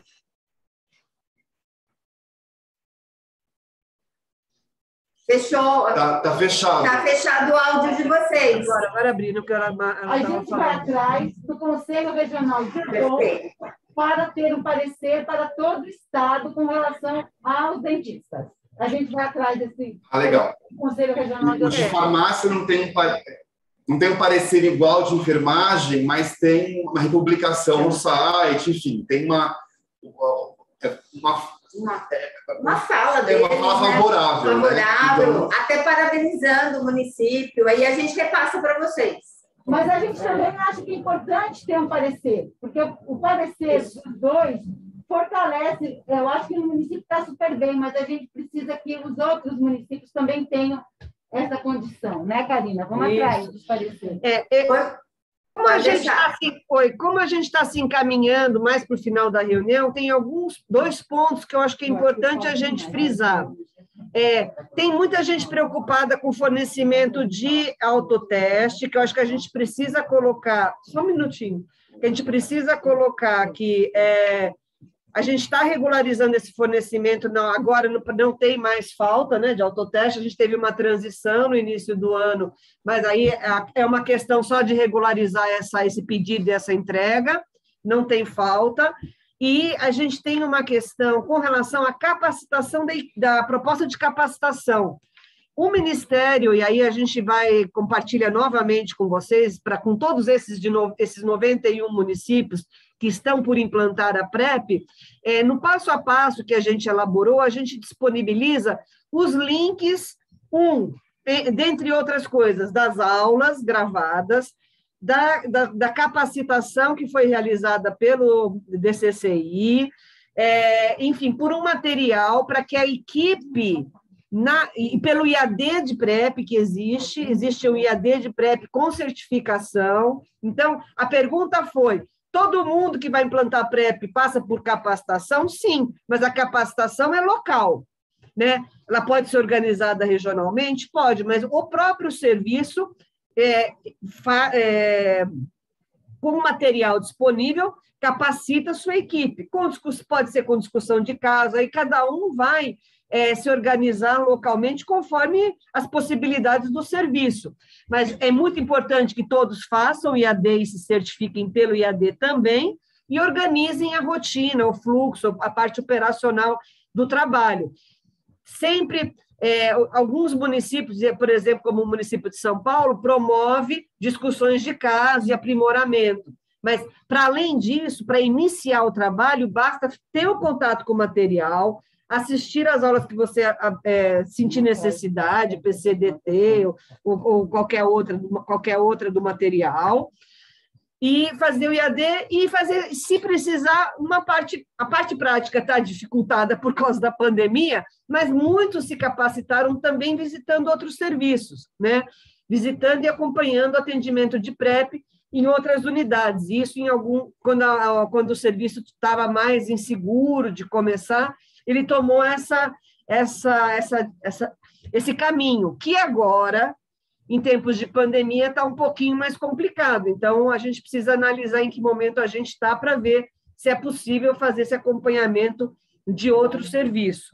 Fechou? Tá, tá fechado. Tá fechado o áudio de vocês. Agora, agora abrindo, porque ela, ela a gente vai atrás do Conselho Regional de Odonto para ter um parecer para todo o Estado com relação aos dentistas. A gente vai atrás desse ah, legal. Conselho Regional de Odonto. De farmácia não tem, um, não tem um parecer igual de enfermagem, mas tem uma republicação no site, enfim, tem uma... uma Uma, uma fala deles, é uma fala favorável, né? Favorável, Então... até parabenizando o município, aí a gente repassa para vocês. Mas a gente também acha que é importante ter um parecer, porque o parecer Isso. dos dois fortalece, eu acho que o município está super bem, mas a gente precisa que os outros municípios também tenham essa condição, né, Karina? Vamos Isso. atrás dos pareceres. É, é... Como a, gente tá se, foi, como a gente está se encaminhando mais para o final da reunião, tem alguns dois pontos que eu acho que é importante a gente frisar. É, tem muita gente preocupada com o fornecimento de autoteste, que eu acho que a gente precisa colocar... Só um minutinho. Que a gente precisa colocar que é, a gente está regularizando esse fornecimento, não, agora não, não tem mais falta, né, de autoteste, a gente teve uma transição no início do ano, mas aí é uma questão só de regularizar essa, esse pedido e essa entrega, não tem falta, e a gente tem uma questão com relação à capacitação de, da proposta de capacitação. O Ministério, e aí a gente vai compartilhar novamente com vocês, pra, com todos esses, de no, esses noventa e um municípios que estão por implantar a PrEP, é, no passo a passo que a gente elaborou, a gente disponibiliza os links, um, dentre outras coisas, das aulas gravadas, da, da, da capacitação que foi realizada pelo D C C I, é, enfim, por um material para que a equipe, na, e pelo I A D de PrEP que existe, existe o I A D de PrEP com certificação. Então, a pergunta foi, todo mundo que vai implantar PrEP passa por capacitação? Sim, mas a capacitação é local, né? Ela pode ser organizada regionalmente? Pode, mas o próprio serviço, é, fa, é, com material disponível, capacita a sua equipe. Com, pode ser com discussão de caso, aí cada um vai é, se organizar localmente conforme as possibilidades do serviço. Mas é muito importante que todos façam I A D e se certifiquem pelo I A D também, e organizem a rotina, o fluxo, a parte operacional do trabalho. Sempre, é, alguns municípios, por exemplo, como o município de São Paulo, promove discussões de caso e aprimoramento. Mas, para além disso, para iniciar o trabalho, basta ter o contato com o material, assistir às aulas que você é, sentir necessidade, P C D T ou, ou qualquer, outra, qualquer outra do material, e fazer o I A D e fazer, se precisar, uma parte, a parte prática está dificultada por causa da pandemia, mas muitos se capacitaram também visitando outros serviços, né? Visitando e acompanhando o atendimento de PrEP em outras unidades. Isso em algum, quando, a, quando o serviço estava mais inseguro de começar, ele tomou essa, essa, essa, essa, esse caminho, que agora, em tempos de pandemia, está um pouquinho mais complicado. Então, a gente precisa analisar em que momento a gente está para ver se é possível fazer esse acompanhamento de outro serviço.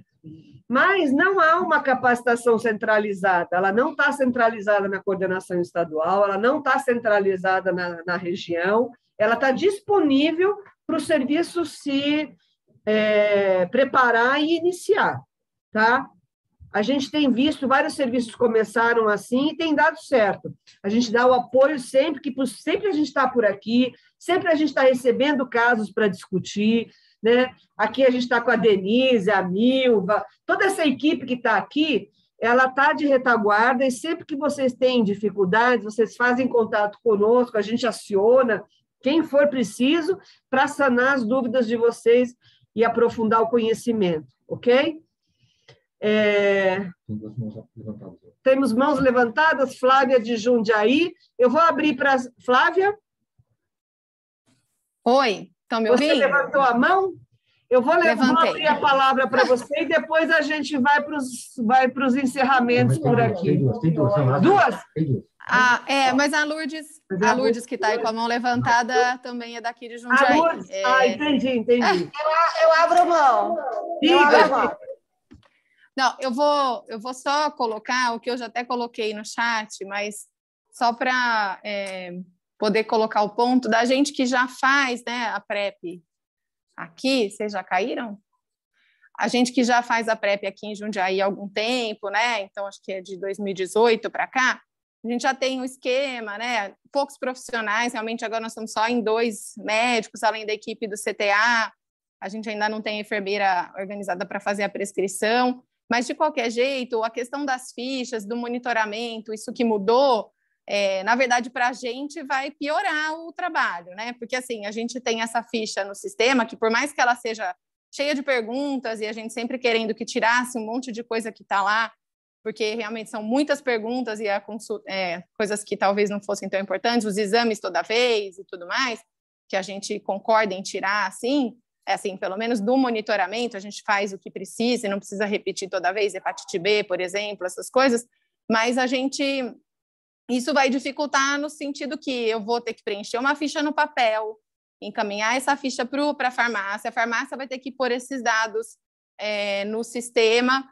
Mas não há uma capacitação centralizada, ela não está centralizada na coordenação estadual, ela não está centralizada na, na região, ela está disponível para o serviço se é, preparar e iniciar, tá? A gente tem visto, vários serviços começaram assim e tem dado certo. A gente dá o apoio sempre, que sempre a gente está por aqui, sempre a gente está recebendo casos para discutir, né? Aqui a gente está com a Denise, a Milva, toda essa equipe que está aqui, ela está de retaguarda e sempre que vocês têm dificuldades, vocês fazem contato conosco, a gente aciona quem for preciso para sanar as dúvidas de vocês e aprofundar o conhecimento, ok? É... Temos mãos levantadas, Flávia de Jundiaí. Eu vou abrir para Flávia. Oi, estão me ouvindo? Você levantou a mão? Eu vou, levar, vou abrir a palavra para você e depois a gente vai para os vai para os encerramentos por aqui. Tem duas? Tem duas? Duas? Tem duas. Ah, é, mas a Lourdes, a Lourdes que está aí com a mão levantada também é daqui de Jundiaí. Ah, é... ah entendi, entendi. Eu, eu abro mão. Eu abro mão. Não, eu vou, eu vou só colocar o que eu já até coloquei no chat, mas só para é, poder colocar o ponto da gente que já faz, né, a PrEP aqui. Vocês já caíram? A gente que já faz a PrEP aqui em Jundiaí há algum tempo, né? Então, acho que é de dois mil e dezoito para cá. A gente já tem um esquema, né? Poucos profissionais, realmente agora nós estamos só em dois médicos, além da equipe do C T A. A gente ainda não tem enfermeira organizada para fazer a prescrição. Mas, de qualquer jeito, a questão das fichas, do monitoramento, isso que mudou, é, na verdade, para a gente vai piorar o trabalho, né? Porque, assim, a gente tem essa ficha no sistema que, por mais que ela seja cheia de perguntas e a gente sempre querendo que tirasse um monte de coisa que está lá, porque realmente são muitas perguntas e a consulta, é, coisas que talvez não fossem tão importantes, os exames toda vez e tudo mais, que a gente concorda em tirar, assim... É assim, pelo menos do monitoramento, a gente faz o que precisa e não precisa repetir toda vez, hepatite B, por exemplo, essas coisas, mas a gente, isso vai dificultar no sentido que eu vou ter que preencher uma ficha no papel, encaminhar essa ficha para a farmácia, a farmácia vai ter que pôr esses dados é, no sistema,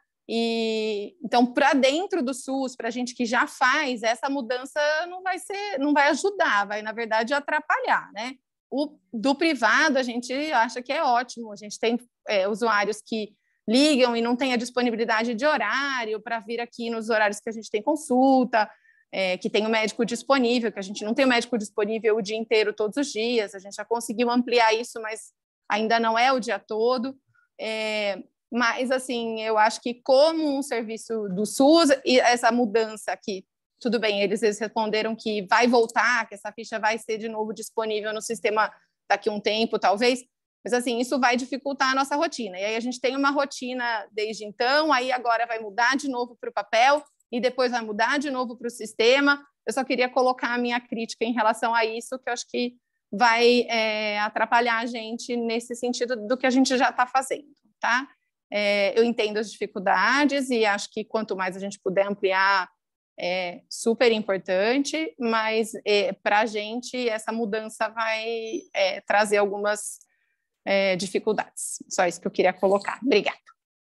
e então, para dentro do SUS, para a gente que já faz, essa mudança não vai ser, não vai ajudar, vai, na verdade, atrapalhar, né? O do privado, a gente acha que é ótimo, a gente tem é, usuários que ligam e não tem a disponibilidade de horário para vir aqui nos horários que a gente tem consulta, é, que tem o médico disponível, que a gente não tem o médico disponível o dia inteiro, todos os dias, a gente já conseguiu ampliar isso, mas ainda não é o dia todo. É, mas, assim, eu acho que como um serviço do SUS, e essa mudança aqui tudo bem, eles, eles responderam que vai voltar, que essa ficha vai ser de novo disponível no sistema daqui a um tempo, talvez, mas assim, isso vai dificultar a nossa rotina. E aí a gente tem uma rotina desde então, aí agora vai mudar de novo para o papel e depois vai mudar de novo para o sistema. Eu só queria colocar a minha crítica em relação a isso, que eu acho que vai é, atrapalhar a gente nesse sentido do que a gente já está fazendo, tá? É, eu entendo as dificuldades e acho que quanto mais a gente puder ampliar, é super importante, mas é, para a gente essa mudança vai é, trazer algumas é, dificuldades. Só isso que eu queria colocar. Obrigada.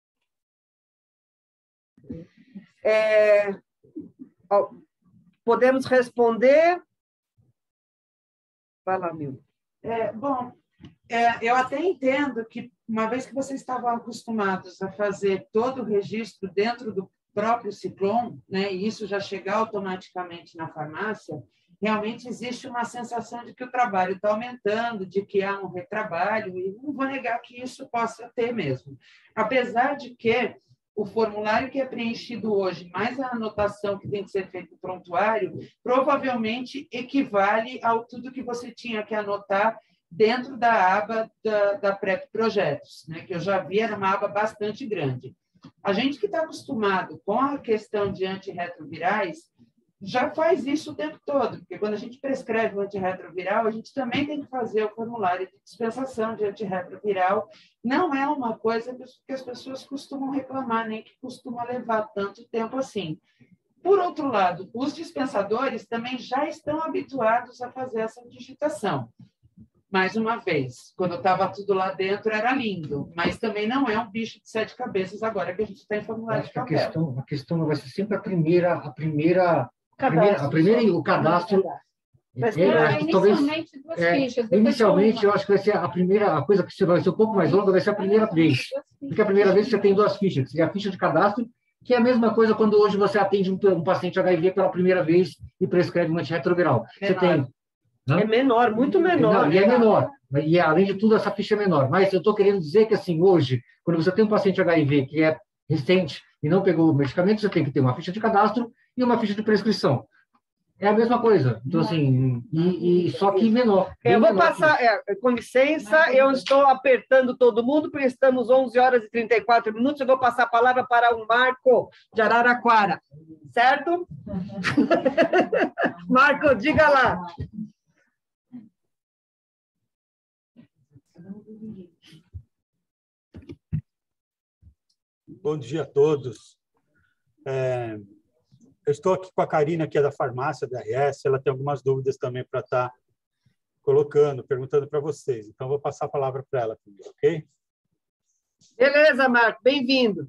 É, podemos responder? Vai lá, Mil. É, bom, é, eu até entendo que, uma vez que vocês estavam acostumados a fazer todo o registro dentro do próprio Ciclone, né, e isso já chegar automaticamente na farmácia, realmente existe uma sensação de que o trabalho está aumentando, de que há um retrabalho, e não vou negar que isso possa ter mesmo. Apesar de que o formulário que é preenchido hoje, mais a anotação que tem que ser feita no prontuário, provavelmente equivale ao tudo que você tinha que anotar dentro da aba da, da Prep Projetos, né, que eu já vi, era uma aba bastante grande. A gente que está acostumado com a questão de antirretrovirais já faz isso o tempo todo, porque quando a gente prescreve o antirretroviral, a gente também tem que fazer o formulário de dispensação de antirretroviral. Não é uma coisa que as pessoas costumam reclamar, nem que costuma levar tanto tempo assim. Por outro lado, os dispensadores também já estão habituados a fazer essa digitação. Mais uma vez, quando eu estava tudo lá dentro era lindo, mas também não é um bicho de sete cabeças agora que a gente está em formulário de papel. A questão, a questão vai ser sempre a primeira, a primeira, a primeira, a primeira o cadastro. Mas, é, é, inicialmente, talvez, duas é, fichas. Inicialmente, eu acho que vai ser a primeira, a coisa que vai ser um pouco mais longa, vai ser a primeira vez. Porque a primeira vez você tem duas fichas, que é a ficha de cadastro, que é a mesma coisa quando hoje você atende um, um paciente H I V pela primeira vez e prescreve um antirretroviral. Você tem... Não? É menor, muito menor. Não, e é menor. E, além de tudo, essa ficha é menor. Mas eu estou querendo dizer que, assim, hoje, quando você tem um paciente H I V que é recente e não pegou o medicamento, você tem que ter uma ficha de cadastro e uma ficha de prescrição. É a mesma coisa. Então, assim, e, e só que menor. Eu vou menor passar, é, com licença, eu estou apertando todo mundo, porque estamos onze horas e trinta e quatro minutos. Eu vou passar a palavra para o Marco de Araraquara. Certo? Marco, diga lá. Bom dia a todos. É, eu estou aqui com a Karina, que é da farmácia da R S. Ela tem algumas dúvidas também para estar colocando, perguntando para vocês. Então, vou passar a palavra para ela primeiro, ok? Beleza, Marco. Bem-vindo.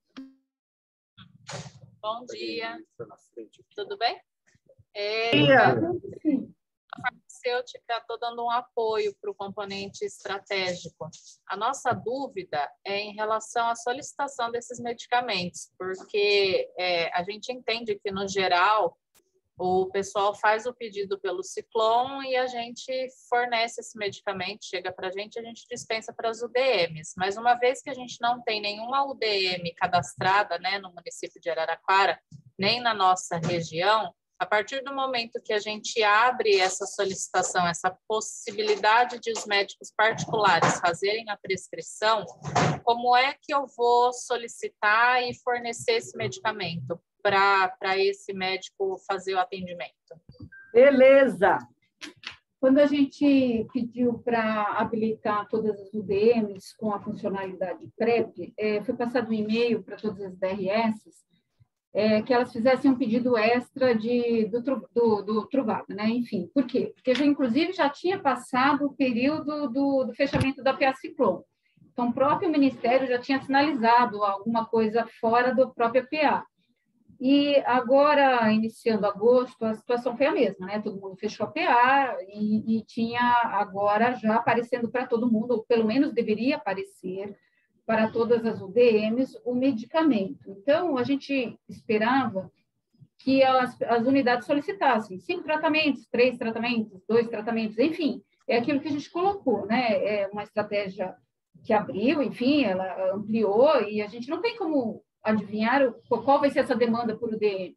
Bom dia. Tudo bem? É, Bom dia. A farmacêutica está dando um apoio para o componente estratégico. A nossa dúvida é em relação à solicitação desses medicamentos, porque é, a gente entende que, no geral, o pessoal faz o pedido pelo Ciclone e a gente fornece esse medicamento, chega para a gente, a gente dispensa para as U D Ms. Mas uma vez que a gente não tem nenhuma U D M cadastrada, né, no município de Araraquara, nem na nossa região, a partir do momento que a gente abre essa solicitação, essa possibilidade de os médicos particulares fazerem a prescrição, como é que eu vou solicitar e fornecer esse medicamento para esse médico fazer o atendimento? Beleza! Quando a gente pediu para habilitar todas as U D Ms com a funcionalidade PrEP, é, foi passado um e-mail para todas as D R S É, que elas fizessem um pedido extra de, do, do, do Truvada, né? Enfim, por quê? Porque, já, inclusive, já tinha passado o período do, do fechamento da P A Ciclone. Então, o próprio Ministério já tinha sinalizado alguma coisa fora da própria P A. E agora, iniciando agosto, a situação foi a mesma, né? Todo mundo fechou a P A e, e tinha agora já aparecendo para todo mundo, ou pelo menos deveria aparecer, para todas as U D Ms, o medicamento. Então, a gente esperava que as, as unidades solicitassem cinco tratamentos, três tratamentos, dois tratamentos, enfim, é aquilo que a gente colocou, né? É uma estratégia que abriu, enfim, ela ampliou, e a gente não tem como adivinhar qual vai ser essa demanda por U D M.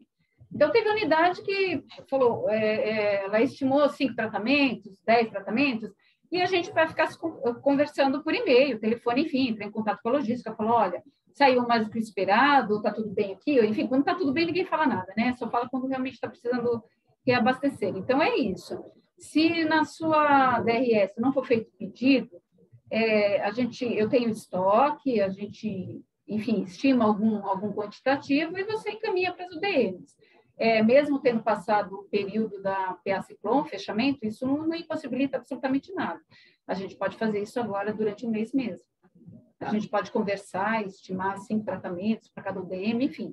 Então, teve unidade que falou, é, é, ela estimou cinco tratamentos, dez tratamentos, e a gente vai ficar conversando por e-mail, telefone, enfim, entra em contato com a logística, falou, olha, saiu mais do que esperado, está tudo bem aqui, enfim, quando está tudo bem, ninguém fala nada, né? Só fala quando realmente está precisando reabastecer. Então, é isso. Se na sua D R S não for feito pedido, é, a gente, eu tenho estoque, a gente, enfim, estima algum, algum quantitativo e você encaminha para as U D Ms. É, mesmo tendo passado o período da P A Ciclone, fechamento, isso não, não impossibilita absolutamente nada. A gente pode fazer isso agora durante um mês mesmo. A gente pode conversar, estimar cinco tratamentos para cada U D M, enfim.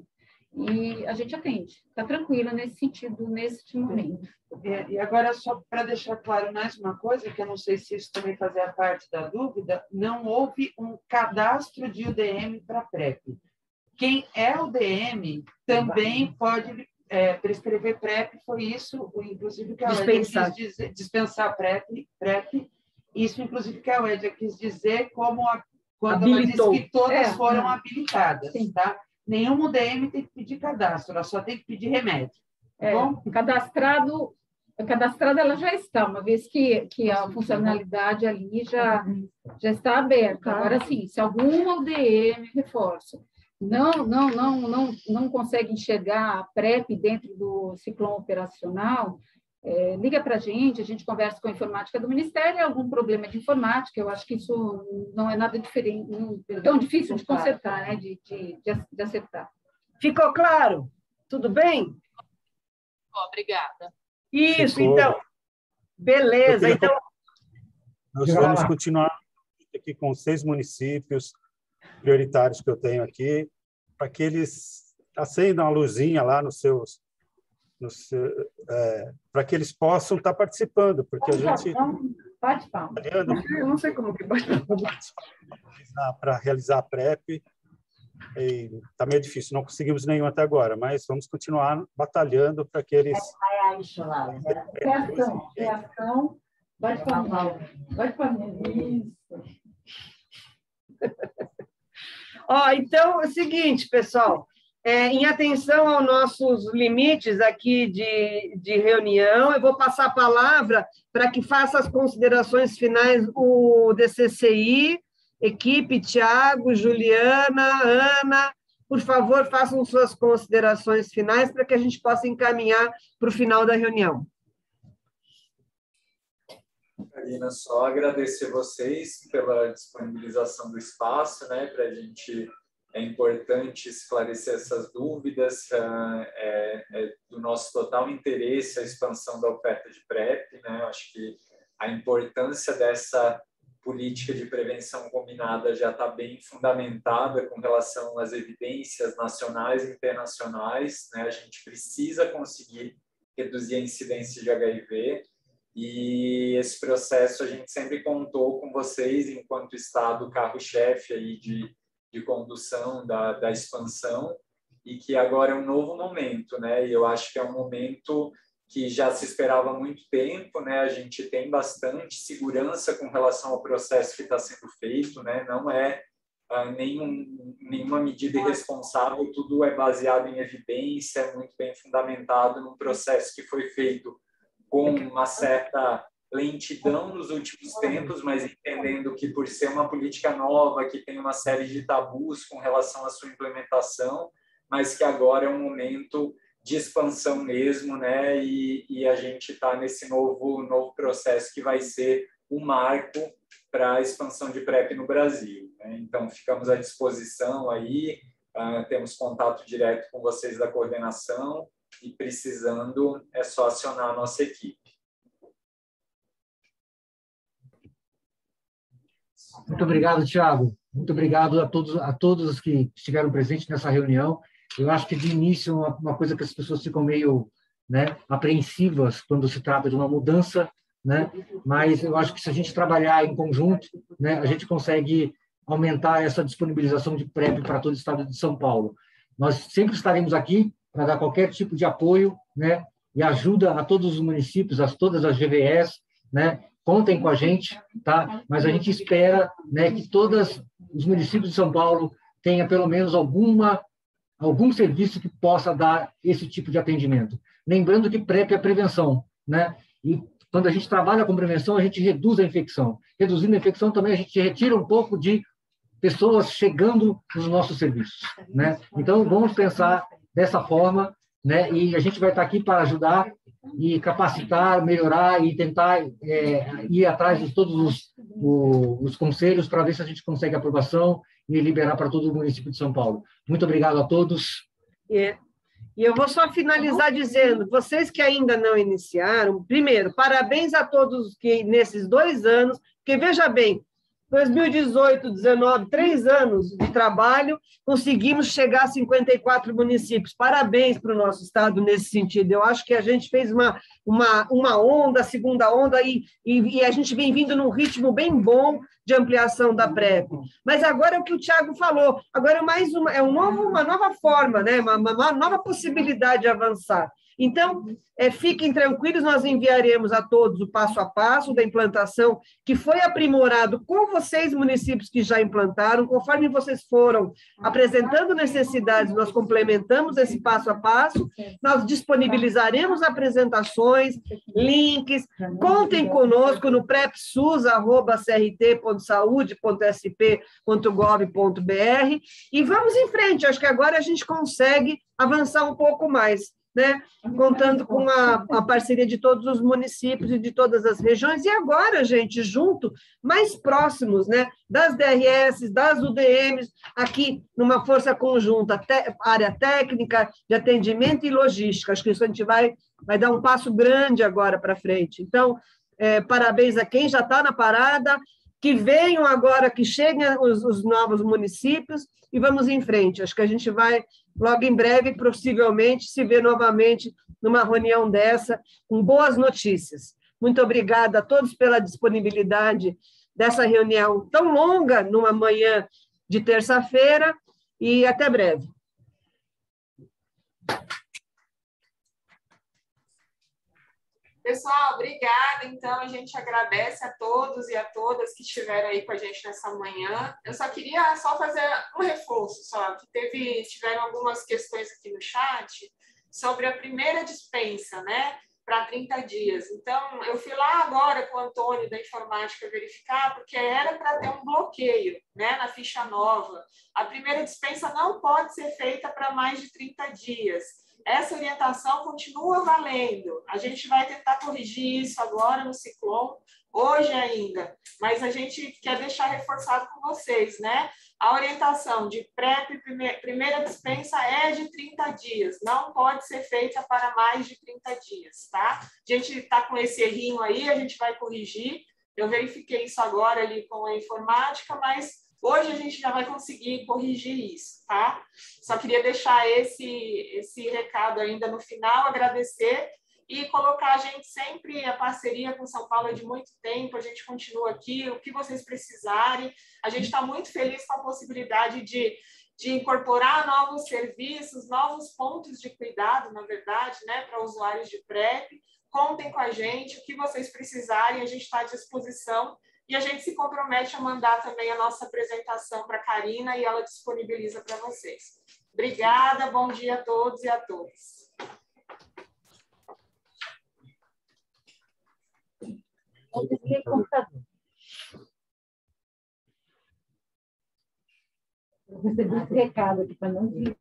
E a gente atende. Está tranquila nesse sentido, neste momento. É, e agora, só para deixar claro mais uma coisa, que eu não sei se isso também fazia parte da dúvida, não houve um cadastro de U D M para PrEP. Quem é U D M também pode é, prescrever PrEP, foi isso, inclusive, que a dispensar. quis dizer, dispensar PrEP, PrEP, isso, inclusive, que a Uédia quis dizer como a, quando Habilitou. ela disse que todas É, foram não. habilitadas, tá? Nenhuma U D M tem que pedir cadastro, ela só tem que pedir remédio. Tá É, bom? cadastrado, cadastrada ela já está, uma vez que, que a funcionalidade ali já, já está aberta. Agora, sim, se alguma U D M, reforço, não, não, não, não, não consegue enxergar a PrEP dentro do ciclone operacional, é, liga para a gente, a gente conversa com a informática do Ministério, algum problema de informática, eu acho que isso não é nada diferente, não, tão difícil de consertar, né, de, de, de acertar. Ficou claro? Tudo bem? Obrigada. Isso, Ficou. então. Beleza, Eu queria- então. Nós vamos continuar aqui com seis municípios prioritários que eu tenho aqui, para que eles acendam a luzinha lá nos seus... Nos, é, para que eles possam estar participando, porque a gente... Bate palma. Eu não sei como que bate para realizar a PrEP, está meio difícil, não conseguimos nenhum até agora, mas vamos continuar batalhando para que eles... Reação, reação, bate palma. Bate palma. Isso. Ó, então, é o seguinte, pessoal, é, em atenção aos nossos limites aqui de, de reunião, eu vou passar a palavra para que faça as considerações finais o D C C I, equipe, Tiago, Juliana, Ana, por favor, façam suas considerações finais para que a gente possa encaminhar para o final da reunião. Karina, só agradecer vocês pela disponibilização do espaço, né, para a gente, é importante esclarecer essas dúvidas, é, é do nosso total interesse a expansão da oferta de PrEP, né, eu acho que a importância dessa política de prevenção combinada já está bem fundamentada com relação às evidências nacionais e internacionais, né, a gente precisa conseguir reduzir a incidência de H I V, e esse processo a gente sempre contou com vocês enquanto Estado carro-chefe aí de, de condução da, da expansão, e que agora é um novo momento, né? E eu acho que é um momento que já se esperava há muito tempo, né? A gente tem bastante segurança com relação ao processo que está sendo feito, né? Não é ah, nenhum, nenhuma medida irresponsável, tudo é baseado em evidência, é muito bem fundamentado num processo que foi feito com uma certa lentidão nos últimos tempos, mas entendendo que por ser uma política nova, que tem uma série de tabus com relação à sua implementação, mas que agora é um momento de expansão mesmo, né? E, e a gente está nesse novo, novo processo que vai ser o marco para a expansão de PrEP no Brasil, né? Então, ficamos à disposição aí, uh, temos contato direto com vocês da coordenação, e precisando é só acionar a nossa equipe. Muito obrigado, Tiago. Muito obrigado a todos, a todos que estiveram presentes nessa reunião. Eu acho que, de início, uma, uma coisa que as pessoas ficam meio, né, apreensivas quando se trata de uma mudança, né? Mas eu acho que, se a gente trabalhar em conjunto, né, a gente consegue aumentar essa disponibilização de PrEP para todo o estado de São Paulo. Nós sempre estaremos aqui para dar qualquer tipo de apoio, né, e ajuda a todos os municípios, a todas as G V Es, né, contem com a gente, tá? Mas a gente espera, né, que todos os municípios de São Paulo tenham pelo menos alguma, algum serviço que possa dar esse tipo de atendimento. Lembrando que PrEP é prevenção, né? E quando a gente trabalha com prevenção, a gente reduz a infecção. Reduzindo a infecção também a gente retira um pouco de pessoas chegando nos nossos serviços, né? Então, vamos pensar dessa forma, né? E a gente vai estar aqui para ajudar e capacitar, melhorar e tentar é, ir atrás de todos os, o, os conselhos para ver se a gente consegue aprovação e liberar para todo o município de São Paulo. Muito obrigado a todos. É. E eu vou só finalizar dizendo, vocês que ainda não iniciaram, primeiro, parabéns a todos que nesses dois anos, porque veja bem, dois mil e dezoito, dezenove, três anos de trabalho, conseguimos chegar a cinquenta e quatro municípios. Parabéns para o nosso estado nesse sentido. Eu acho que a gente fez uma, uma, uma onda, segunda onda, e, e, e a gente vem vindo num ritmo bem bom de ampliação da PrEP. Mas agora é o que o Tiago falou, agora é mais uma, é um novo, uma nova forma, né? uma, uma nova possibilidade de avançar. Então, é, fiquem tranquilos, nós enviaremos a todos o passo a passo da implantação, que foi aprimorado com vocês, municípios que já implantaram, conforme vocês foram apresentando necessidades, nós complementamos esse passo a passo, nós disponibilizaremos apresentações, links, contem conosco no prepsus arroba c r t ponto saude ponto s p ponto gov ponto b r e vamos em frente, acho que agora a gente consegue avançar um pouco mais, né? Contando com a, a parceria de todos os municípios e de todas as regiões, e agora, gente, junto, mais próximos, né? Das D R S, das U D Ms, aqui numa força conjunta, te, área técnica, de atendimento e logística. Acho que isso a gente vai, vai dar um passo grande agora para frente. Então, é, parabéns a quem já está na parada, que venham agora, que cheguem os, os novos municípios, e vamos em frente. Acho que a gente vai, logo em breve, possivelmente, se ver novamente numa reunião dessa, com boas notícias. Muito obrigada a todos pela disponibilidade dessa reunião tão longa, numa manhã de terça-feira, e até breve. Pessoal, obrigada. Então, a gente agradece a todos e a todas que estiveram aí com a gente nessa manhã. Eu só queria só fazer um reforço, só que teve, tiveram algumas questões aqui no chat sobre a primeira dispensa, né, para trinta dias. Então, eu fui lá agora com o Antônio da informática verificar, porque era para ter um bloqueio, né, na ficha nova. A primeira dispensa não pode ser feita para mais de trinta dias. Essa orientação continua valendo. A gente vai tentar corrigir isso agora no Ciclone, hoje ainda, mas a gente quer deixar reforçado com vocês, né? A orientação de PrEP, primeira dispensa, é de trinta dias, não pode ser feita para mais de trinta dias, tá? A gente está com esse errinho aí, a gente vai corrigir. Eu verifiquei isso agora ali com a informática, mas hoje a gente já vai conseguir corrigir isso, tá? Só queria deixar esse, esse recado ainda no final, agradecer e colocar a gente sempre, a parceria com São Paulo é de muito tempo, a gente continua aqui, o que vocês precisarem. A gente está muito feliz com a possibilidade de, de incorporar novos serviços, novos pontos de cuidado, na verdade, né, para usuários de PrEP. Contem com a gente, o que vocês precisarem, a gente está à disposição. E a gente se compromete a mandar também a nossa apresentação para a Karina e ela disponibiliza para vocês. Obrigada, bom dia a todos e a todas. Eu desliguei o computador. Eu recebi esse recado aqui para não desligar.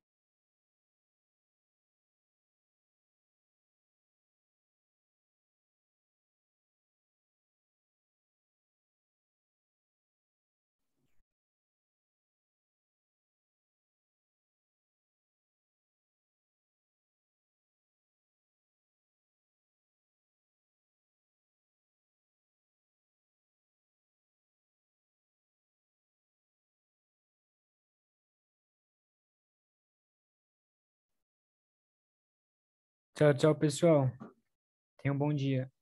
Tchau, tchau, pessoal. Tenham um bom dia.